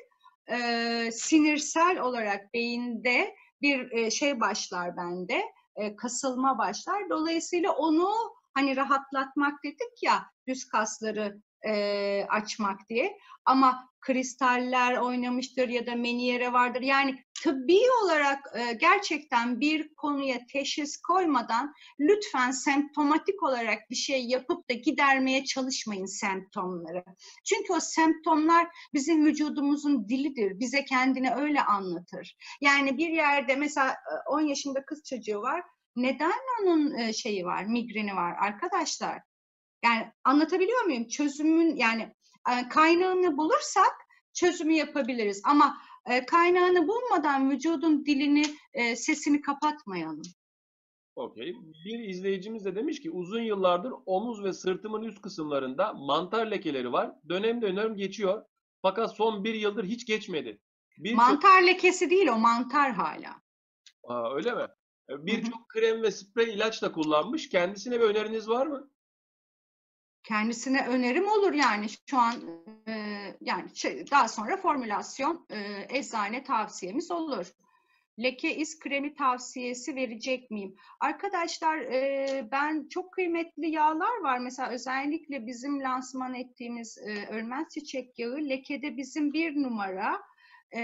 Speaker 1: sinirsel olarak beyinde bir şey başlar bende. Kasılma başlar. Dolayısıyla onu hani rahatlatmak dedik ya, düz kasları açmak diye. Ama kristaller oynamıştır ya da meniyere vardır. Yani tıbbi olarak gerçekten bir konuya teşhis koymadan lütfen semptomatik olarak bir şey yapıp da gidermeye çalışmayın semptomları. Çünkü o semptomlar bizim vücudumuzun dilidir. Bize kendini öyle anlatır. Yani bir yerde mesela 10 yaşında kız çocuğu var. Neden onun şeyi var, migreni var arkadaşlar? Yani anlatabiliyor muyum? Çözümün, yani kaynağını bulursak çözümü yapabiliriz. Ama kaynağını bulmadan vücudun dilini, sesini kapatmayalım.
Speaker 2: Okey. Bir izleyicimiz de demiş ki uzun yıllardır omuz ve sırtımın üst kısımlarında mantar lekeleri var. Dönem dönem geçiyor. Fakat son bir yıldır hiç geçmedi. Birçok
Speaker 1: Mantar lekesi değil, o mantar hala.
Speaker 2: Öyle mi?
Speaker 1: Hı hı.
Speaker 2: Birçok krem ve sprey ilaç da kullanmış. Kendisine bir öneriniz var mı?
Speaker 1: Kendisine önerim olur yani şu an, e, yani daha sonra formülasyon eczane tavsiyemiz olur. Leke iz kremi tavsiyesi verecek miyim? Arkadaşlar ben, çok kıymetli yağlar var. Mesela özellikle bizim lansman ettiğimiz Ölmez Çiçek Yağı lekede bizim bir numara. E,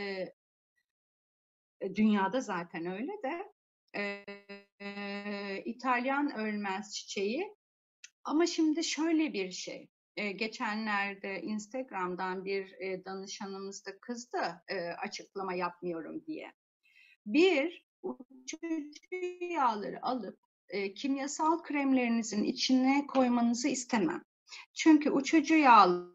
Speaker 1: Dünyada zaten öyle de. İtalyan Ölmez Çiçeği. Ama şimdi şöyle bir şey. Geçenlerde Instagram'dan bir danışanımız da kızdı, açıklama yapmıyorum diye. Bir, uçucu yağları alıp kimyasal kremlerinizin içine koymanızı istemem. Çünkü uçucu yağlar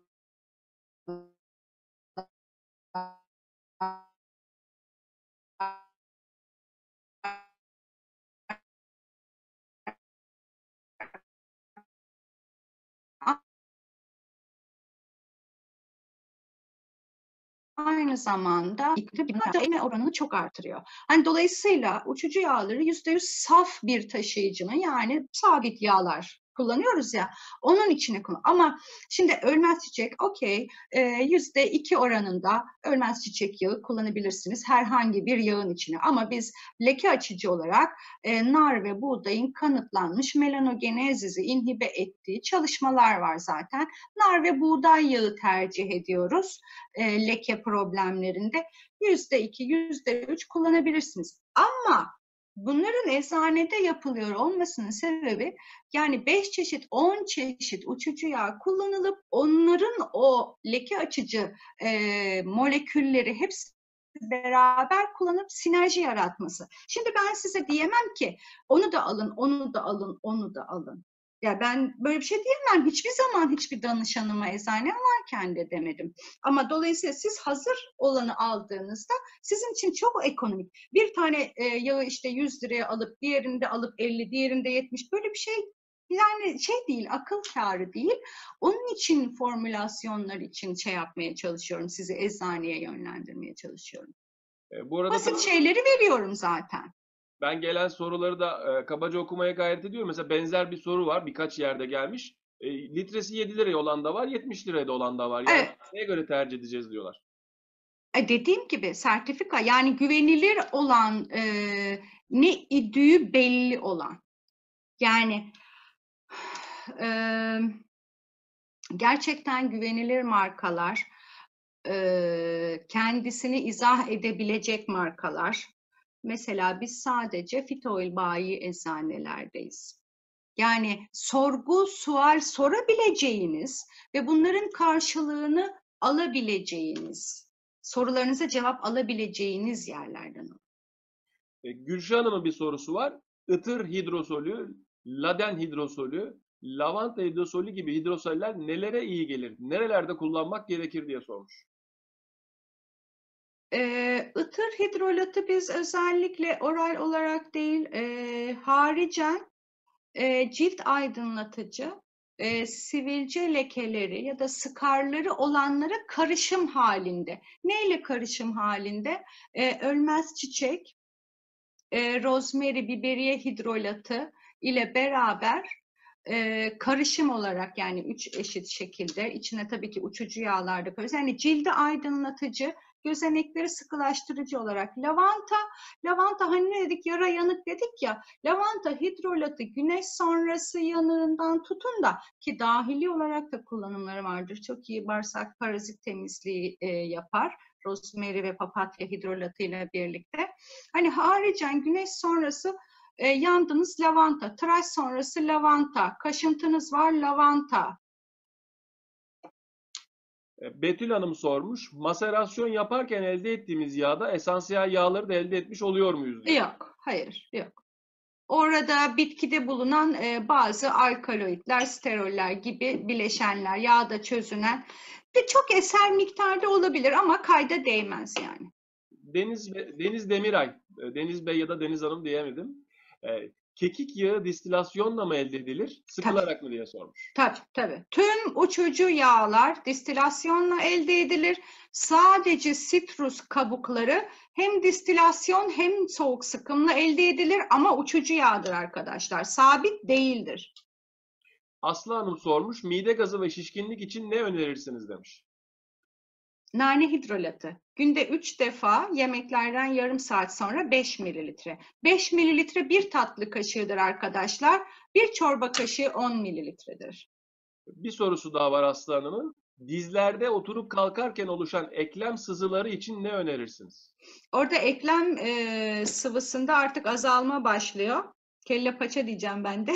Speaker 1: aynı zamanda iklim oranını çok artırıyor. Hani dolayısıyla uçucu yağları %100 saf bir taşıyıcının, yani sabit yağlar kullanıyoruz ya, onun içine kullan. Ama şimdi ölmez çiçek, okey, %2 oranında ölmez çiçek yağı kullanabilirsiniz herhangi bir yağın içine. Ama biz leke açıcı olarak nar ve buğdayın kanıtlanmış melanogenezisi inhibe ettiği çalışmalar var zaten. Nar ve buğday yağı tercih ediyoruz leke problemlerinde. %2, %3 kullanabilirsiniz. Ama bunların eczanede yapılıyor olmasının sebebi, yani 5 çeşit, 10 çeşit uçucu yağ kullanılıp onların o leke açıcı molekülleri hepsi beraber kullanıp sinerji yaratması. Şimdi ben size diyemem ki onu da alın, onu da alın, onu da alın. Ya ben böyle bir şey diyemem. Hiçbir zaman hiçbir danışanıma eczane varken de demedim. Ama dolayısıyla siz hazır olanı aldığınızda sizin için çok ekonomik. Bir tane yağı işte 100 liraya alıp diğerinde alıp 50, diğerinde 70, böyle bir şey yani şey değil, akıl kârı değil. Onun için formülasyonlar için şey yapmaya çalışıyorum, sizi eczaneye yönlendirmeye çalışıyorum.
Speaker 2: Bu arada
Speaker 1: Basit
Speaker 2: tabii
Speaker 1: şeyleri veriyorum zaten.
Speaker 2: ben gelen soruları da kabaca okumaya gayret ediyorum. Mesela benzer bir soru var. Birkaç yerde gelmiş. Litresi 7 liraya olan da var, 70 liraya da olan da var. Yani
Speaker 1: Evet,
Speaker 2: neye göre tercih edeceğiz diyorlar.
Speaker 1: dediğim gibi sertifika, yani güvenilir olan, ne idüğü belli olan. Yani e, gerçekten güvenilir markalar, kendisini izah edebilecek markalar. Mesela biz sadece Fitoil bayi eczanelerdeyiz. Yani sorgu, sual sorabileceğiniz ve bunların karşılığını alabileceğiniz, sorularınıza cevap alabileceğiniz yerlerden.
Speaker 2: Gülşah Hanım'ın bir sorusu var. Itır hidrosolü, laden hidrosolü, Lavanta hidrosolü gibi hidrosoller nelere iyi gelir? Nerelerde kullanmak gerekir diye sormuş.
Speaker 1: Itır hidrolatı biz özellikle oral olarak değil, haricen cilt aydınlatıcı, sivilce lekeleri ya da skarları olanlara karışım halinde. Neyle karışım halinde? Ölmez çiçek, rozmeri, biberiye hidrolatı ile beraber karışım olarak, yani 3 eşit şekilde, içine tabii ki uçucu yağlar da koyuyoruz. Yani cildi aydınlatıcı, gözenekleri sıkılaştırıcı olarak lavanta hani ne dedik, yara yanık dedik ya, lavanta hidrolatı güneş sonrası yanığından tutun da, ki dahili olarak da kullanımları vardır. Çok iyi bağırsak parazit temizliği yapar. Rosemary ve papatya hidrolatı ile birlikte. Hani haricen güneş sonrası yandınız, lavanta, tıraş sonrası lavanta, kaşıntınız var, lavanta.
Speaker 2: Betül Hanım sormuş. Maserasyon yaparken elde ettiğimiz yağda esansiyel yağları da elde etmiş oluyor muyuz diye.
Speaker 1: Yok, hayır, yok. Orada bitkide bulunan bazı alkaloidler, steroller gibi bileşenler, yağda çözünen ve çok eser miktarda olabilir ama kayda değmez yani.
Speaker 2: Deniz Demiray, Deniz Bey ya da Deniz Hanım diyemedim. Kekik yağı distilasyonla mı elde edilir, sıkılarak mı diye sormuş.
Speaker 1: Tabii. Tüm uçucu yağlar distilasyonla elde edilir. Sadece sitrus kabukları hem distilasyon hem soğuk sıkımla elde edilir ama uçucu yağdır arkadaşlar. Sabit değildir.
Speaker 2: Aslı Hanım sormuş. Mide gazı ve şişkinlik için ne önerirsiniz demiş.
Speaker 1: Nane hidrolatı. Günde 3 defa, yemeklerden yarım saat sonra 5 mililitre. 5 mililitre bir tatlı kaşığıdır arkadaşlar. Bir çorba kaşığı 10 mililitredir.
Speaker 2: Bir sorusu daha var Aslı Hanım'ın. Dizlerde oturup kalkarken oluşan eklem sızıları için ne önerirsiniz?
Speaker 1: Orada eklem sıvısında artık azalma başlıyor. Kelle paça diyeceğim ben de.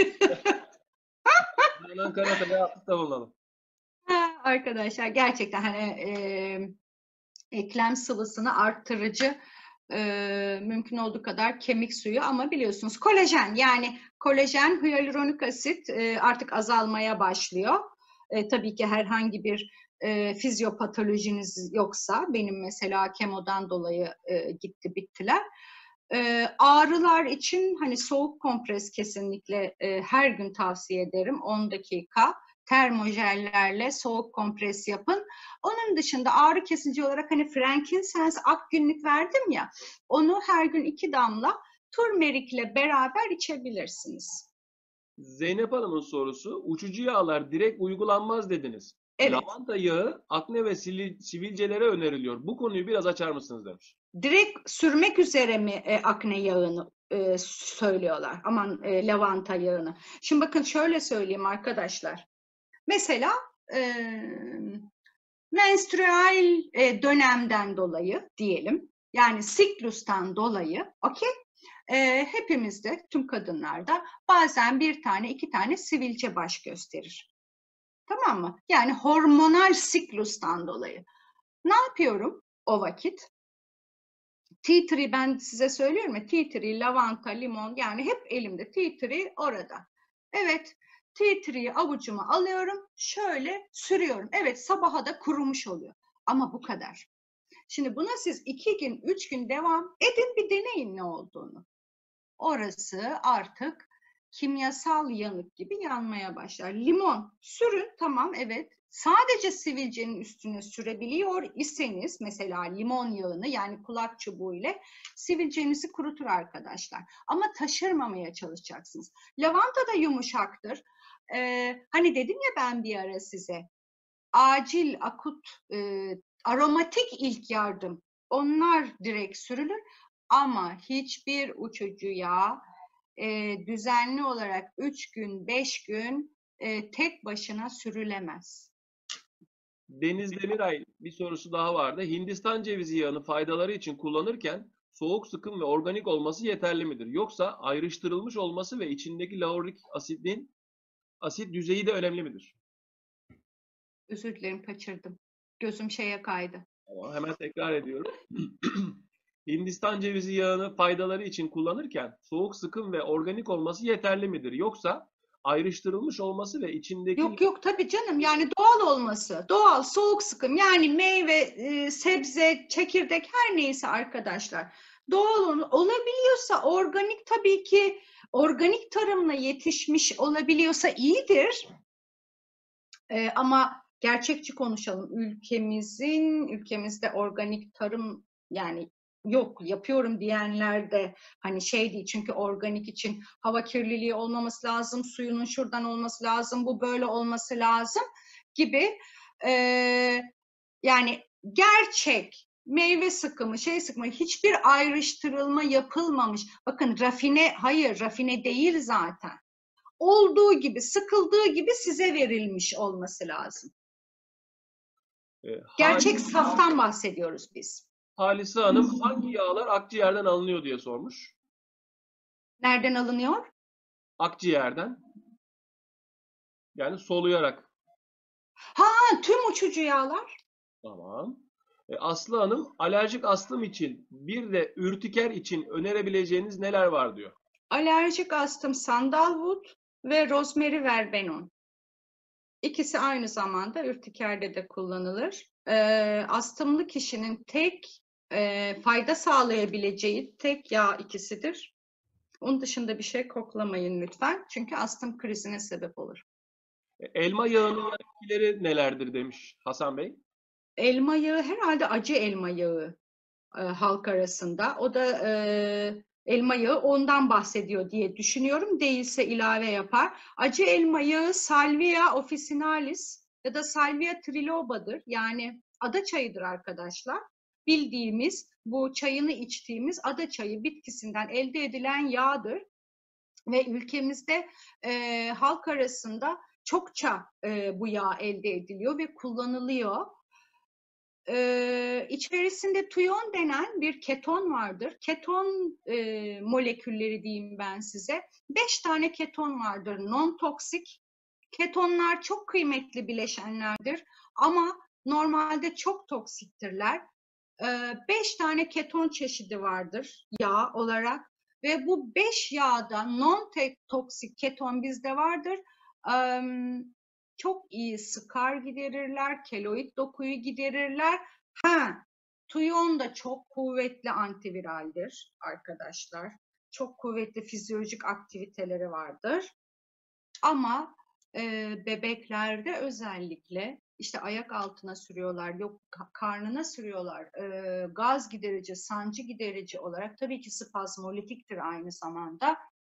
Speaker 2: Canan Karatay'a atıfta bulunalım.
Speaker 1: Arkadaşlar gerçekten hani eklem sıvısını arttırıcı, mümkün olduğu kadar kemik suyu, ama biliyorsunuz kolajen, yani kolajen, hyaluronik asit artık azalmaya başlıyor. Tabii ki herhangi bir fizyopatolojiniz yoksa, benim mesela kemodan dolayı gitti bittiler. Ağrılar için hani soğuk kompres kesinlikle her gün tavsiye ederim. 10 dakika termojellerle soğuk kompres yapın. Onun dışında ağrı kesici olarak hani frankincense ak günlük verdim ya, onu her gün 2 damla turmerikle beraber içebilirsiniz.
Speaker 2: Zeynep Hanım'ın sorusu. Uçucu yağlar direkt uygulanmaz dediniz.
Speaker 1: Evet.
Speaker 2: Lavanta yağı akne ve sivilcelere öneriliyor. Bu konuyu biraz açar mısınız demiş.
Speaker 1: Direkt sürmek üzere mi akne yağını söylüyorlar? Aman lavanta yağını. Şimdi bakın şöyle söyleyeyim arkadaşlar. Mesela menstrüel dönemden dolayı diyelim, yani siklustan dolayı, okey, hepimizde, tüm kadınlarda bazen bir tane, 2 tane sivilce baş gösterir. Tamam mı? Yani hormonal siklustan dolayı. Ne yapıyorum o vakit? Tea tree, ben size söylüyorum ya, tea tree, lavanta, limon, yani hep elimde tea tree orada. Evet, tea tree'yi avucuma alıyorum, şöyle sürüyorum. Evet, sabaha da kurumuş oluyor. Ama bu kadar. Şimdi buna siz 2 gün, 3 gün devam edin, bir deneyin ne olduğunu. Orası artık kimyasal yanık gibi yanmaya başlar. Limon sürün, tamam, evet. Sadece sivilcenin üstüne sürebiliyor iseniz, mesela limon yağını, yani kulak çubuğu ile sivilcenizi kurutur arkadaşlar. Ama taşırmamaya çalışacaksınız. Lavanta da yumuşaktır. Hani dedim ya ben bir ara size, acil, akut, aromatik ilk yardım, onlar direkt sürülür. Ama hiçbir uçucu yağ düzenli olarak 3 gün, 5 gün tek başına sürülemez.
Speaker 2: Deniz Demiray bir sorusu daha vardı. Hindistan cevizi yağını faydaları için kullanırken soğuk sıkım ve organik olması yeterli midir? Yoksa ayrıştırılmış olması ve içindeki laurik asit düzeyi de önemli midir?
Speaker 1: Özür dilerim, kaçırdım. Gözüm şeye kaydı.
Speaker 2: Ama hemen tekrar ediyorum. Hindistan cevizi yağını faydaları için kullanırken soğuk sıkım ve organik olması yeterli midir? Yoksa ayrıştırılmış olması ve içindeki
Speaker 1: Yok yok tabii canım, yani doğal olması, doğal soğuk sıkım, yani meyve, sebze, çekirdek her neyse arkadaşlar doğal olabiliyorsa, organik, tabii ki organik tarımla yetişmiş olabiliyorsa iyidir. Ama gerçekçi konuşalım, ülkemizde organik tarım yani yok, yapıyorum diyenler de hani şey değil, çünkü organik için hava kirliliği olmaması lazım, suyunun şuradan olması lazım, bu böyle olması lazım gibi. Yani gerçek meyve sıkımı, şey sıkımı, hiçbir ayrıştırılma yapılmamış. Bakın hayır, rafine değil zaten. Olduğu gibi, sıkıldığı gibi size verilmiş olması lazım. Gerçek saftan bahsediyoruz biz.
Speaker 2: Halise Hanım hangi yağlar akciğerden alınıyor diye sormuş.
Speaker 1: Nereden alınıyor?
Speaker 2: Akciğerden. Yani soluyarak.
Speaker 1: Tüm uçucu yağlar.
Speaker 2: Tamam. Aslı Hanım alerjik astım için bir de ürtiker için önerebileceğiniz neler var diyor.
Speaker 1: Alerjik astım sandalwood ve rosemary verbenon. İkisi aynı zamanda ürtikerde de kullanılır. Astımlı kişinin tek fayda sağlayabileceği tek yağ ikisidir. Onun dışında bir şey koklamayın lütfen. Çünkü astım krizine sebep olur.
Speaker 2: Elma yağının etkileri nelerdir demiş Hasan Bey.
Speaker 1: Elma yağı herhalde acı elma yağı halk arasında. O da elma yağı ondan bahsediyor diye düşünüyorum. Değilse ilave yapar. Acı elma yağı Salvia officinalis ya da Salvia triloba'dır. Yani ada çayıdır arkadaşlar. Bildiğimiz bu çayını içtiğimiz ada çayı bitkisinden elde edilen yağdır. Ve ülkemizde halk arasında çokça bu yağ elde ediliyor ve kullanılıyor. İçerisinde tuyon denen bir keton vardır. Keton molekülleri diyeyim ben size. 5 tane keton vardır non-toksik. Ketonlar çok kıymetli bileşenlerdir ama normalde çok toksiktirler. 5 tane keton çeşidi vardır yağ olarak ve bu 5 yağda non-toksik keton bizde vardır. Çok iyi skar giderirler, keloid dokuyu giderirler. Tuyon da çok kuvvetli antiviraldir arkadaşlar. Çok kuvvetli fizyolojik aktiviteleri vardır. Ama bebeklerde özellikle işte ayak altına sürüyorlar, yok karnına sürüyorlar, gaz giderici, sancı giderici olarak, tabii ki spazmolitiktir aynı zamanda.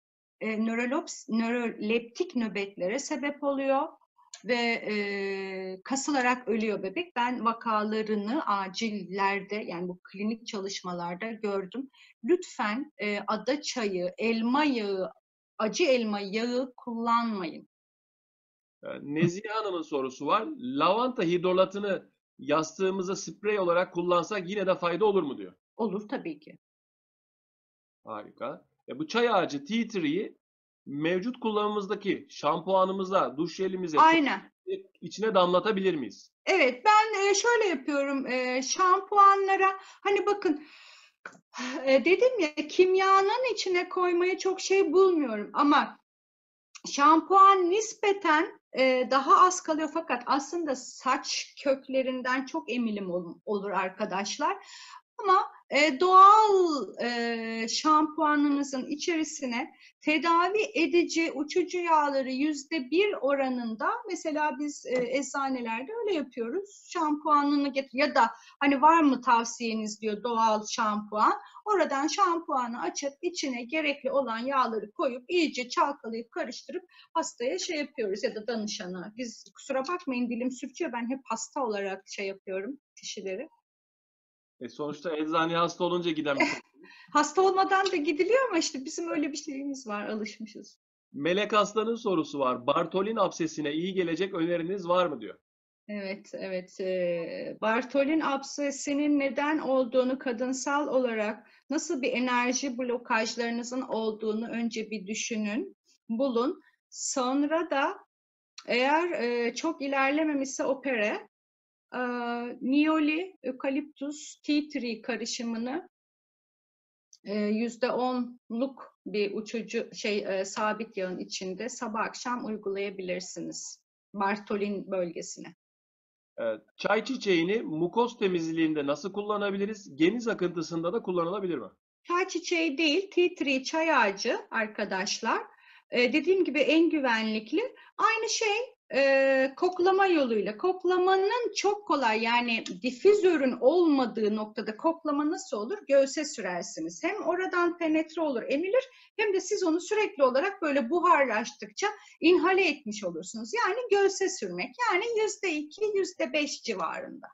Speaker 1: Nöroleptik nöbetlere sebep oluyor ve kasılarak ölüyor bebek. Ben vakalarını acillerde, yani bu klinik çalışmalarda gördüm. Lütfen ada çayı, elma yağı, acı elma yağı kullanmayın.
Speaker 2: Nezihe Hanım'ın sorusu var. Lavanta hidrolatını yastığımıza sprey olarak kullansak yine de fayda olur mu diyor.
Speaker 1: Olur tabii ki.
Speaker 2: Harika. Bu çay ağacı tea tree'yi mevcut kullanımımızdaki şampuanımıza, duş jelimize,
Speaker 1: Aynen.
Speaker 2: içine damlatabilir miyiz?
Speaker 1: Evet, ben şöyle yapıyorum. Şampuanlara, hani bakın, dedim ya, kimyanın içine koymaya çok şey bulmuyorum ama şampuan nispeten daha az kalıyor, fakat aslında saç köklerinden çok emilim olur arkadaşlar. Ama doğal şampuanınızın içerisine tedavi edici uçucu yağları %1 oranında, mesela biz eczanelerde öyle yapıyoruz. Şampuanını getir ya da hani var mı tavsiyeniz diyor, doğal şampuan. Oradan şampuanı açıp içine gerekli olan yağları koyup iyice çalkalayıp karıştırıp hastaya şey yapıyoruz ya da danışana. Biz, kusura bakmayın dilim sürçüyor, ben hep hasta olarak şey yapıyorum kişileri.
Speaker 2: Sonuçta eczaneye hasta olunca giden bir
Speaker 1: Hasta olmadan da gidiliyor ama işte bizim öyle bir şeyimiz var, alışmışız.
Speaker 2: Melek Aslan'ın sorusu var. Bartolin absesine iyi gelecek öneriniz var mı diyor.
Speaker 1: Evet, evet. Bartolin absesinin neden olduğunu, kadınsal olarak nasıl bir enerji blokajlarınızın olduğunu önce bir düşünün, bulun. Sonra da eğer çok ilerlememişse opere, niyoli, ökaliptus, tea tree karışımını %10'luk bir uçucu sabit yağın içinde sabah akşam uygulayabilirsiniz. Bartolin bölgesine.
Speaker 2: Evet. Çay çiçeğini mukoz temizliğinde nasıl kullanabiliriz? Geniz akıntısında da kullanılabilir mi?
Speaker 1: Çay çiçeği değil, tea tree çay ağacı arkadaşlar. Dediğim gibi en güvenlikli. Aynı şey koklama yoluyla. Koklamanın çok kolay, yani difüzörün olmadığı noktada koklama nasıl olur? Göğse sürersiniz. Hem oradan penetre olur, emilir, hem de siz onu sürekli olarak böyle buharlaştıkça inhale etmiş olursunuz. Yani göğse sürmek. Yani %2, %5 civarında.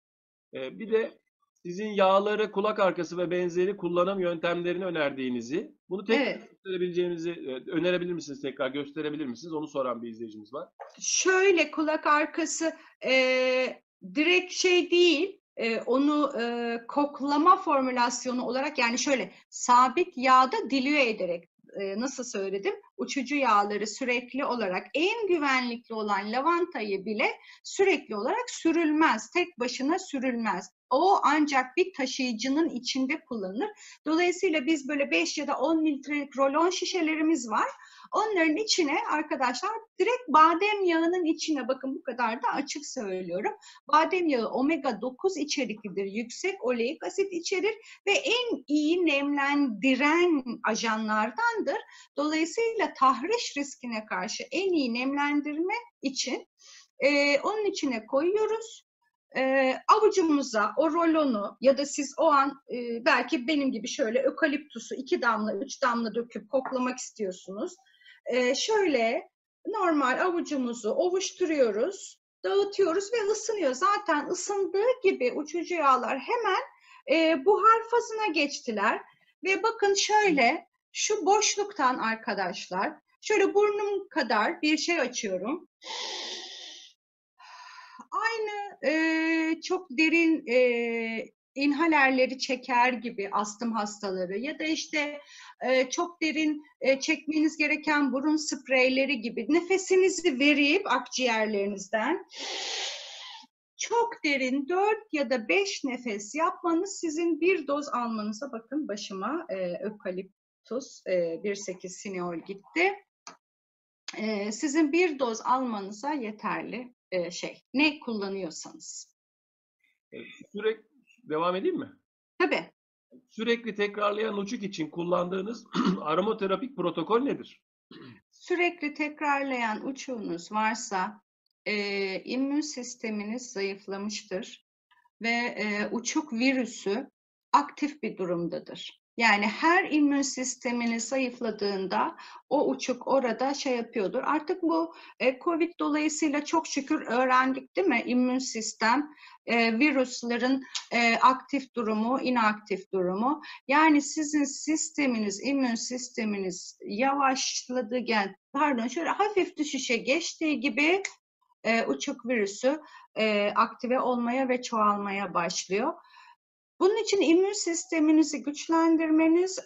Speaker 2: Bir de sizin yağları, kulak arkası ve benzeri kullanım yöntemlerini önerdiğinizi, bunu tekrar
Speaker 1: Evet.
Speaker 2: gösterebileceğimizi önerebilir misiniz, tekrar gösterebilir misiniz? Onu soran bir izleyicimiz var.
Speaker 1: Şöyle, kulak arkası direkt şey değil, onu koklama formülasyonu olarak, yani şöyle sabit yağda dilüye ederek, nasıl söyledim? Uçucu yağları sürekli olarak, en güvenlikli olan lavantayı bile sürekli olarak sürülmez. Tek başına sürülmez. O ancak bir taşıyıcının içinde kullanılır. Dolayısıyla biz böyle 5 ya da 10 litrelik rolon şişelerimiz var. Onların içine arkadaşlar direkt badem yağının içine, bakın bu kadar da açık söylüyorum. Badem yağı omega 9 içeriklidir, yüksek oleik asit içerir ve en iyi nemlendiren ajanlardandır. Dolayısıyla tahriş riskine karşı en iyi nemlendirme için onun içine koyuyoruz. Avucumuza o rolonu, ya da siz o an belki benim gibi şöyle ökaliptusu 2 damla 3 damla döküp koklamak istiyorsunuz. Şöyle normal avucumuzu ovuşturuyoruz, dağıtıyoruz ve ısınıyor. Zaten ısındığı gibi uçucu yağlar hemen buhar fazına geçtiler. Ve bakın şöyle, şu boşluktan arkadaşlar, şöyle burnum kadar bir şey açıyorum. Aynı çok derin inhalerleri çeker gibi astım hastaları, ya da işte çok derin çekmeniz gereken burun spreyleri gibi nefesinizi verip akciğerlerinizden çok derin 4 ya da 5 nefes yapmanız sizin bir doz almanıza, bakın başıma ökaliptus 1.8 siniol gitti. Sizin bir doz almanıza yeterli ne kullanıyorsanız.
Speaker 2: Sürekli devam edeyim mi?
Speaker 1: Tabii.
Speaker 2: Sürekli tekrarlayan uçuk için kullandığınız aromaterapik protokol nedir?
Speaker 1: Sürekli tekrarlayan uçuğunuz varsa immün sisteminiz zayıflamıştır ve uçuk virüsü aktif bir durumdadır. Yani her immün sisteminiz zayıfladığında o uçuk orada şey yapıyordur. Artık bu Covid dolayısıyla çok şükür öğrendik, değil mi? İmmün sistem, virüslerin aktif durumu, inaktif durumu. Yani sizin sisteminiz, immün sisteminiz yavaşladığı, yani pardon, şöyle hafif düşüşe geçtiği gibi uçuk virüsü aktive olmaya ve çoğalmaya başlıyor. Bunun için immün sisteminizi güçlendirmeniz,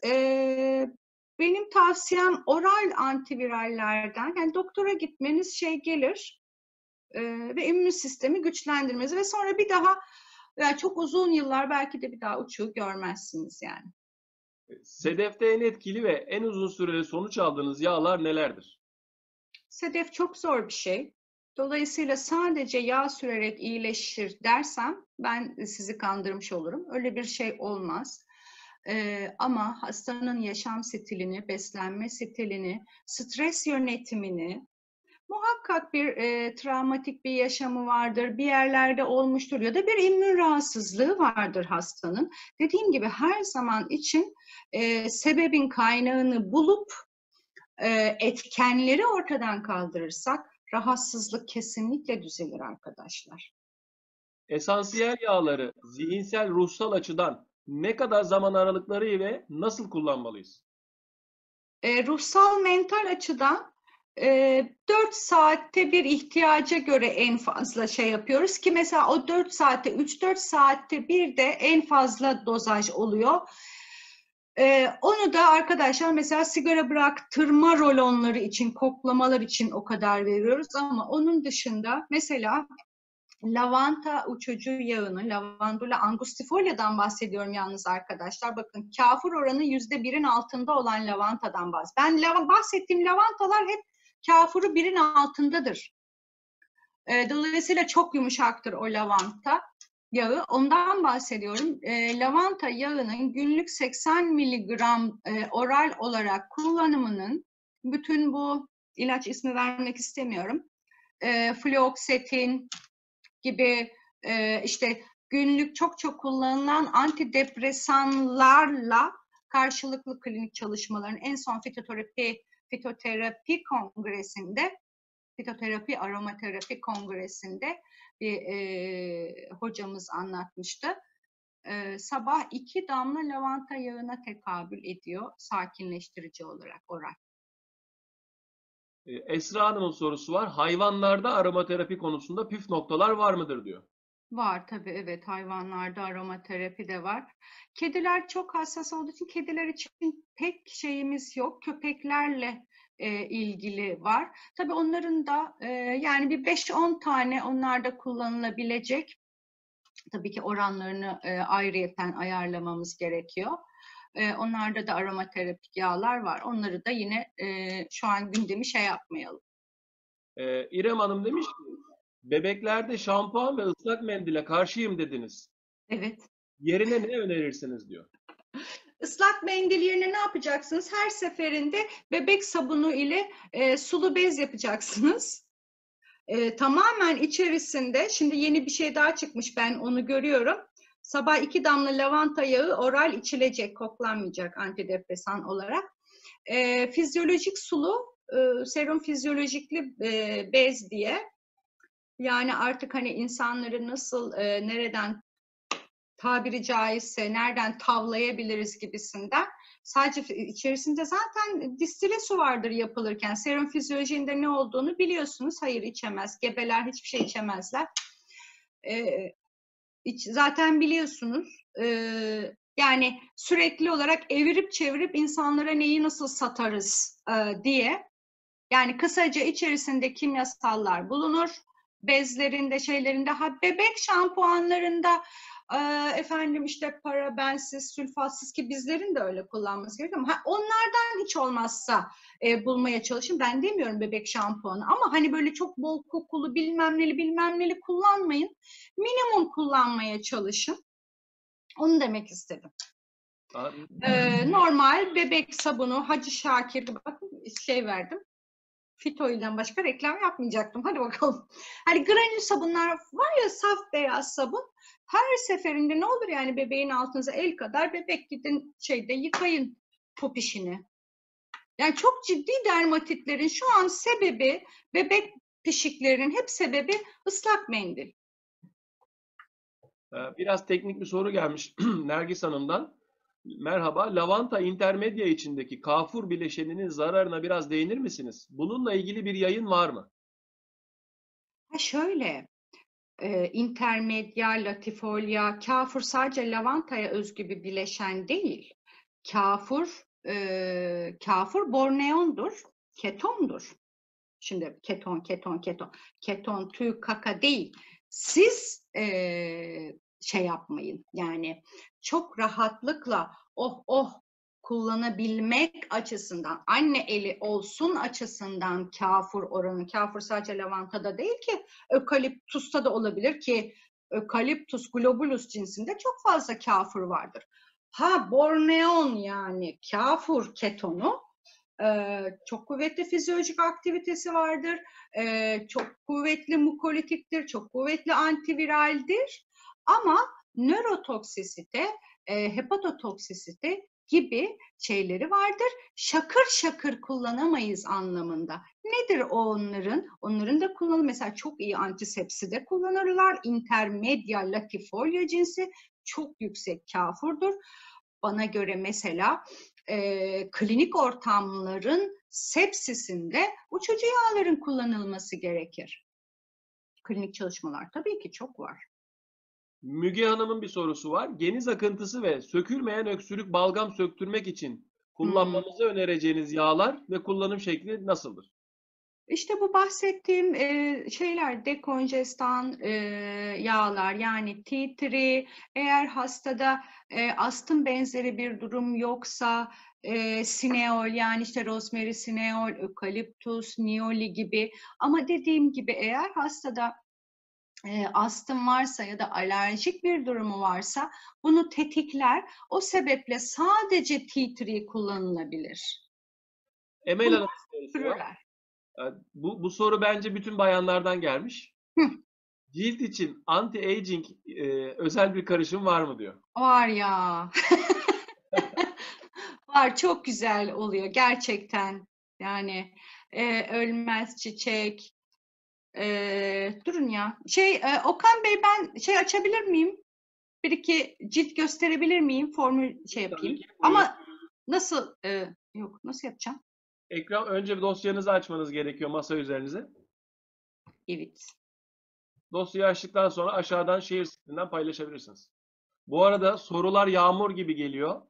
Speaker 1: benim tavsiyem oral antivirallerden, yani doktora gitmeniz gelir ve immün sistemi güçlendirmeniz ve sonra bir daha, yani çok uzun yıllar belki de bir daha uçuğu görmezsiniz yani.
Speaker 2: Sedefte en etkili ve en uzun süreli sonuç aldığınız yağlar nelerdir?
Speaker 1: Sedef çok zor bir şey. Dolayısıyla sadece yağ sürerek iyileşir dersem ben sizi kandırmış olurum. Öyle bir şey olmaz. Ama hastanın yaşam stilini, beslenme stilini, stres yönetimini, muhakkak bir travmatik bir yaşamı vardır, bir yerlerde olmuştur ya da bir immün rahatsızlığı vardır hastanın. Dediğim gibi her zaman için sebebin kaynağını bulup etkenleri ortadan kaldırırsak rahatsızlık kesinlikle düzelir arkadaşlar.
Speaker 2: Esansiyel yağları zihinsel, ruhsal açıdan ne kadar zaman aralıkları ve nasıl kullanmalıyız?
Speaker 1: Ruhsal, mental açıdan 4 saatte bir ihtiyaca göre en fazla şey yapıyoruz ki mesela o 4 saatte 3-4 saatte bir de en fazla dozaj oluyor. Onu da arkadaşlar mesela sigara bıraktırma rolonları için, koklamalar için o kadar veriyoruz, ama onun dışında mesela lavanta uçucu yağının, Lavandula angustifolia'dan bahsediyorum yalnız arkadaşlar. Bakın kafur oranı %1'in altında olan lavantadan bahsediyorum. Ben bahsettiğim lavantalar hep kafuru 1'in altındadır. Dolayısıyla çok yumuşaktır o lavanta yağı. Ondan bahsediyorum. Lavanta yağının günlük 80 miligram oral olarak kullanımının, bütün bu ilaç ismi vermek istemiyorum, fluoksetin gibi işte günlük çok kullanılan antidepresanlarla karşılıklı klinik çalışmaların en son fitoterapi kongresinde, fitoterapi aromaterapi kongresinde bir hocamız anlatmıştı. Sabah 2 damla lavanta yağına tekabül ediyor sakinleştirici olarak oral.
Speaker 2: Esra Hanım'ın sorusu var. Hayvanlarda aromaterapi konusunda püf noktalar var mıdır diyor.
Speaker 1: Var tabii, evet, hayvanlarda aromaterapi de var. Kediler çok hassas olduğu için kediler için pek şeyimiz yok. Köpeklerle ilgili var. Tabii onların da yani bir 5-10 tane onlarda kullanılabilecek. Tabii ki oranlarını ayrıyeten ayarlamamız gerekiyor. Onlarda da aromaterapik yağlar var. Onları da yine şu an gündemi şey yapmayalım.
Speaker 2: İrem Hanım demiş ki, bebeklerde şampuan ve ıslak mendile karşıyım dediniz.
Speaker 1: Evet.
Speaker 2: Yerine ne önerirsiniz diyor.
Speaker 1: Islak mendil yerine ne yapacaksınız? Her seferinde bebek sabunu ile sulu bez yapacaksınız. Tamamen içerisinde, şimdi yeni bir şey daha çıkmış, ben onu görüyorum. Sabah 2 damla lavanta yağı oral içilecek, koklanmayacak antidepresan olarak. Fizyolojik sulu, serum fizyolojikli bez diye. Yani artık hani insanları nasıl, nereden, tabiri caizse nereden tavlayabiliriz gibisinden. Sadece içerisinde zaten distile su vardır yapılırken. Serum fizyolojinde ne olduğunu biliyorsunuz. Hayır, içemez. Gebeler hiçbir şey içemezler. Zaten biliyorsunuz. Yani sürekli olarak evirip çevirip insanlara neyi nasıl satarız diye. Yani kısaca içerisinde kimyasallar bulunur. Bezlerinde, şeylerinde, bebek şampuanlarında efendim işte parabensiz, sülfatsız, ki bizlerin de öyle kullanması gerekiyor ama onlardan hiç olmazsa bulmaya çalışın. Ben demiyorum bebek şampuanı ama hani böyle çok bol kokulu bilmem neli kullanmayın. Minimum kullanmaya çalışın. Onu demek istedim. Normal bebek sabunu, Hacı Şakir, bakın şey verdim. Fito ile başka reklam yapmayacaktım. Hadi bakalım. Hani granül sabunlar var ya, saf beyaz sabun. Her seferinde ne olur yani, bebeğin altınıza el kadar bebek, gidin şeyde yıkayın popişini. Yani çok ciddi dermatitlerin şu an sebebi, bebek pişiklerinin hep sebebi ıslak mendil.
Speaker 2: Biraz teknik bir soru gelmiş Nergis Hanım'dan. Merhaba, lavanta intermedia içindeki kafur bileşeninin zararına biraz değinir misiniz? Bununla ilgili bir yayın var mı?
Speaker 1: Şöyle, intermedia, latifolia, kafur sadece lavantaya özgü bir bileşen değil. Kafur borneondur, ketondur. Şimdi keton. Keton tüy, kaka değil. Siz şey yapmayın. Yani çok rahatlıkla kullanabilmek açısından, anne eli olsun açısından kafur oranı. Kafur sadece lavantada değil ki, ökaliptusta da olabilir ki ökaliptus globulus cinsinde çok fazla kafur vardır. Borneon yani kafur ketonu çok kuvvetli fizyolojik aktivitesi vardır. Çok kuvvetli mukolitiktir, çok kuvvetli antiviraldir. Ama nörotoksisite, hepatotoksisite gibi şeyleri vardır. Şakır şakır kullanamayız anlamında. Nedir o onların? Onların da kullanımı mesela çok iyi antisepside kullanırlar. Intermedia latifolia cinsi çok yüksek kafurdur. Bana göre mesela klinik ortamların sepsisinde uçucu yağların kullanılması gerekir. Klinik çalışmalar tabii ki çok var.
Speaker 2: Müge Hanım'ın bir sorusu var. Geniz akıntısı ve sökülmeyen öksürük balgam söktürmek için kullanmamızı önereceğiniz yağlar ve kullanım şekli nasıldır?
Speaker 1: İşte bu bahsettiğim şeyler dekonjestan yağlar yani tea tree, eğer hastada astım benzeri bir durum yoksa sineol yani işte rosemary, sineol, ökaliptus, nioli gibi, ama dediğim gibi eğer hastada astım varsa ya da alerjik bir durumu varsa bunu tetikler. O sebeple sadece tea tree kullanılabilir.
Speaker 2: Emel
Speaker 1: Bunlar
Speaker 2: Hanım sorusu var.
Speaker 1: sürürler.
Speaker 2: Bu soru bence bütün bayanlardan gelmiş.
Speaker 1: Hı.
Speaker 2: Cilt için anti-aging özel bir karışım var mı diyor.
Speaker 1: Var ya. Var, çok güzel oluyor gerçekten. Yani ölmez çiçek. Durun ya. Okan Bey, ben açabilir miyim? Bir iki cilt gösterebilir miyim? Formül
Speaker 2: Tabii
Speaker 1: yapayım.
Speaker 2: ki buyurun.
Speaker 1: Ama nasıl? Yok, nasıl yapacağım?
Speaker 2: Ekran önce bir dosyanızı açmanız gerekiyor masa üzerinize.
Speaker 1: Evet.
Speaker 2: Dosyayı açtıktan sonra aşağıdan şehir sitesinden paylaşabilirsiniz. Bu arada sorular yağmur gibi geliyor.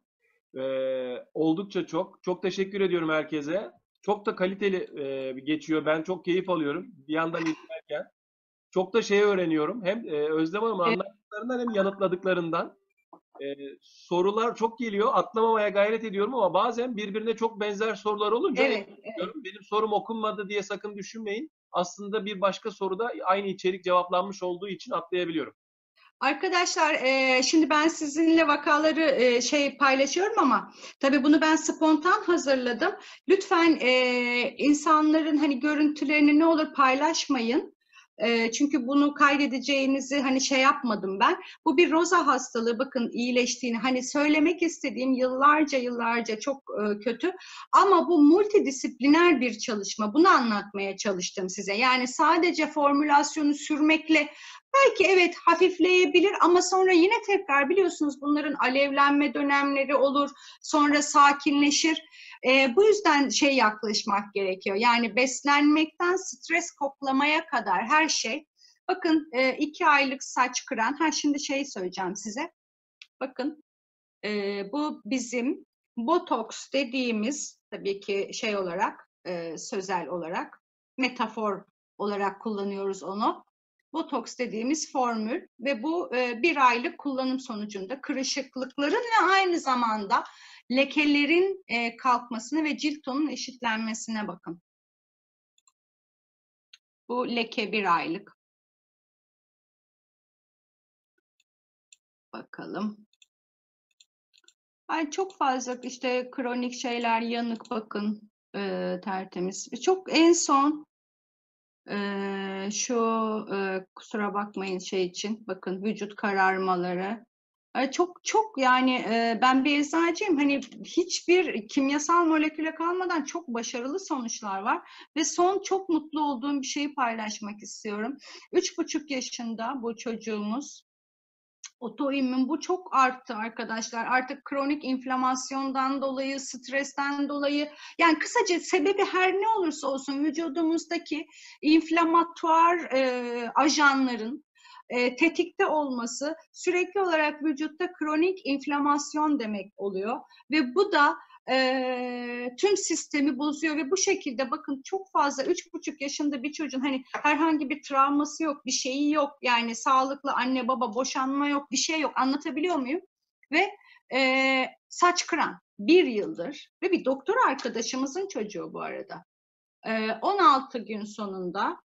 Speaker 2: Oldukça çok. Çok teşekkür ediyorum herkese. Çok da kaliteli geçiyor. Ben çok keyif alıyorum bir yandan izlerken. Çok da şey öğreniyorum. Hem Özlem Hanım'ın
Speaker 1: E,
Speaker 2: anlattıklarından hem yanıtladıklarından. Sorular çok geliyor. Atlamamaya gayret ediyorum ama bazen birbirine çok benzer sorular olunca
Speaker 1: evet.
Speaker 2: diyorum, benim sorum okunmadı diye sakın düşünmeyin. Aslında bir başka soruda aynı içerik cevaplanmış olduğu için atlayabiliyorum.
Speaker 1: Arkadaşlar, şimdi ben sizinle vakaları paylaşıyorum ama tabii bunu ben spontan hazırladım. Lütfen insanların hani görüntülerini ne olur paylaşmayın. Çünkü bunu kaydedeceğinizi hani yapmadım ben. Bu bir roza hastalığı, bakın iyileştiğini hani söylemek istediğim, yıllarca çok kötü. Ama bu multidisipliner bir çalışma. Bunu anlatmaya çalıştım size. Yani sadece formülasyonu sürmekle belki evet hafifleyebilir ama sonra yine tekrar, biliyorsunuz bunların alevlenme dönemleri olur, sonra sakinleşir. Bu yüzden yaklaşmak gerekiyor. Yani beslenmekten stres koklamaya kadar her şey. Bakın 2 aylık saç kıran. Şimdi söyleyeceğim size. Bakın bu bizim botoks dediğimiz, tabii ki olarak sözel olarak, metafor olarak kullanıyoruz onu. Botoks dediğimiz formül ve bu 1 aylık kullanım sonucunda kırışıklıkların ve aynı zamanda lekelerin kalkmasını ve cilt tonunun eşitlenmesine bakın. Bu leke 1 aylık. Bakalım. Ay, çok fazla işte kronik şeyler, yanık, bakın tertemiz. Çok en son şu kusura bakmayın için, bakın vücut kararmaları. Çok yani ben bir eczacıyım, hani hiçbir kimyasal moleküle kalmadan çok başarılı sonuçlar var ve son çok mutlu olduğum bir şeyi paylaşmak istiyorum. 3,5 yaşında bu çocuğumuz. Otoimmün, bu çok arttı arkadaşlar. Artık kronik inflamasyondan dolayı, stresten dolayı, yani kısaca sebebi her ne olursa olsun vücudumuzdaki inflamatuar ajanların tetikte olması sürekli olarak vücutta kronik inflamasyon demek oluyor ve bu da tüm sistemi bozuyor ve bu şekilde bakın çok fazla 3,5 yaşında bir çocuğun hani herhangi bir travması yok, bir şeyi yok, yani sağlıklı anne baba, boşanma yok, bir şey yok, anlatabiliyor muyum? Ve saç kıran 1 yıldır ve bir doktor arkadaşımızın çocuğu bu arada 16 gün sonunda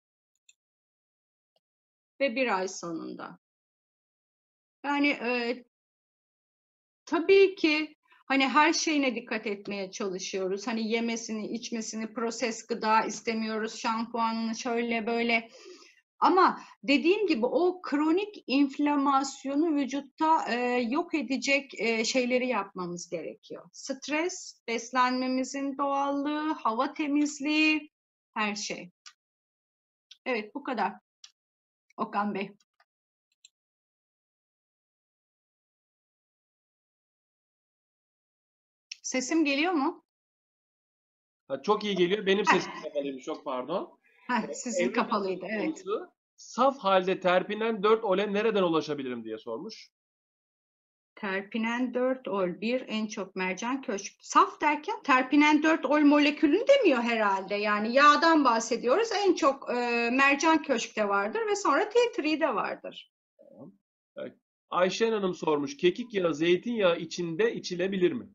Speaker 1: ve 1 ay sonunda. Yani tabii ki hani her şeyine dikkat etmeye çalışıyoruz. Hani yemesini, içmesini, proses gıda istemiyoruz, şampuanını şöyle böyle. Ama dediğim gibi o kronik inflamasyonu vücutta yok edecek şeyleri yapmamız gerekiyor. Stres, beslenmemizin doğallığı, hava temizliği, her şey. Evet, bu kadar. Okan Bey. Sesim geliyor mu?
Speaker 2: Çok iyi geliyor. Benim sesim
Speaker 1: Heh,
Speaker 2: kapalıymış. Çok pardon.
Speaker 1: sizin
Speaker 2: Evren Hanım'ın
Speaker 1: kapalıydı, evet.
Speaker 2: sorusu, saf halde terpinen 4 ole nereden ulaşabilirim diye sormuş.
Speaker 1: Terpinen 4 ol 1 en çok mercan köşk. Saf derken terpinen 4 ol molekülünü demiyor herhalde. Yani yağdan bahsediyoruz. En çok mercan köşkte vardır ve sonra T3'de vardır.
Speaker 2: Evet. Ayşen Hanım sormuş. Kekik yağı zeytinyağı içinde içilebilir mi?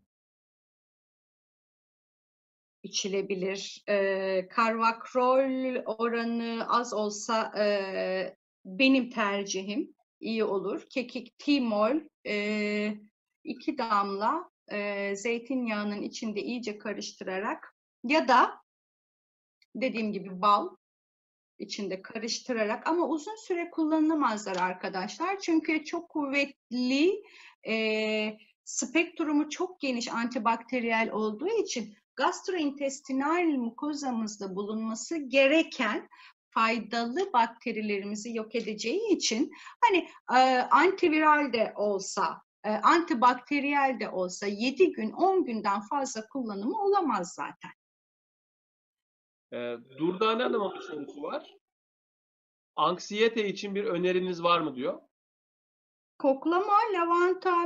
Speaker 1: İçilebilir. Karvakrol oranı az olsa benim tercihim iyi olur. Kekik timol 2 damla zeytinyağının içinde iyice karıştırarak ya da dediğim gibi bal içinde karıştırarak ama uzun süre kullanılamazlar arkadaşlar. Çünkü çok kuvvetli spektrumu çok geniş antibakteriyel olduğu için gastrointestinal mukozamızda bulunması gereken faydalı bakterilerimizi yok edeceği için hani antiviral de olsa antibakteriyel de olsa 7 gün 10 günden fazla kullanımı olamaz zaten.
Speaker 2: Durdane Hanım'ın bir sorusu var. Anksiyete için bir öneriniz var mı diyor.
Speaker 1: Koklama, lavanta,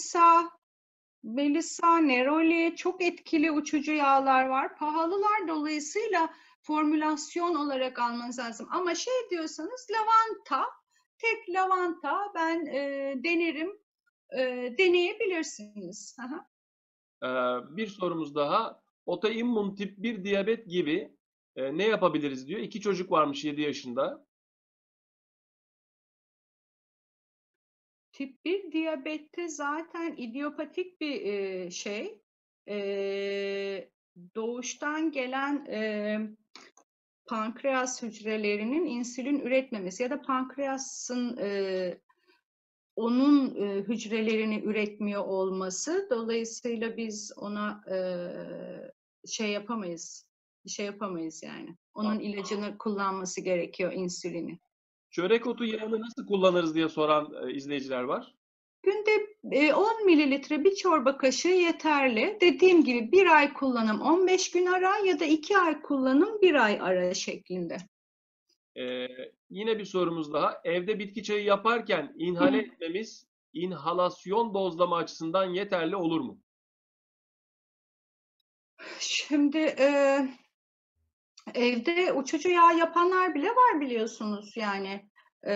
Speaker 1: melisa, neroli çok etkili uçucu yağlar var. Pahalılar dolayısıyla formülasyon olarak almanız lazım. Ama şey diyorsanız lavanta, tek lavanta ben denerim, deneyebilirsiniz. Aha.
Speaker 2: Bir sorumuz daha. Otoimmün tip 1 diyabet gibi ne yapabiliriz diyor. 2 çocuk varmış 7 yaşında.
Speaker 1: Tip 1 diyabette zaten idiopatik bir şey. Doğuştan gelen pankreas hücrelerinin insülin üretmemesi ya da pankreasın onun hücrelerini üretmiyor olması. Dolayısıyla biz ona şey yapamayız. Bir şey yapamayız yani. Onun ilacını kullanması gerekiyor, insülini.
Speaker 2: Çörek otu yağını nasıl kullanırız diye soran izleyiciler var.
Speaker 1: Günde 10 mililitre bir çorba kaşığı yeterli. Dediğim gibi bir ay kullanım 15 gün ara ya da 2 ay kullanım 1 ay ara şeklinde.
Speaker 2: Yine bir sorumuz daha. Evde bitki çayı yaparken inhale etmemiz inhalasyon dozlama açısından yeterli olur mu?
Speaker 1: Şimdi evde uçucu yağ yapanlar bile var biliyorsunuz yani.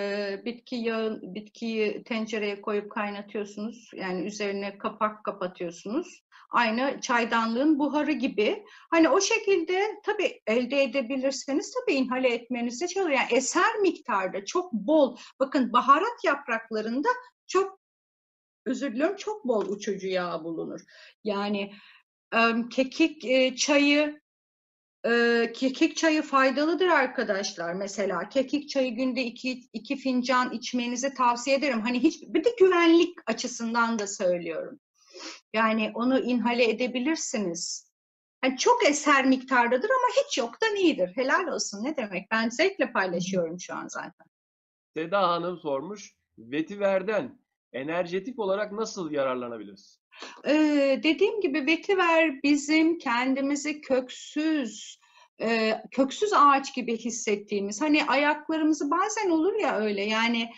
Speaker 1: Bitkiyi tencereye koyup kaynatıyorsunuz. Yani üzerine kapak kapatıyorsunuz. Aynı çaydanlığın buharı gibi. Hani o şekilde tabii elde edebilirseniz tabii inhale etmenize çalışıyor. Yani eser miktarda çok bol. Bakın baharat yapraklarında çok özür diliyorum çok bol uçucu yağ bulunur. Yani kekik çayı kekik çayı faydalıdır arkadaşlar. Mesela kekik çayı günde 2 fincan içmenizi tavsiye ederim. Hani bir de güvenlik açısından da söylüyorum. Yani onu inhale edebilirsiniz. Yani çok eser miktardadır ama hiç yoktan iyidir. Helal olsun ne demek? Ben zevkle paylaşıyorum şu an zaten.
Speaker 2: Seda Hanım sormuş. Vetiverden enerjetik olarak nasıl yararlanabiliriz?
Speaker 1: Dediğim gibi vetiver bizim kendimizi köksüz ağaç gibi hissettiğimiz hani ayaklarımızı bazen olur ya öyle yani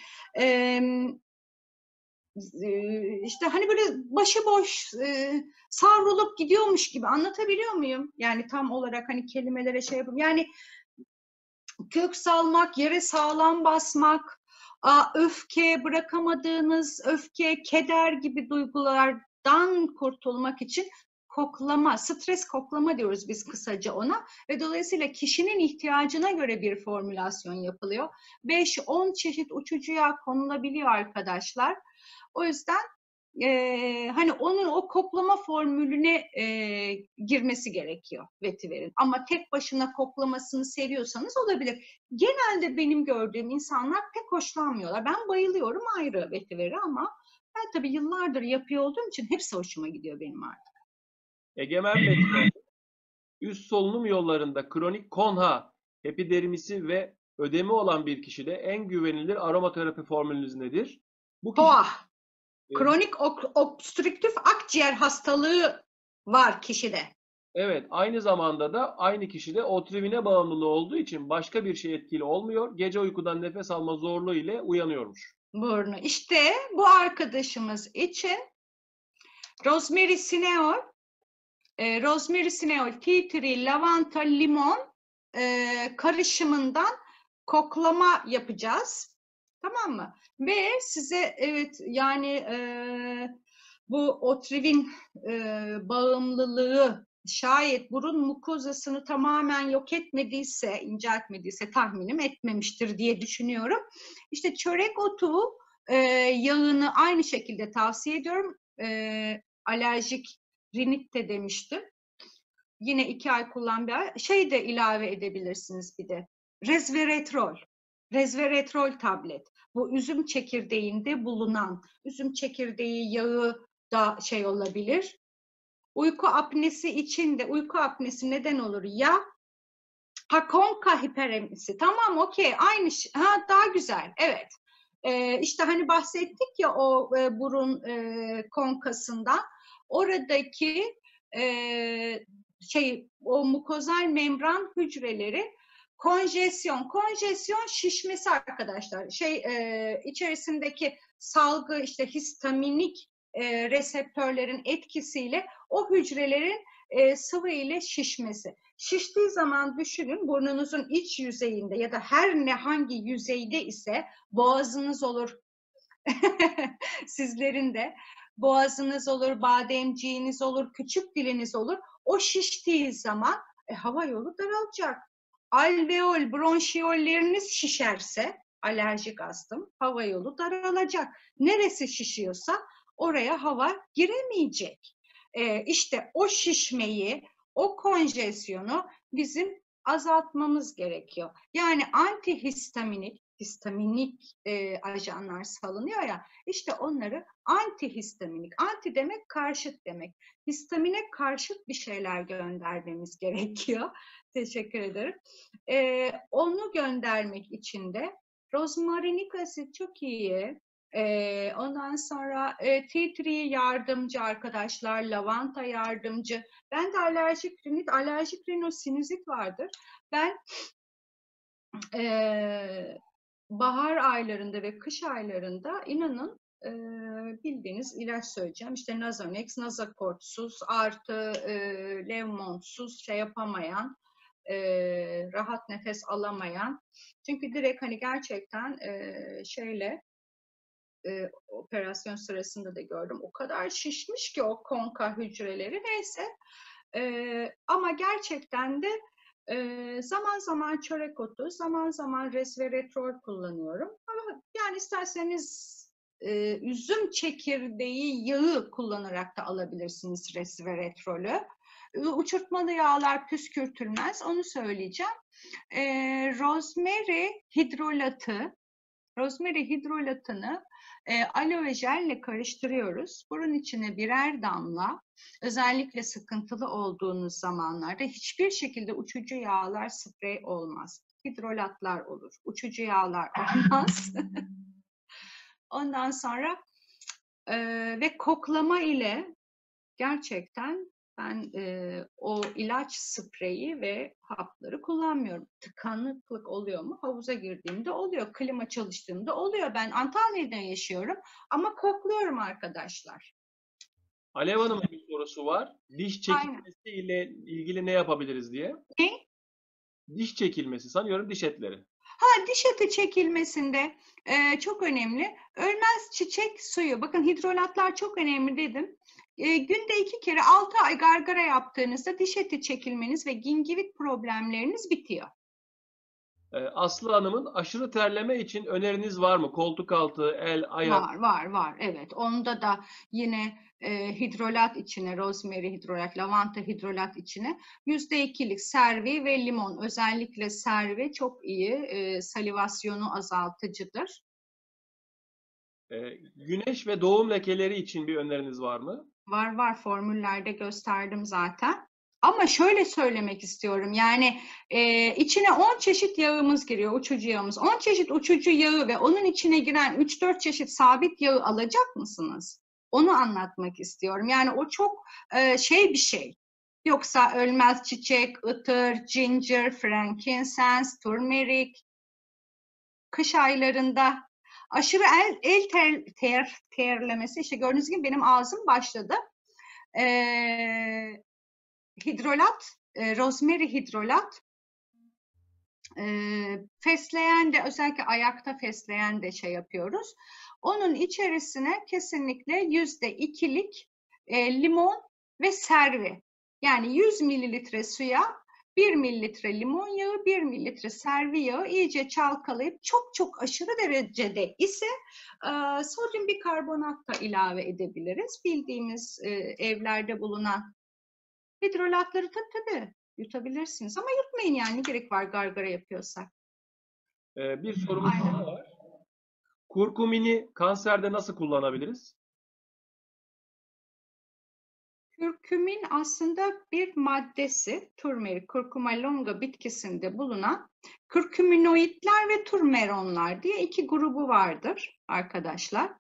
Speaker 1: işte hani böyle başıboş savrulup gidiyormuş gibi anlatabiliyor muyum? Yani tam olarak hani kelimelere şey yapayım. Yani kök salmak, yere sağlam basmak, öfke, bırakamadığınız öfke, keder gibi duygulardan kurtulmak için koklama, stres koklama diyoruz biz kısaca ona ve dolayısıyla kişinin ihtiyacına göre bir formülasyon yapılıyor. 5-10 çeşit uçucu yağ konulabiliyor arkadaşlar. O yüzden hani onun o koklama formülüne girmesi gerekiyor vetiverin. Ama tek başına koklamasını seviyorsanız olabilir. Genelde benim gördüğüm insanlar pek hoşlanmıyorlar. Ben bayılıyorum ayrı vetiveri ama ben tabii yıllardır yapıyor olduğum için hepsi hoşuma gidiyor benim artık.
Speaker 2: Egemen Bey, üst solunum yollarında kronik konha, epidermisi ve ödemi olan bir kişide en güvenilir aromaterapi formülünüz nedir? Bu kişi
Speaker 1: Kronik obstrüktif akciğer hastalığı var kişide.
Speaker 2: evet, aynı zamanda da aynı kişide otrivine bağımlılığı olduğu için başka bir şey etkili olmuyor. Gece uykudan nefes alma zorluğu ile uyanıyormuş.
Speaker 1: burnu. İşte bu arkadaşımız için rosemary cineol, tea tree, lavanta, limon karışımından koklama yapacağız. Tamam mı? Ve size evet yani bu Otrivin bağımlılığı şayet burun mukozasını tamamen yok etmediyse, inceltmediyse tahminim etmemiştir diye düşünüyorum. İşte çörek otu yağını aynı şekilde tavsiye ediyorum. Alerjik rinit de demiştim. Yine 2 ay kullan bir ay. Şey de ilave edebilirsiniz bir de. Resveratrol. Resveratrol tablet. Bu üzüm çekirdeğinde bulunan üzüm çekirdeği yağı da şey olabilir. Uyku apnesi için de uyku apnesi neden olur? Ya konka hiperemisi. Tamam okey aynı şey. Ha daha güzel. Evet. İşte hani bahsettik ya o burun konkasından. Oradaki o mukozal membran hücreleri konjesyon şişmesi arkadaşlar. İçerisindeki salgı işte histaminik reseptörlerin etkisiyle o hücrelerin sıvı ile şişmesi. Şiştiği zaman düşünün burnunuzun iç yüzeyinde ya da her ne hangi yüzeyde ise boğazınız olur. Sizlerin de boğazınız olur, bademciğiniz olur, küçük diliniz olur. O şiştiği zaman hava yolu daralacak. Alveol, bronşiyolleriniz şişerse, alerjik astım, hava yolu daralacak. Neresi şişiyorsa oraya hava giremeyecek. İşte o şişmeyi, o konjesyonu bizim azaltmamız gerekiyor. Yani antihistaminik, histaminik ajanlar salınıyor ya, işte onları antihistaminik, anti demek karşıt demek. Histamine karşıt bir şeyler göndermemiz gerekiyor. Teşekkür ederim. Onu göndermek için de rozmarinik asit çok iyi. Ondan sonra tea tree yardımcı arkadaşlar, lavanta yardımcı. Ben de alerjik rinosinüzit vardır. Ben bahar aylarında ve kış aylarında inanın bildiğiniz ilaç söyleyeceğim. İşte Nasonex, Nazakortsuz artı Levmontsuz şey yapamayan, rahat nefes alamayan. Çünkü direkt hani gerçekten operasyon sırasında da gördüm. O kadar şişmiş ki o konka hücreleri. Neyse. Ama gerçekten de zaman zaman çörek otu, zaman zaman resveratrol kullanıyorum. Ama yani isterseniz üzüm çekirdeği yağı kullanarak da alabilirsiniz resveratrolü. Uçurtmalı yağlar püskürtülmez, onu söyleyeceğim. Rosemary hidrolatını aloe jelle karıştırıyoruz. Bunun içine birer damla, özellikle sıkıntılı olduğunuz zamanlarda hiçbir şekilde uçucu yağlar sprey olmaz. Hidrolatlar olur. Uçucu yağlar olmaz. Ondan sonra ve koklama ile gerçekten ben o ilaç spreyi ve hapları kullanmıyorum. Tıkanıklık oluyor mu? Havuza girdiğimde oluyor. Klima çalıştığımda oluyor. Ben Antalya'da yaşıyorum ama kokluyorum arkadaşlar.
Speaker 2: Alev Hanım'ın bir sorusu var. Diş çekilmesi ile ilgili ne yapabiliriz diye.
Speaker 1: Ne?
Speaker 2: Diş çekilmesi. Sanıyorum diş etleri.
Speaker 1: Diş eti çekilmesinde çok önemli. Ölmez çiçek suyu. Bakın hidrolatlar çok önemli dedim. Günde 2 kere 6 ay gargara yaptığınızda diş eti çekilmeniz ve gingivit problemleriniz bitiyor.
Speaker 2: Aslı Hanım'ın aşırı terleme için öneriniz var mı? Koltuk altı, el, ayak.
Speaker 1: Var. Evet. Onda da yine hidrolat içine, rosemary hidrolat, lavanta hidrolat içine %2'lik servi ve limon. Özellikle servi çok iyi. Salivasyonu azaltıcıdır.
Speaker 2: Güneş ve doğum lekeleri için bir öneriniz var mı?
Speaker 1: Var. Formüllerde gösterdim zaten. Ama şöyle söylemek istiyorum. Yani içine 10 çeşit yağımız giriyor, uçucu yağımız. 10 çeşit uçucu yağı ve onun içine giren 3-4 çeşit sabit yağı alacak mısınız? Onu anlatmak istiyorum. Yani o çok bir şey. Yoksa ölmez çiçek, ıtır, ginger, frankincense, turmeric, kış aylarında Aşırı terlemesi, işte gördüğünüz gibi benim ağzım başladı. Hidrolat, rosemary hidrolat, fesleğen de, özellikle ayakta fesleğen de şey yapıyoruz. Onun içerisine kesinlikle %2'lik limon ve servi. Yani 100 mililitre suya 1 mililitre limon yağı, 1 mililitre servi yağı iyice çalkalayıp çok çok aşırı derecede ise sodyum bikarbonat da ilave edebiliriz. Bildiğimiz evlerde bulunan hidrolatları tabii yutabilirsiniz ama yutmayın, yani ne gerek var gargara yapıyorsak.
Speaker 2: Bir sorumuz daha var. Kurkumini kanserde nasıl kullanabiliriz?
Speaker 1: Kürkümin aslında bir maddesi, turmerik, kurkuma longa bitkisinde bulunan kürküminoidler ve turmeronlar diye iki grubu vardır arkadaşlar.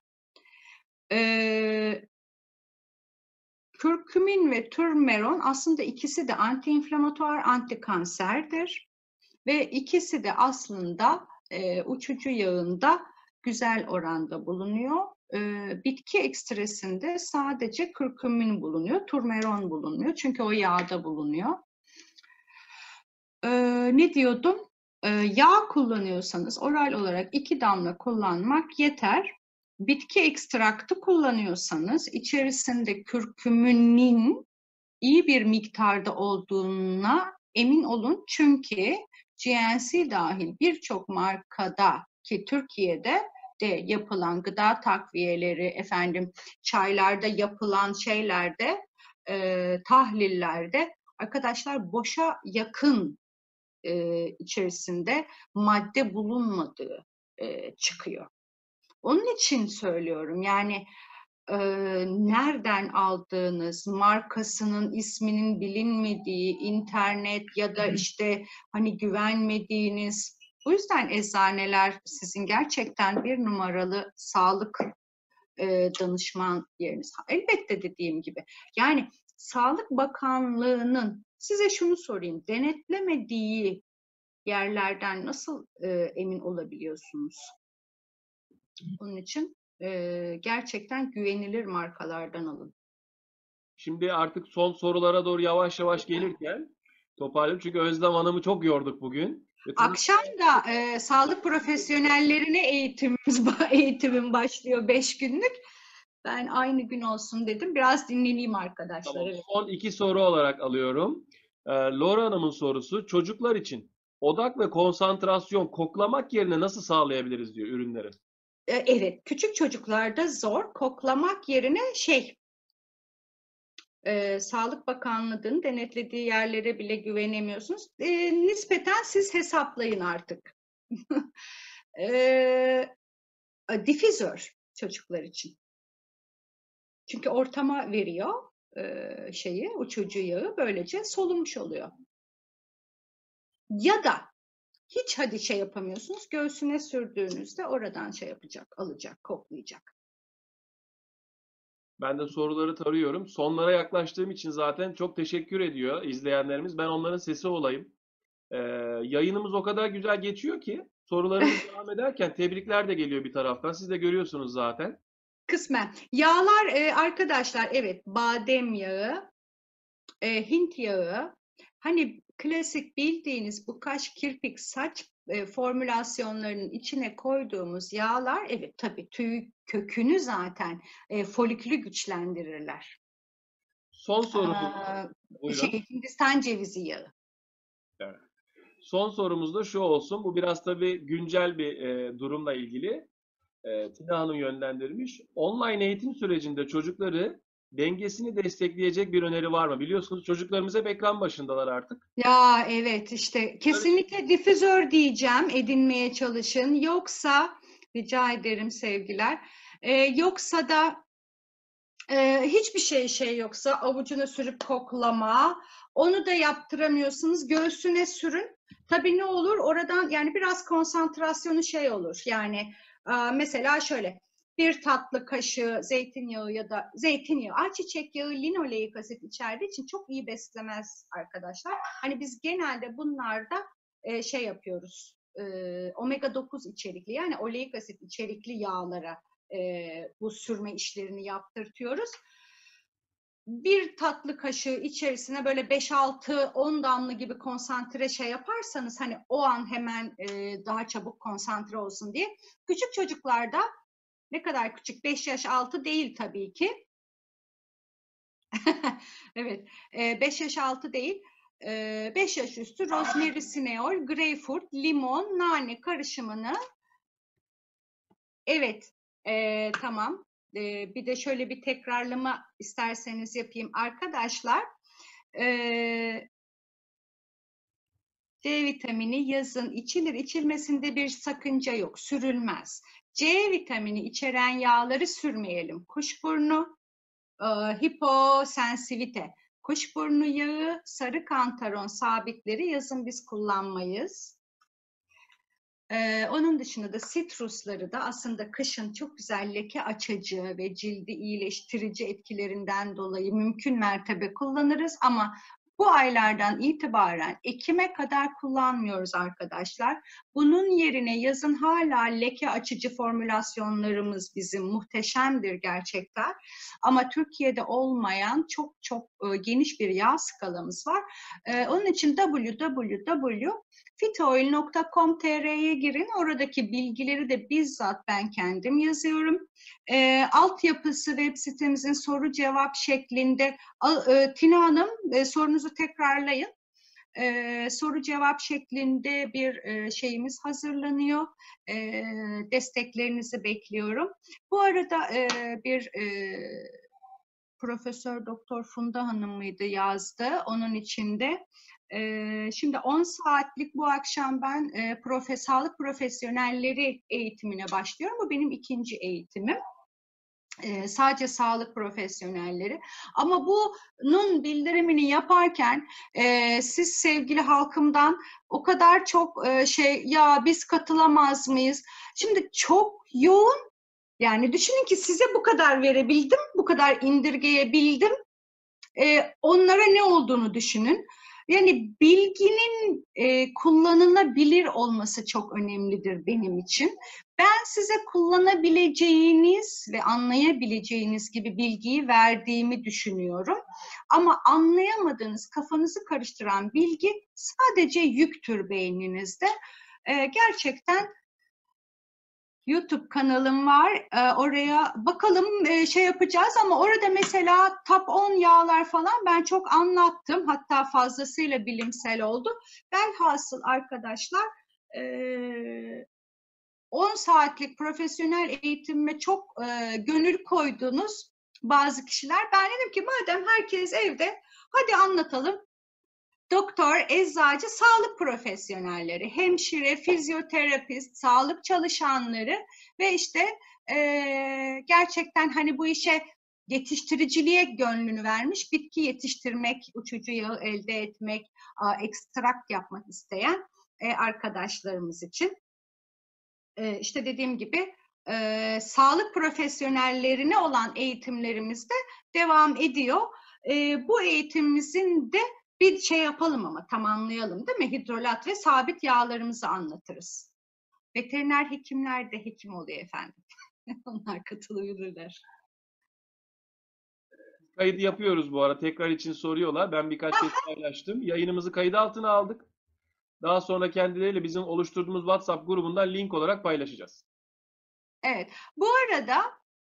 Speaker 1: Kürkümin ve turmeron aslında ikisi de antiinflamatuar, antikanserdir ve ikisi de aslında uçucu yağında güzel oranda bulunuyor. Bitki ekstresinde sadece kürkümin bulunuyor, turmeron bulunmuyor çünkü o yağda bulunuyor. Ne diyordum? Yağ kullanıyorsanız oral olarak 2 damla kullanmak yeter. Bitki ekstraktı kullanıyorsanız içerisinde kürküminin iyi bir miktarda olduğuna emin olun. Çünkü GNC dahil birçok markada ki Türkiye'de de yapılan gıda takviyeleri, çaylarda yapılan şeylerde, tahlillerde arkadaşlar boşa yakın içerisinde madde bulunmadığı çıkıyor. Onun için söylüyorum, yani nereden aldığınız, markasının isminin bilinmediği, internet ya da işte hani güvenmediğiniz, bu yüzden eczaneler sizin gerçekten bir numaralı sağlık danışman yeriniz. Elbette dediğim gibi, yani Sağlık Bakanlığı'nın, size şunu sorayım, denetlemediği yerlerden nasıl emin olabiliyorsunuz? Onun için gerçekten güvenilir markalardan alın.
Speaker 2: Şimdi artık son sorulara doğru yavaş yavaş gelirken toparlayalım. Çünkü Özlem Hanım'ı çok yorduk bugün.
Speaker 1: Akşam da sağlık profesyonellerine eğitimim başlıyor 5 günlük. Ben aynı gün olsun dedim. Biraz dinleneyim arkadaşlar.
Speaker 2: Tamam.
Speaker 1: Evet.
Speaker 2: Son 2 soru olarak alıyorum. Laura Hanım'ın sorusu, çocuklar için odak ve konsantrasyon koklamak yerine nasıl sağlayabiliriz diyor ürünleri.
Speaker 1: Evet, küçük çocuklarda zor. Koklamak yerine Sağlık Bakanlığı'nın denetlediği yerlere bile güvenemiyorsunuz. Nispeten siz hesaplayın artık. Difüzör çocuklar için. Çünkü ortama veriyor uçucu yağı, böylece solunmuş oluyor. Ya da hiç hadi yapamıyorsunuz, göğsüne sürdüğünüzde oradan yapacak, alacak, koklayacak.
Speaker 2: Ben de soruları tarıyorum. Sonlara yaklaştığım için zaten çok teşekkür ediyor izleyenlerimiz. Ben onların sesi olayım. Yayınımız o kadar güzel geçiyor ki sorularımız devam ederken tebrikler de geliyor bir taraftan. Siz de görüyorsunuz zaten.
Speaker 1: Kısmen. Yağlar arkadaşlar, evet, badem yağı, Hint yağı, hani klasik bildiğiniz bu kaş, kirpik, saç formülasyonlarının içine koyduğumuz yağlar, evet tabii tüy kökünü zaten folikülü güçlendirirler.
Speaker 2: Son sorumuz. Buyurun.
Speaker 1: Hindistan cevizi yağı.
Speaker 2: Evet. Son sorumuz da şu olsun. Bu biraz tabii güncel bir durumla ilgili. Tina Hanım yönlendirmiş. Online eğitim sürecinde çocukları dengesini destekleyecek bir öneri var mı? Biliyorsunuz çocuklarımız hep ekran başındalar artık.
Speaker 1: Ya evet, işte kesinlikle difüzör diyeceğim, edinmeye çalışın. Yoksa, rica ederim sevgiler, yoksa da hiçbir şey yoksa avucuna sürüp koklama, onu da yaptıramıyorsunuz, göğsüne sürün. Tabii ne olur oradan, yani biraz konsantrasyonu olur. Yani mesela şöyle, bir tatlı kaşığı zeytinyağı ya da zeytinyağı, ayçiçek yağı, linoleik asit içerdiği için çok iyi beslemez arkadaşlar. Hani biz genelde bunlarda yapıyoruz. omega 9 içerikli yani oleik asit içerikli yağlara bu sürme işlerini yaptırtıyoruz. Bir tatlı kaşığı içerisine böyle 5-6-10 damla gibi konsantre şey yaparsanız hani o an hemen daha çabuk konsantre olsun diye. Küçük çocuklarda ne kadar küçük? 5 yaş altı değil tabii ki. Evet, 5 yaş altı değil. 5 yaş üstü rosemary, sineol, greyfurt, limon, nane karışımını evet, tamam. Bir de şöyle bir tekrarlama isterseniz yapayım arkadaşlar. C vitamini yazın içilir, içilmesinde bir sakınca yok, sürülmez. C vitamini içeren yağları sürmeyelim. Kuşburnu, hiposensivite, kuşburnu yağı, sarı kantaron sabitleri yazın biz kullanmayız. Onun dışında da sitrusları da aslında kışın çok güzel leke açıcı ve cildi iyileştirici etkilerinden dolayı mümkün mertebe kullanırız ama bu aylardan itibaren Ekim'e kadar kullanmıyoruz arkadaşlar. Bunun yerine yazın hala leke açıcı formülasyonlarımız bizim muhteşemdir gerçekten. Ama Türkiye'de olmayan çok geniş bir yağ skalamız var. Onun için www.fitoil.com.tr'ye girin. Oradaki bilgileri de bizzat ben kendim yazıyorum. Altyapısı web sitemizin soru cevap şeklinde. Tina Hanım sorunuzu tekrarlayın. Soru cevap şeklinde bir şeyimiz hazırlanıyor. Desteklerinizi bekliyorum. Bu arada bir Profesör Doktor Funda Hanım mıydı yazdı onun içinde. Şimdi 10 saatlik bu akşam ben sağlık profesyonelleri eğitimine başlıyorum. Bu benim ikinci eğitimim. Sadece sağlık profesyonelleri. Ama bunun bildirimini yaparken siz sevgili halkımdan o kadar çok ya biz katılamaz mıyız? Şimdi çok yoğun. Yani düşünün ki size bu kadar verebildim, bu kadar indirgeyebildim. Onlara ne olduğunu düşünün. Yani bilginin kullanılabilir olması çok önemlidir benim için. Ben size kullanabileceğiniz ve anlayabileceğiniz gibi bilgiyi verdiğimi düşünüyorum. Ama anlayamadığınız, kafanızı karıştıran bilgi sadece yüktür beyninizde. Gerçekten YouTube kanalım var. Oraya bakalım şey yapacağız ama orada mesela top 10 yağlar falan ben çok anlattım. Hatta fazlasıyla bilimsel oldu. Velhasıl arkadaşlar 10 saatlik profesyonel eğitimime çok gönül koydunuz bazı kişiler. Ben dedim ki madem herkes evde hadi anlatalım. Doktor, eczacı, sağlık profesyonelleri, hemşire, fizyoterapist, sağlık çalışanları ve işte gerçekten hani bu işe yetiştiriciliğe gönlünü vermiş, bitki yetiştirmek, uçucu yağı elde etmek, ekstrakt yapmak isteyen arkadaşlarımız için. İşte dediğim gibi sağlık profesyonellerine olan eğitimlerimiz de devam ediyor. Bu eğitimimizin de bir şey yapalım ama tamamlayalım değil mi? Hidrolat ve sabit yağlarımızı anlatırız. Veteriner hekimler de hekim oluyor efendim. Onlar katılabilirler.
Speaker 2: Kaydı yapıyoruz bu ara. Tekrar için soruyorlar. Ben birkaç kez paylaştım. Yayınımızı kayıt altına aldık. Daha sonra kendileriyle bizim oluşturduğumuz WhatsApp grubundan link olarak paylaşacağız.
Speaker 1: Evet. Bu arada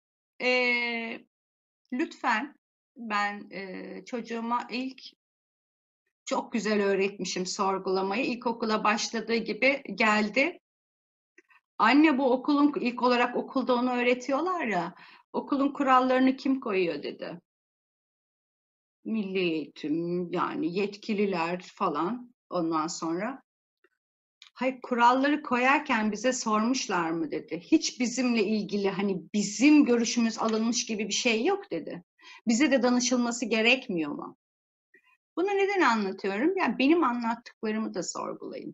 Speaker 1: lütfen ben çocuğuma çok güzel öğretmişim sorgulamayı. İlkokula başladığı gibi geldi. Anne bu okulun ilk olarak okulda onu öğretiyorlar ya. Okulun kurallarını kim koyuyor dedi. Milli eğitim yani yetkililer falan ondan sonra. Hayır kuralları koyarken bize sormuşlar mı dedi. Hiç bizimle ilgili hani bizim görüşümüz alınmış gibi bir şey yok dedi. Bize de danışılması gerekmiyor mu? Bunu neden anlatıyorum? Yani benim anlattıklarımı da sorgulayın.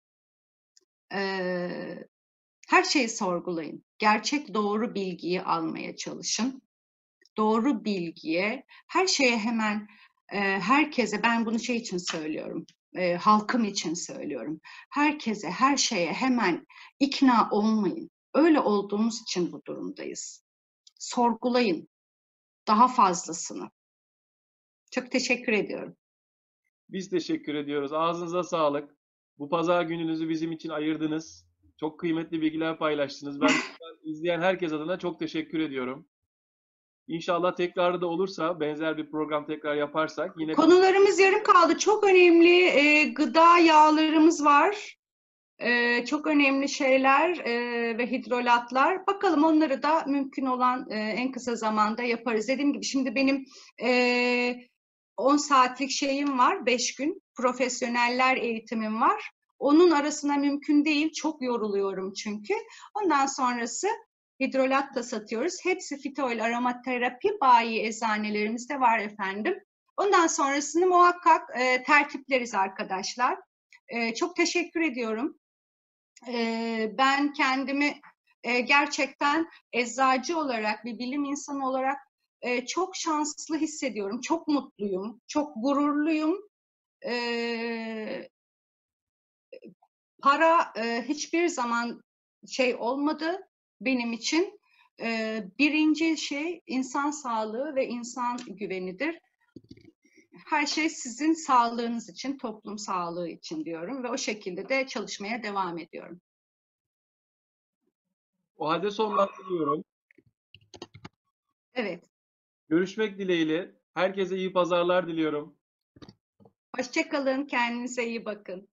Speaker 1: Her şeyi sorgulayın. Gerçek doğru bilgiyi almaya çalışın. Doğru bilgiye, her şeye hemen herkese ben bunu şey için söylüyorum. halkım için söylüyorum. Herkese, her şeye hemen ikna olmayın. Öyle olduğumuz için bu durumdayız. Sorgulayın daha fazlasını. Çok teşekkür ediyorum.
Speaker 2: Biz teşekkür ediyoruz. Ağzınıza sağlık. Bu pazar gününüzü bizim için ayırdınız. Çok kıymetli bilgiler paylaştınız. Ben izleyen herkes adına çok teşekkür ediyorum. İnşallah tekrarı da olursa, benzer bir program tekrar yaparsak yine
Speaker 1: Konularımız yarım kaldı. Çok önemli gıda yağlarımız var. Çok önemli şeyler ve hidrolatlar. Bakalım onları da mümkün olan en kısa zamanda yaparız. Dediğim gibi şimdi benim 10 saatlik şeyim var, 5 gün. Profesyoneller eğitimim var. Onun arasına mümkün değil. Çok yoruluyorum çünkü. Ondan sonrası hidrolat da satıyoruz. Hepsi fitoil aromaterapi bayi eczanelerimizde var efendim. Ondan sonrasını muhakkak tertipleriz arkadaşlar. Çok teşekkür ediyorum. Ben kendimi gerçekten eczacı olarak, bir bilim insanı olarak çok şanslı hissediyorum. Çok mutluyum, çok gururluyum. Para hiçbir zaman şey olmadı benim için. Birinci şey insan sağlığı ve insan güvenidir. Her şey sizin sağlığınız için, toplum sağlığı için diyorum ve o şekilde de çalışmaya devam ediyorum.
Speaker 2: o halde sonlandırıyorum.
Speaker 1: Evet.
Speaker 2: Görüşmek dileğiyle. Herkese iyi pazarlar diliyorum.
Speaker 1: Hoşça kalın, kendinize iyi bakın.